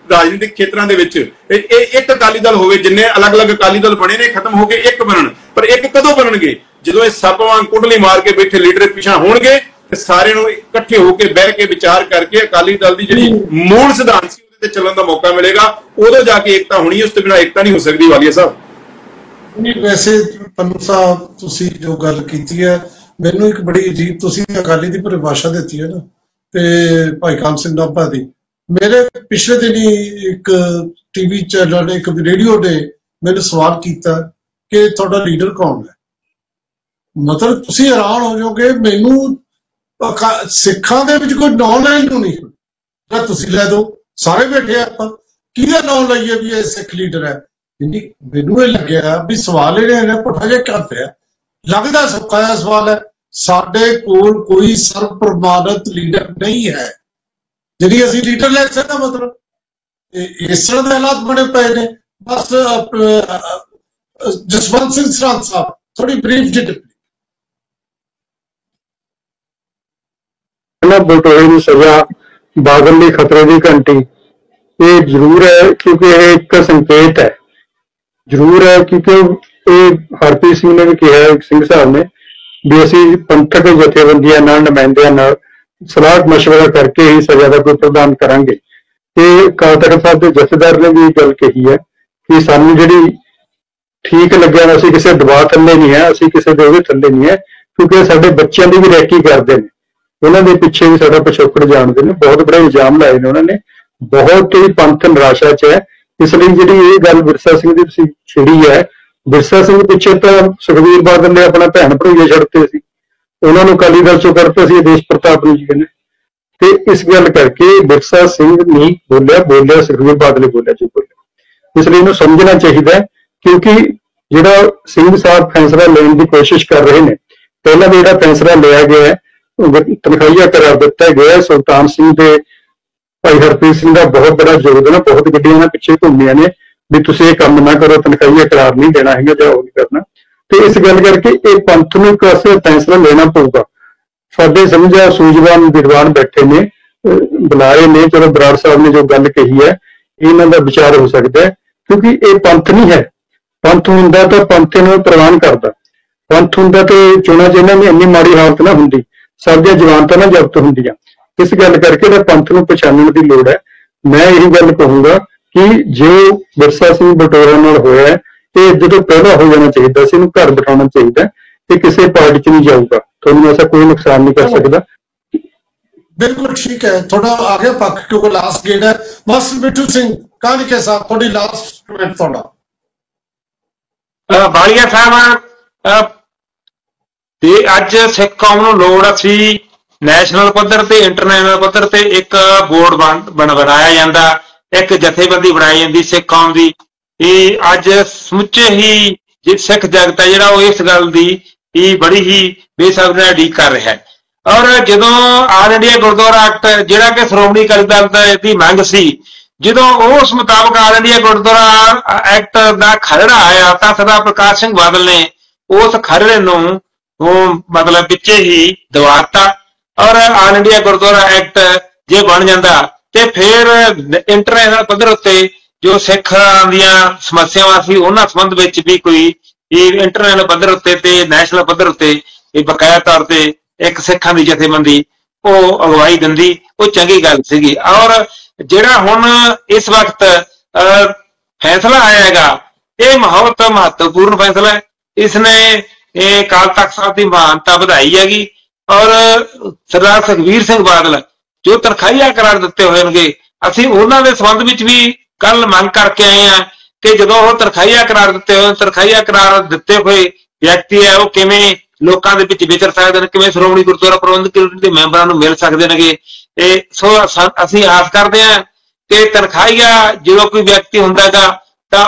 ਰਾਜਨੀਤਿਕ ਖੇਤਰਾਂ ਦੇ ਵਿੱਚ ਇਹ ਇੱਕ ਅਕਾਲੀ ਦਲ ਹੋਵੇ, ਜਿੰਨੇ ਅਲੱਗ-ਅਲੱਗ ਅਕਾਲੀ ਦਲ ਬਣੇ ਨੇ ਖਤਮ ਹੋ ਕੇ ਇੱਕ ਬਣਨ। ਪਰ ਇੱਕ ਕਦੋਂ ਬਣਨਗੇ? ਜਦੋਂ ਇਹ ਸੱਪ ਵਾਂਗ ਕੁੰਡਲੀ ਮਾਰ ਕੇ ਬੈਠੇ ਲੀਡਰ ਪਿਛਾਂ ਹੋਣਗੇ ਤੇ ਸਾਰਿਆਂ ਨੂੰ ਇਕੱਠੇ ਹੋ ਕੇ ਬਹਿ ਕੇ ਵਿਚਾਰ ਕਰਕੇ ਅਕਾਲੀ ਦਲ ਦੀ ਜਿਹੜੀ ਮੂਲ ਸਿਧਾਂਤ ਸੀ ਉਹਦੇ ਤੇ ਚੱਲਣ ਦਾ ਮੌਕਾ ਮਿਲੇਗਾ। ਉਦੋਂ ਜਾ ਕੇ ਏਕਤਾ ਹੋਣੀ, ਉਸ ਤੋਂ ਬਿਨਾਂ ਏਕਤਾ ਨਹੀਂ ਹੋ ਸਕਦੀ। ਵਾਲੀਆ ਸਾਹਿਬ ਨਹੀਂ, ਵੈਸੇ ਪੰਨੂ ਸਾਹਿਬ ਤੁਸੀਂ ਜੋ ਗੱਲ ਕੀਤੀ ਹੈ, ਮੈਨੂੰ ਇੱਕ ਬੜੀ ਅਜੀਬ ਤੁਸੀਂ ਅਕਾਲੀ ਦੀ ਪਰਿਭਾਸ਼ਾ ਦਿੱਤੀ ਹੈ ਨਾ, ਤੇ ਭਾਈ ਕਾਮ ਸਿੰਘ ਨਾਭਾ ਦੀ। ਮੇਰੇ ਪਿਛਲੇ ਦਿਨ ਹੀ ਇੱਕ ਟੀਵੀ ਚੈਨਲ ਨੇ, ਇੱਕ ਰੇਡੀਓ ਨੇ ਮੈਨੂੰ ਸਵਾਲ ਕੀਤਾ ਕਿ ਤੁਹਾਡਾ ਲੀਡਰ ਕੌਣ ਹੈ। ਮਤਲਬ ਤੁਸੀਂ ਹੈਰਾਨ ਹੋ ਜਾਓਗੇ, ਮੈਨੂੰ ਸਿੱਖਾਂ ਦੇ ਵਿੱਚ ਕੋਈ ਨਾਂ ਲੈਣ ਨੂੰ ਨਹੀਂ, ਜਾਂ ਤੁਸੀਂ ਲੈ ਦੋ, ਸਾਰੇ ਬੈਠੇ ਆਪਾਂ ਕਿਹਦਾ ਨਾਂ ਲਈਏ ਵੀ ਇਹ ਸਿੱਖ ਲੀਡਰ ਹੈ। ਮੈਨੂੰ ਇਹ ਲੱਗਿਆ ਵੀ ਸਵਾਲ ਇਹਨੇ ਪੁੱਠਾ ਜਿਹਾ ਕਰ ਪਿਆ, ਲੱਗਦਾ ਸੌਖਾ ਸਵਾਲ ਹੈ। ਸਾਡੇ ਕੋਲ ਕੋਈ ਸਰਵ ਪ੍ਰਮਾਣਿਤ ਲੀਡਰ ਨਹੀਂ ਹੈ ਜਿਹੜੀ ਅਸੀਂ ਲੀਡਰ ਲੈ ਸਕਦਾ। ਮਤਲਬ ਇਸ ਤਰ੍ਹਾਂ ਦੇ ਹਾਲਾਤ ਬਣੇ ਪਏ ਨੇ। ਬਸ ਜਸਵੰਤ ਸਿੰਘ ਸਰਹੰਦ ਸਾਹਿਬ ਥੋੜੀ ਬਰੀਫ ਜੀ ਬਲਟੋਏ ਨੂੰ ਸਜ਼ਾ, ਬਾਦਲ ਲਈ ਖਤਰੇ ਦੀ ਘੰਟੀ, ਇਹ ਜ਼ਰੂਰ ਹੈ ਕਿਉਂਕਿ ਇਹ ਇੱਕ ਸੰਕੇਤ ਹੈ, ਜ਼ਰੂਰ ਹੈ ਕਿਉਂਕਿ ਇਹ ਹਰਪ੍ਰੀਤ ਸਿੰਘ ਨੇ ਵੀ ਕਿਹਾ, ਸਿੰਘ ਸਾਹਿਬ ਨੇ, ਵੀ ਅਸੀਂ ਪੰਥਕ ਜਥੇਬੰਦੀਆਂ ਨਾਲ, ਨੁਮਾਇੰਦਿਆਂ ਨਾਲ ਸਲਾਹ ਮਸ਼ਵਰਾ ਕਰਕੇ ਹੀ ਸਜ਼ਾ ਦਾ ਕੋਈ ਪ੍ਰਦਾਨ ਕਰਾਂਗੇ। ਤੇ ਅਕਾਲ ਤਖ਼ਤ ਸਾਹਿਬ ਦੇ ਜਥੇਦਾਰ ਨੇ ਵੀ ਇਹ ਗੱਲ ਕਹੀ ਹੈ ਕਿ ਸਾਨੂੰ ਜਿਹੜੀ ਠੀਕ ਲੱਗਿਆ, ਅਸੀਂ ਕਿਸੇ ਦਬਾਅ ਥੱਲੇ ਨਹੀਂ ਹੈ, ਅਸੀਂ ਕਿਸੇ ਦੇ ਉਹਦੇ ਥੱਲੇ ਨਹੀਂ ਹੈ, ਕਿਉਂਕਿ ਸਾਡੇ ਬੱਚਿਆਂ ਦੀ ਵੀ ਰੈਕੀ ਕਰਦੇ ਨੇ, ਉਹਨਾਂ ਦੇ ਪਿੱਛੇ ਵੀ ਸਾਡਾ ਪਿਛੋਕੜ ਜਾਣਦੇ ਨੇ। ਬਹੁਤ ਬੜੇ ਇਲਜ਼ਾਮ ਲਾਏ ਨੇ ਉਹਨਾਂ ਨੇ, ਬਹੁਤ ਹੀ ਪੰਥ ਨਿਰਾਸ਼ਾ 'ਚ ਹੈ। ਇਸ ਲਈ ਜਿਹੜੀ ਇਹ ਗੱਲ ਵਿਰਸਾ ਸਿੰਘ ਦੀ ਤੁਸੀਂ ਛਿੜੀ ਹੈ, ਵਿਰਸਾ ਸਿੰਘ ਪਿੱਛੇ ਤਾਂ ਸੁਖਬੀਰ ਬਾਦਲ ਨੇ ਆਪਣਾ ਭੈਣ ਭਰੋਈਏ ਛੱਡਤੇ ਸੀ, ਉਹਨਾਂ ਨੂੰ ਅਕਾਲੀ ਦਲ ਚੋਂ ਕਰਤਾ ਸੀ, ਦੇਸ਼ ਪ੍ਰਤਾਪ ਨੂੰ ਜੀ ਕਹਿੰਦੇ। ਤੇ ਇਸ ਗੱਲ ਕਰਕੇ ਵਿਰਸਾ ਸਿੰਘ ਨਹੀਂ ਬੋਲਿਆ ਸੁਖਬੀਰ ਬਾਦਲ ਨੇ ਬੋਲਿਆ ਜੀ ਬੋਲਿਆ। ਇਸ ਲਈ ਇਹਨੂੰ ਸਮਝਣਾ ਚਾਹੀਦਾ, ਕਿਉਂਕਿ ਜਿਹੜਾ ਸਿੰਘ ਸਾਹਿਬ ਫੈਸਲਾ ਲੈਣ ਦੀ ਕੋਸ਼ਿਸ਼ ਕਰ ਰਹੇ ਨੇ, ਪਹਿਲਾਂ ਵੀ ਜਿਹੜਾ ਫੈਸਲਾ ਲਿਆ ਗਿਆ ਤਨਖਾਹੀਆ ਕਰਾਰ ਦਿੱਤਾ ਗਿਆ, ਸੁਲਤਾਨ ਸਿੰਘ ਤੇ ਭਾਈ ਹਰਪ੍ਰੀਤ ਸਿੰਘ ਦਾ ਬਹੁਤ ਬੜਾ ਯੋਗਦਾਨ ਹੈ, ਬਹੁਤ ਗੱਡੀਆਂ ਨਾਲ ਪਿੱਛੇ ਘੁੰਮੀਆਂ ਨੇ ਵੀ ਤੁਸੀਂ ਇਹ ਕੰਮ ਨਾ ਕਰੋ, ਤਨਖਾਹੀਆ ਕਰਾਰ ਨਹੀਂ ਦੇਣਾ ਹੈਗਾ ਜਾਂ ਉਹ ਨਹੀਂ ਕਰਨਾ। ਤੇ ਇਸ ਗੱਲ ਕਰਕੇ ਇਹ ਪੰਥ ਨੂੰ ਇੱਕ ਪਾਸੇ ਫੈਸਲਾ ਲੈਣਾ ਪਊਗਾ। ਸਾਡੇ ਸਮਝਿਆ ਸੂਝਵਾਨ ਵਿਦਵਾਨ ਬੈਠੇ ਨੇ, ਬੁਲਾਏ ਨੇ, ਚਲੋ ਬਰਾੜ ਸਾਹਿਬ ਨੇ ਜੋ ਗੱਲ ਕਹੀ ਹੈ ਇਹਨਾਂ ਦਾ ਵਿਚਾਰ ਹੋ ਸਕਦਾ ਹੈ, ਕਿਉਂਕਿ ਇਹ ਪੰਥ ਨਹੀਂ ਹੈ। ਪੰਥ ਹੁੰਦਾ ਤਾਂ ਪੰਥ ਨੂੰ ਪ੍ਰਵਾਨ ਕਰਦਾ, ਪੰਥ ਹੁੰਦਾ ਤੇ ਚੋਣਾਂ 'ਚ ਇਹਨਾਂ ਦੀ ਇੰਨੀ ਮਾੜੀ ਹਾਲਤ ਨਾ ਹੁੰਦੀ, ਸਭ ਦੀਆਂ ਜਵਾਨਤਾਂ ਨਾ ਜ਼ਬਤ ਹੁੰਦੀਆਂ। ਇਸ ਗੱਲ ਕਰਕੇ ਤਾਂ ਪੰਥ ਨੂੰ ਪਛਾਣਨ ਦੀ ਲੋੜ ਹੈ। ਮੈਂ ਇਹੀ ਗੱਲ ਕਹੂੰਗਾ ਕਿ ਜੋ ਵਿਰਸਾ ਸਿੰਘ ਬਟੋਰਾ ਨਾਲ ਹੋਇਆ, ਇਹ ਜਦੋਂ ਪਹਿਲਾਂ ਹੋ ਜਾਣਾ ਚਾਹੀਦਾ ਸੀ, ਇਹਨੂੰ ਘਰ ਬਿਠਾਉਣਾ ਚਾਹੀਦਾ, ਤੇ ਕਿਸੇ ਪਾਰਟੀ 'ਚ ਨਹੀਂ ਜਾਊਗਾ, ਤੁਹਾਨੂੰ ਐਸਾ ਕੋਈ ਨੁਕਸਾਨ ਨਹੀਂ ਕਰ ਸਕਦਾ। ਬਿਲਕੁਲ ਠੀਕ ਹੈ, ਥੋੜਾ ਆਗੇ ਪੱਕ ਕਿਉਂਕਿ ਲਾਸਟ ਗੇੜ ਹੈ। ਮਾਸਟਰ ਬਿੱਟੂ ਸਿੰਘ ਕਾਹਨਕੇ ਸਾਹਿਬ, ਤੁਹਾਡੀ ਲਾਸਟ ਕਮੈਂਟ ਤੁਹਾਡਾ। ਬਾਲੀਆ ਸਾਹਿਬ, ਤੇ ਅੱਜ ਸਿੱਖ ਕੌਮ ਨੂੰ ਲੋੜ ਸੀ ਨੈਸ਼ਨਲ ਪੱਧਰ ਤੇ ਇੰਟਰਨੈਸ਼ਨਲ ਪੱਧਰ ਤੇ ਇੱਕ ਬੋਰਡ ਬਣਾਇਆ ਜਾਂਦਾ, ਇੱਕ ਜਥੇਬੰਦੀ ਬਣਾਈ ਜਾਂਦੀ ਸਿੱਖ ਕੌਮ ਦੀ। ਇਹ ਅੱਜ ਸਮੁੱਚੇ ਹੀ ਸਿੱਖ ਜਗਤ ਹੈ ਜਿਹੜਾ ਉਹ ਇਸ ਗੱਲ ਦੀ ਬੜੀ ਹੀ ਬੇਸਬਰੀ ਨਾਲ ਉਡੀਕ ਕਰ ਰਿਹਾ ਹੈ। ਔਰ ਜਦੋਂ ਆਲ ਇੰਡੀਆ ਗੁਰਦੁਆਰਾ ਐਕਟ ਜਿਹੜਾ ਕਿ ਸ਼੍ਰੋਮਣੀ ਅਕਾਲੀ ਦਲ ਦੀ ਮੰਗ ਸੀ, ਜਦੋਂ ਉਸ ਮੁਤਾਬਕ ਆਲ ਇੰਡੀਆ ਗੁਰਦੁਆਰਾ ਐਕਟ ਦਾ ਖਰੜਾ ਆਇਆ ਤਾਂ ਸਰਦਾਰ ਪ੍ਰਕਾਸ਼ ਸਿੰਘ ਬਾਦਲ ਨੇ ਉਸ ਖਰੜੇ ਨੂੰ ਮਤਲਬ ਵਿੱਚੇ ਹੀ ਦਵਾਤਾ। ਔਰ ਆਲ ਇੰਡੀਆ ਗੁਰਦੁਆਰਾ ਐਕਟ ਜੇ ਬਣ ਜਾਂਦਾ ਤੇ ਫਿਰ ਇੰਟਰਨੈਸ਼ਨਲ ਪੱਧਰ ਉੱਤੇ ਜੋ ਸਿੱਖਾਂ ਦੀਆਂ ਸਮੱਸਿਆਵਾਂ ਸੀ ਉਹਨਾਂ ਸੰਬੰਧ ਵਿੱਚ ਵੀ ਕੋਈ ਇੰਟਰਨੈਸ਼ਨਲ ਪੱਧਰ ਉੱਤੇ ਤੇ ਨੈਸ਼ਨਲ ਪੱਧਰ ਉੱਤੇ ਇਹ ਬਕਾਇਆ ਤੌਰ ਤੇ ਇੱਕ ਸਿੱਖਾਂ ਦੀ ਜਥੇਬੰਦੀ ਉਹ ਅਗਵਾਈ ਦਿੰਦੀ, ਉਹ ਚੰਗੀ ਗੱਲ ਸੀਗੀ। ਔਰ ਜਿਹੜਾ ਹੁਣ ਇਸ ਵਕਤ ਫੈਸਲਾ ਆਇਆ ਹੈਗਾ, ਇਹ ਬਹੁਤ ਮਹੱਤਵਪੂਰਨ ਫੈਸਲਾ ਹੈ। ਇਸਨੇ ਇਹ ਅਕਾਲ ਤਖ਼ਤ ਸਾਹਿਬ ਦੀ ਮਹਾਨਤਾ ਵਧਾਈ ਹੈਗੀ। ਔਰ ਸਰਦਾਰ ਸੁਖਬੀਰ ਸਿੰਘ ਬਾਦਲ ਜੋ ਤਨਖਾਹੀਆ ਕਰਾਰ ਦਿੱਤੇ ਹੋਣਗੇ, ਅਸੀਂ ਉਹਨਾਂ ਦੇ ਸੰਬੰਧ ਵਿੱਚ ਵੀ ਕੱਲ ਮੰਗ ਕਰਕੇ ਆਏ ਹਾਂ ਕਿ ਜਦੋਂ ਉਹ ਤਨਖਾਹੀਆ ਕਰਾਰ ਦਿੱਤੇ ਹੋਏ ਵਿਅਕਤੀ ਹੈ, ਉਹ ਕਿਵੇਂ ਲੋਕਾਂ ਦੇ ਵਿੱਚ ਵਿਚਰ ਸਕਦੇ ਨੇ, ਕਿਵੇਂ ਸ਼੍ਰੋਮਣੀ ਗੁਰਦੁਆਰਾ ਪ੍ਰਬੰਧਕ ਕਮੇਟੀ ਦੇ ਮੈਂਬਰਾਂ ਨੂੰ ਮਿਲ ਸਕਦੇ ਨੇਗੇ। ਸੋ ਅਸੀਂ ਆਸ ਕਰਦੇ ਹਾਂ ਕਿ ਤਨਖਾਹੀਆ ਜਦੋਂ ਕੋਈ ਵਿਅਕਤੀ ਹੁੰਦਾ ਹੈਗਾ ਤਾਂ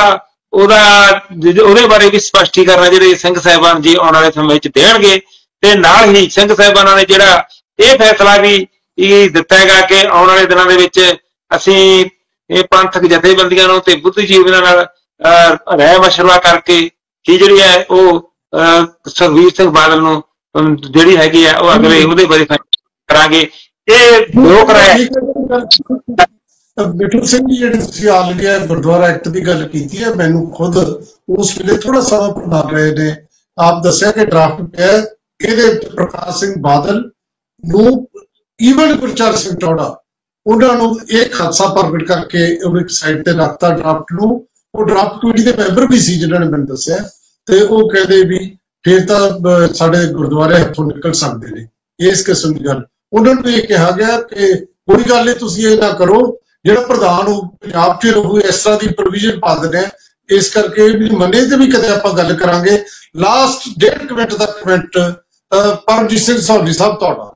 ਉਹਦੇ ਬਾਰੇ ਵੀ ਸਪਸ਼ਟੀਕਰਨ ਜਿਹੜੇ ਸਿੰਘ ਸਾਹਿਬਾਨ ਜੀ ਆਉਣ ਵਾਲੇ ਸਮੇਂ ਵਿੱਚ ਦੇਣਗੇ। ਤੇ ਨਾਲ ਹੀ ਸਿੰਘ ਸਾਹਿਬਾਨਾਂ ਨੇ ਜਿਹੜਾ ਇਹ ਫੈਸਲਾ ਵੀ ਦਿੱਤਾ ਹੈਗਾ ਕਿ ਆਉਣ ਵਾਲੇ ਦਿਨਾਂ ਦੇ ਵਿੱਚ ਅਸੀਂ ਇਹ ਪੰਥਕ ਜਥੇਬੰਦੀਆਂ ਨੂੰ ਤੇ ਬੁੱਧੀਜੀਵੀਆਂ ਨਾਲ ਰਾਏ ਮਸ਼ਵਰਾ ਕਰਕੇ ਹੀ ਜਿਹੜੀ ਹੈ ਉਹ ਸੁਖਬੀਰ ਸਿੰਘ ਬਾਦਲ ਨੂੰ ਜਿਹੜੀ ਹੈਗੀ ਹੈ ਉਹ ਅਗਲੇ ਉਹਦੇ ਬਾਰੇ ਕਰਾਂਗੇ। ਇਹ ਲੋਕ ਰਾਏ ਬਿੱਟੂ ਸਿੰਘ ਜੀ ਜਿਹੜੇ ਤੁਸੀਂ ਆਲਰੇਡੀ ਗੁਰਦੁਆਰਾ ਐਕਟ ਦੀ ਗੱਲ ਕੀਤੀ ਹੈ, ਮੈਨੂੰ ਖੁਦ ਉਸ ਵੇਲੇ ਥੋੜਾ ਸਮਾਂ ਪ੍ਰਦਾਨ ਰਹੇ ਨੇ। ਆਪ ਦੱਸਿਆ ਕਿ ਡਰਾਫਟ ਪਿਆ, ਇਹਦੇ ਪ੍ਰਕਾਸ਼ ਸਿੰਘ ਬਾਦਲ ਨੂੰ ਈਵਨ ਗੁਰਚਰਨ ਸਿੰਘ ਟੌੜਾ ਉਹਨਾਂ ਨੂੰ ਇਹ ਖਾਲਸਾ ਪ੍ਰਗਟ ਕਰਕੇ ਉਹ ਇੱਕ ਸਾਈਡ ਤੇ ਰੱਖਤਾ ਡਰਾਫਟ ਨੂੰ। ਉਹ ਡਰਾਫਟ ਕਮੇਟੀ ਦੇ ਮੈਂਬਰ ਵੀ ਸੀ ਜਿਨ੍ਹਾਂ ਨੇ ਮੈਨੂੰ ਦੱਸਿਆ, ਤੇ ਉਹ ਕਹਿੰਦੇ ਵੀ ਫਿਰ ਤਾਂ ਸਾਡੇ ਗੁਰਦੁਆਰੇ ਹੱਥੋਂ ਨਿਕਲ ਸਕਦੇ ਨੇ, ਇਸ ਕਿਸਮ ਦੀ ਗੱਲ। ਉਹਨਾਂ ਨੂੰ ਇਹ ਕਿਹਾ ਗਿਆ ਕਿ ਕੋਈ ਗੱਲ ਨਹੀਂ, ਤੁਸੀਂ ਇਹ ਨਾ ਕਰੋ, ਜਿਹੜਾ ਪ੍ਰਧਾਨ ਉਹ ਪੰਜਾਬ 'ਚ ਰਹੂ, ਇਸ ਤਰ੍ਹਾਂ ਦੀ ਪ੍ਰੋਵੀਜ਼ਨ ਪਾ ਦਿੰਦੇ ਆ। ਇਸ ਕਰਕੇ ਵੀ ਮੰਨੇ ਤੇ ਵੀ ਕਦੇ ਆਪਾਂ ਗੱਲ ਕਰਾਂਗੇ। ਲਾਸਟ 1.5 ਮਿੰਟ ਦਾ ਕਮੈਂਟ ਪਰਮਜੀਤ ਸਿੰਘ ਸੌਲੀ ਸਾਹਿਬ ਤੁਹਾਡਾ।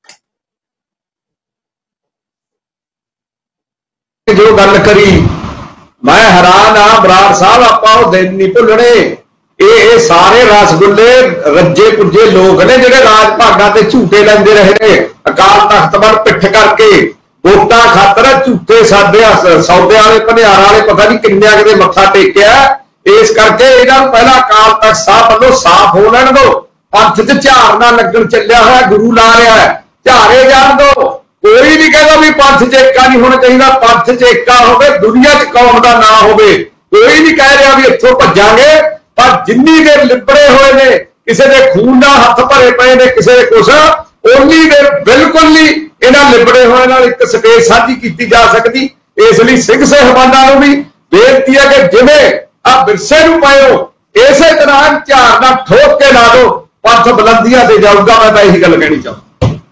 ਜੋ ਗੱਲ ਕਰੀ ਮੈਂ ਹੈਰਾਨ ਆ ਬਰਾੜ ਸਾਹਿਬ, ਆਪਾਂ ਉਹ ਦਿਨ ਨਹੀਂ ਭੁੱਲਣੇ। ਇਹ ਸਾਰੇ ਰਸਗੁੱਲੇ ਰੱਜੇ ਪੁੱਜੇ ਲੋਕ ਨੇ ਜਿਹੜੇ ਰਾਜ ਭਾਗਾਂ ਤੇ ਝੂਟੇ ਲੈਂਦੇ ਰਹੇ ਨੇ, ਅਕਾਲ ਤਖਤ ਵੱਲ ਪਿੱਠ ਕਰਕੇ ਵੋਟਾਂ ਖਾਤਰ ਝੂਠੇ ਸੌਦੇ ਵਾਲੇ ਭਨਿਆਰਾਂ ਵਾਲੇ ਪਤਾ ਨਹੀਂ ਕਿੰਨਿਆਂ ਕਿਤੇ ਮੱਥਾ ਟੇਕਿਆ। ਇਸ ਕਰਕੇ ਇਹਨਾਂ ਨੂੰ ਪਹਿਲਾਂ ਅਕਾਲ ਤਖਤ ਸਾਹਿਬ ਵੱਲੋਂ ਸਾਫ਼ ਹੋ ਲੈਣ ਦਿਓ। ਪੰਥ 'ਚ ਝਾੜ ਨਾ ਲੱਗਣ ਚੱਲਿਆ ਹੋਇਆ, ਗੁਰੂ ਲਾ ਰਿਹਾ ਹੈ, ਝਾੜੇ ਜਾਣ ਦਿਓ। ਕੋਈ ਨਹੀਂ ਕਹਿੰਦਾ ਵੀ ਪੰਥ 'ਚ ਏਕਾ ਨਹੀਂ ਹੋਣਾ ਚਾਹੀਦਾ, ਪੰਥ 'ਚ ਏਕਾ ਹੋਵੇ, ਦੁਨੀਆ 'ਚ ਕੌਮ ਦਾ ਨਾਂ ਹੋਵੇ। ਕੋਈ ਨਹੀਂ ਕਹਿ ਰਿਹਾ ਵੀ ਇੱਥੋਂ ਭੱਜਾਂਗੇ, ਪਰ ਜਿੰਨੀ ਦੇਰ ਲਿਬੜੇ ਹੋਏ ਨੇ, ਕਿਸੇ ਦੇ ਖੂਨ ਨਾਲ ਹੱਥ ਭਰੇ ਪਏ ਨੇ, ਕਿਸੇ ਦੇ ਕੁਛ, ਉਨੀ ਦੇਰ ਬਿਲਕੁਲ ਨਹੀਂ ਇਹਨਾਂ ਲਿਬੜੇ ਹੋਏ ਨਾਲ ਇੱਕ ਸਪੇਸ ਸਾਂਝੀ ਕੀਤੀ ਜਾ ਸਕਦੀ। ਇਸ ਲਈ ਸਿੰਘ ਸਾਹਿਬਾਨਾਂ ਨੂੰ ਵੀ ਬੇਨਤੀ ਹੈ ਕਿ ਜਿਵੇਂ ਆ ਵਿਰਸੇ ਨੂੰ ਪਾਇਓ, ਇਸੇ ਤਰ੍ਹਾਂ ਝਾੜ ਨਾਲ ਠੋਕ ਕੇ ਲਾ ਦਿਓ, ਪੰਥ ਬੁਲੰਦੀਆਂ ਤੇ ਜਾਊਗਾ। ਮੈਂ ਤਾਂ ਇਹੀ ਗੱਲ ਕਹਿਣੀ ਚਾਹੁੰਦਾ।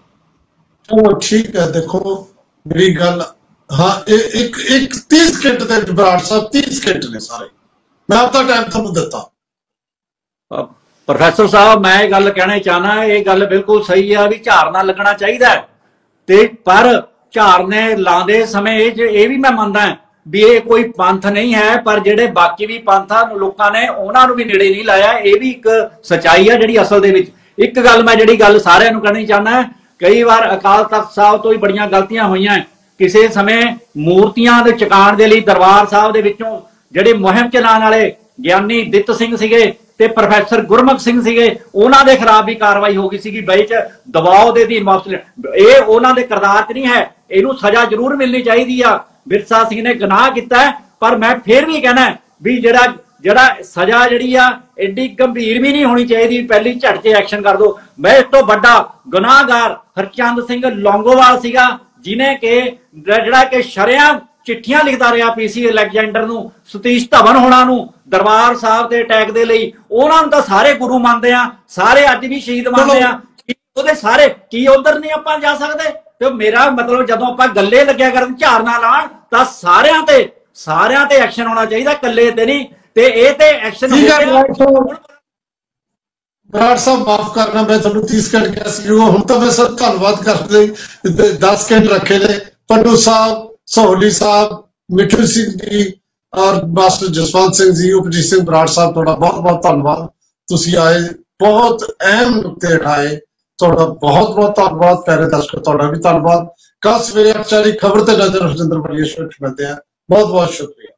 ਚਲੋ ਠੀਕ ਹੈ, ਦੇਖੋ ਮੇਰੀ ਗੱਲ, ਹਾਂ ਇੱਕ 30 ਸਕਿੰਟ ਦੇ ਬਰਾੜ ਸਾਹਿਬ 30 ਸਕਿੰਟ ਨੇ ਸਾਰੇ, ਮੈਂ ਆਪਦਾ ਟਾਈਮ ਤੁਹਾਨੂੰ ਦਿੱਤਾ। ਪ੍ਰੋਫੈਸਰ ਸਾਹਿਬ, ਮੈਂ ਇਹ ਗੱਲ ਕਹਿਣਾ ਚਾਹਨਾ, ਇਹ ਗੱਲ ਬਿਲਕੁਲ ਸਹੀ ਆ ਵੀ ਝਾੜ ਨਾ ਲੱਗਣਾ ਚਾਹੀਦਾ ਤੇ, ਪਰ ਝਾੜ ਨੇ ਲਾਉਂਦੇ ਸਮੇਂ ਇਹ ਵੀ ਮੈਂ ਮੰਨਦਾ ਵੀ ਇਹ ਕੋਈ ਪੰਥ ਨਹੀਂ ਹੈ, ਪਰ ਜਿਹੜੇ ਬਾਕੀ ਵੀ ਪੰਥਾਂ ਲੋਕਾਂ ਨੇ ਉਹਨਾਂ ਨੂੰ ਵੀ ਨੇੜੇ ਨਹੀਂ ਲਾਇਆ। ਇਹ ਵੀ ਇੱਕ ਸੱਚਾਈ ਆ ਜਿਹੜੀ ਅਸਲ ਦੇ ਵਿੱਚ। ਇੱਕ ਗੱਲ ਮੈਂ ਜਿਹੜੀ ਗੱਲ ਸਾਰਿਆਂ ਨੂੰ ਕਹਿਣੀ ਚਾਹੁੰਦਾ, ਕਈ ਵਾਰ ਅਕਾਲ ਤਖਤ ਸਾਹਿਬ ਤੋਂ ਹੀ ਬੜੀਆਂ ਗਲਤੀਆਂ ਹੋਈਆਂ। ਕਿਸੇ ਸਮੇਂ ਮੂਰਤੀਆਂ ਦੇ ਚੁਕਾਉਣ ਦੇ ਲਈ ਦਰਬਾਰ ਸਾਹਿਬ ਦੇ ਵਿੱਚੋਂ ਜਿਹੜੇ ਮੁਹਿੰਮ ਚਲਾਉਣ ਵਾਲੇ ਗਿਆਨੀ ਦਿੱਤ ਸਿੰਘ ਸੀਗੇ ਤੇ ਪ੍ਰੋਫੈਸਰ ਗੁਰਮੁਖ ਸਿੰਘ ਸੀਗੇ, ਉਹਨਾਂ ਦੇ ਖਿਲਾਫ ਵੀ ਕਾਰਵਾਈ ਹੋ ਗਈ ਸੀਗੀ ਬਈ ਚ ਦਬਾਅ ਦੇ ਅਧੀਨ ਵਾਪਸ। ਇਹ ਉਹਨਾਂ ਦੇ ਕਿਰਦਾਰ 'ਚ ਨਹੀਂ ਹੈ, ਇਹਨੂੰ ਸਜ਼ਾ ਜ਼ਰੂਰ ਮਿਲਣੀ ਚਾਹੀਦੀ ਆ। ਵਿਰਸਾ ਸਿੰਘ ਨੇ ਗੁਨਾਹ ਕੀਤਾ, ਪਰ ਮੈਂ ਫੇਰ ਵੀ ਕਹਿਣਾ ਵੀ ਜਿਹੜਾ ਸਜ਼ਾ ਜਿਹੜੀ ਆ ਐਡੀ ਗੰਭੀਰ ਵੀ ਨਹੀਂ ਹੋਣੀ ਚਾਹੀਦੀ, ਪਹਿਲੀ ਝਟ 'ਚ ਐਕਸ਼ਨ ਕਰ ਦੋ। ਮੈਂ ਇਸ ਤੋਂ ਵੱਡਾ ਗੁਨਾਹਗਾਰ ਹਰਚੰਦ ਸਿੰਘ ਲੌਂਗੋਵਾਲ ਸੀਗਾ, ਜਿਹਨੇ ਕਿ ਜਿਹੜਾ ਕਿ ਸ਼ਰੇਆਮ ਚਿੱਠੀਆਂ ਲਿਖਦਾ ਰਿਹਾ ਪੀਸੀ ਅਲੈਗਜ਼ੈਂਡਰ ਨੂੰ, ਸਤੀਸ਼ ਧਵਨ ਹੋਣਾ ਨੂੰ, ਦਰਬਾਰ ਸਾਹਿਬ ਦੇ ਅਟੈਕ ਦੇ ਲਈ। ਉਹਨਾਂ ਨੂੰ ਤਾਂ ਸਾਰੇ ਗੁਰੂ ਮੰਨਦੇ ਆ, ਸਾਰੇ ਅੱਜ ਵੀ ਸ਼ਹੀਦ ਮੰਨਦੇ ਆ, ਉਹਦੇ ਸਾਰੇ ਕੀ ਉਧਰ ਨਹੀਂ ਆਪਾਂ ਜਾ ਸਕਦੇ। ਤੇ ਮੇਰਾ ਮਤਲਬ ਜਦੋਂ ਆਪਾਂ ਗੱਲੇ ਲੱਗਿਆ ਕਰਨ ਝਾੜ ਨਾ ਲਾਣ, ਤਾਂ ਸਾਰਿਆਂ ਤੇ ਐਕਸ਼ਨ ਹੋਣਾ ਚਾਹੀਦਾ, ਕੱਲੇ ਤੇ ਨਹੀਂ। ਤੇ ਇਹ ਤੇ ਐਕਸ਼ਨ ਬਰਾੜ ਸਾਹਿਬ ਮਾਫ ਕਰਨਾ, ਮੈਂ ਤੁਹਾਨੂੰ 30 ਸਕਿੰਟ ਕਿਹਾ ਸੀ, ਹੁਣ ਤਾਂ ਮੈਂ ਸਰ ਧੰਨਵਾਦ ਕਰਦੇ 10 ਸਕਿੰਟ ਰੱਖੇ ਨੇ। ਪੰਡੂ ਸਾਹਿਬ, ਸੋਹਲੀ ਸਾਹਿਬ, ਮਿੱਠੂ ਸਿੰਘ ਜੀ ਔਰ ਮਾਸਟਰ ਜਸਵੰਤ ਸਿੰਘ ਜੀ, ਉਪਜੀਤ ਸਿੰਘ ਬਰਾੜ ਸਾਹਿਬ, ਤੁਹਾਡਾ ਬਹੁਤ ਬਹੁਤ ਧੰਨਵਾਦ। ਤੁਸੀਂ ਆਏ, ਬਹੁਤ ਅਹਿਮ ਨੁਕਤੇ ਉਠਾਏ, ਤੁਹਾਡਾ ਬਹੁਤ ਬਹੁਤ ਧੰਨਵਾਦ। ਪਿਆਰੇ ਦਰਸ਼ਕ, ਤੁਹਾਡਾ ਵੀ ਧੰਨਵਾਦ। ਕੱਲ ਸਵੇਰੇ ਅਚਾਰੀ ਖਬਰ ਤੇ ਨਜ਼ਰ ਰਜਿੰਦਰ ਬਲੀਆ ਸ਼ੋ ਵਿੱਚ ਮਿਲਦੇ हैं। बहुत बहुत शुक्रिया।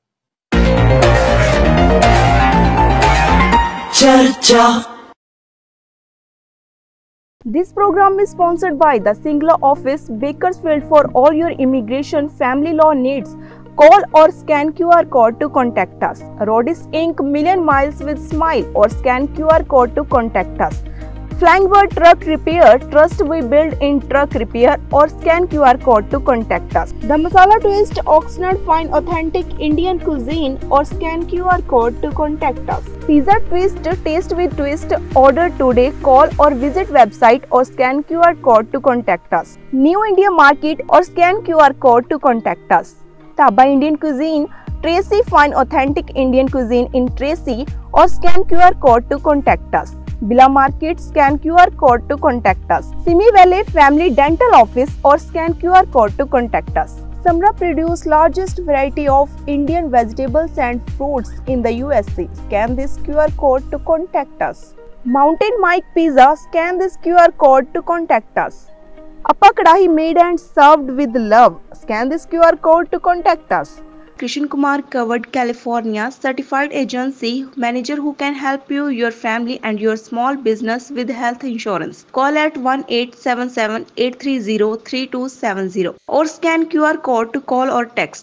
This program is sponsored by the Singla office, Bakersfield. For all your immigration family law needs, call or scan QR code to contact us. Rodis Inc. Million Miles with Smile, or scan QR code to contact us. Flying Bird Truck Repair, trust we build in truck repair, or scan QR code to contact us. The Masala Twist, Oxnard Fine Authentic Indian Cuisine, or scan QR code to contact us. Pizza Twist, Taste with Twist, order today, call or visit website, or scan QR code to contact us. New India Market, or scan QR code to contact us. Taba Indian Cuisine, Tracy Fine Authentic Indian Cuisine in Tracy, or scan QR code to contact us. Bila Market, scan QR code to contact us. Simi Valley Family Dental Office, or scan QR code to contact us. Samra produce largest variety of Indian vegetables and fruits in the USA. Scan this QR code to contact us. Mountain Mike Pizza, scan this QR code to contact us. Appa Kadahi made and served with love. Scan this QR code to contact us. Krishan Kumar Covered California, certified agency manager who can help you, your family and your small business with health insurance. Call at 1-877-830-3270 or scan QR code to call or text.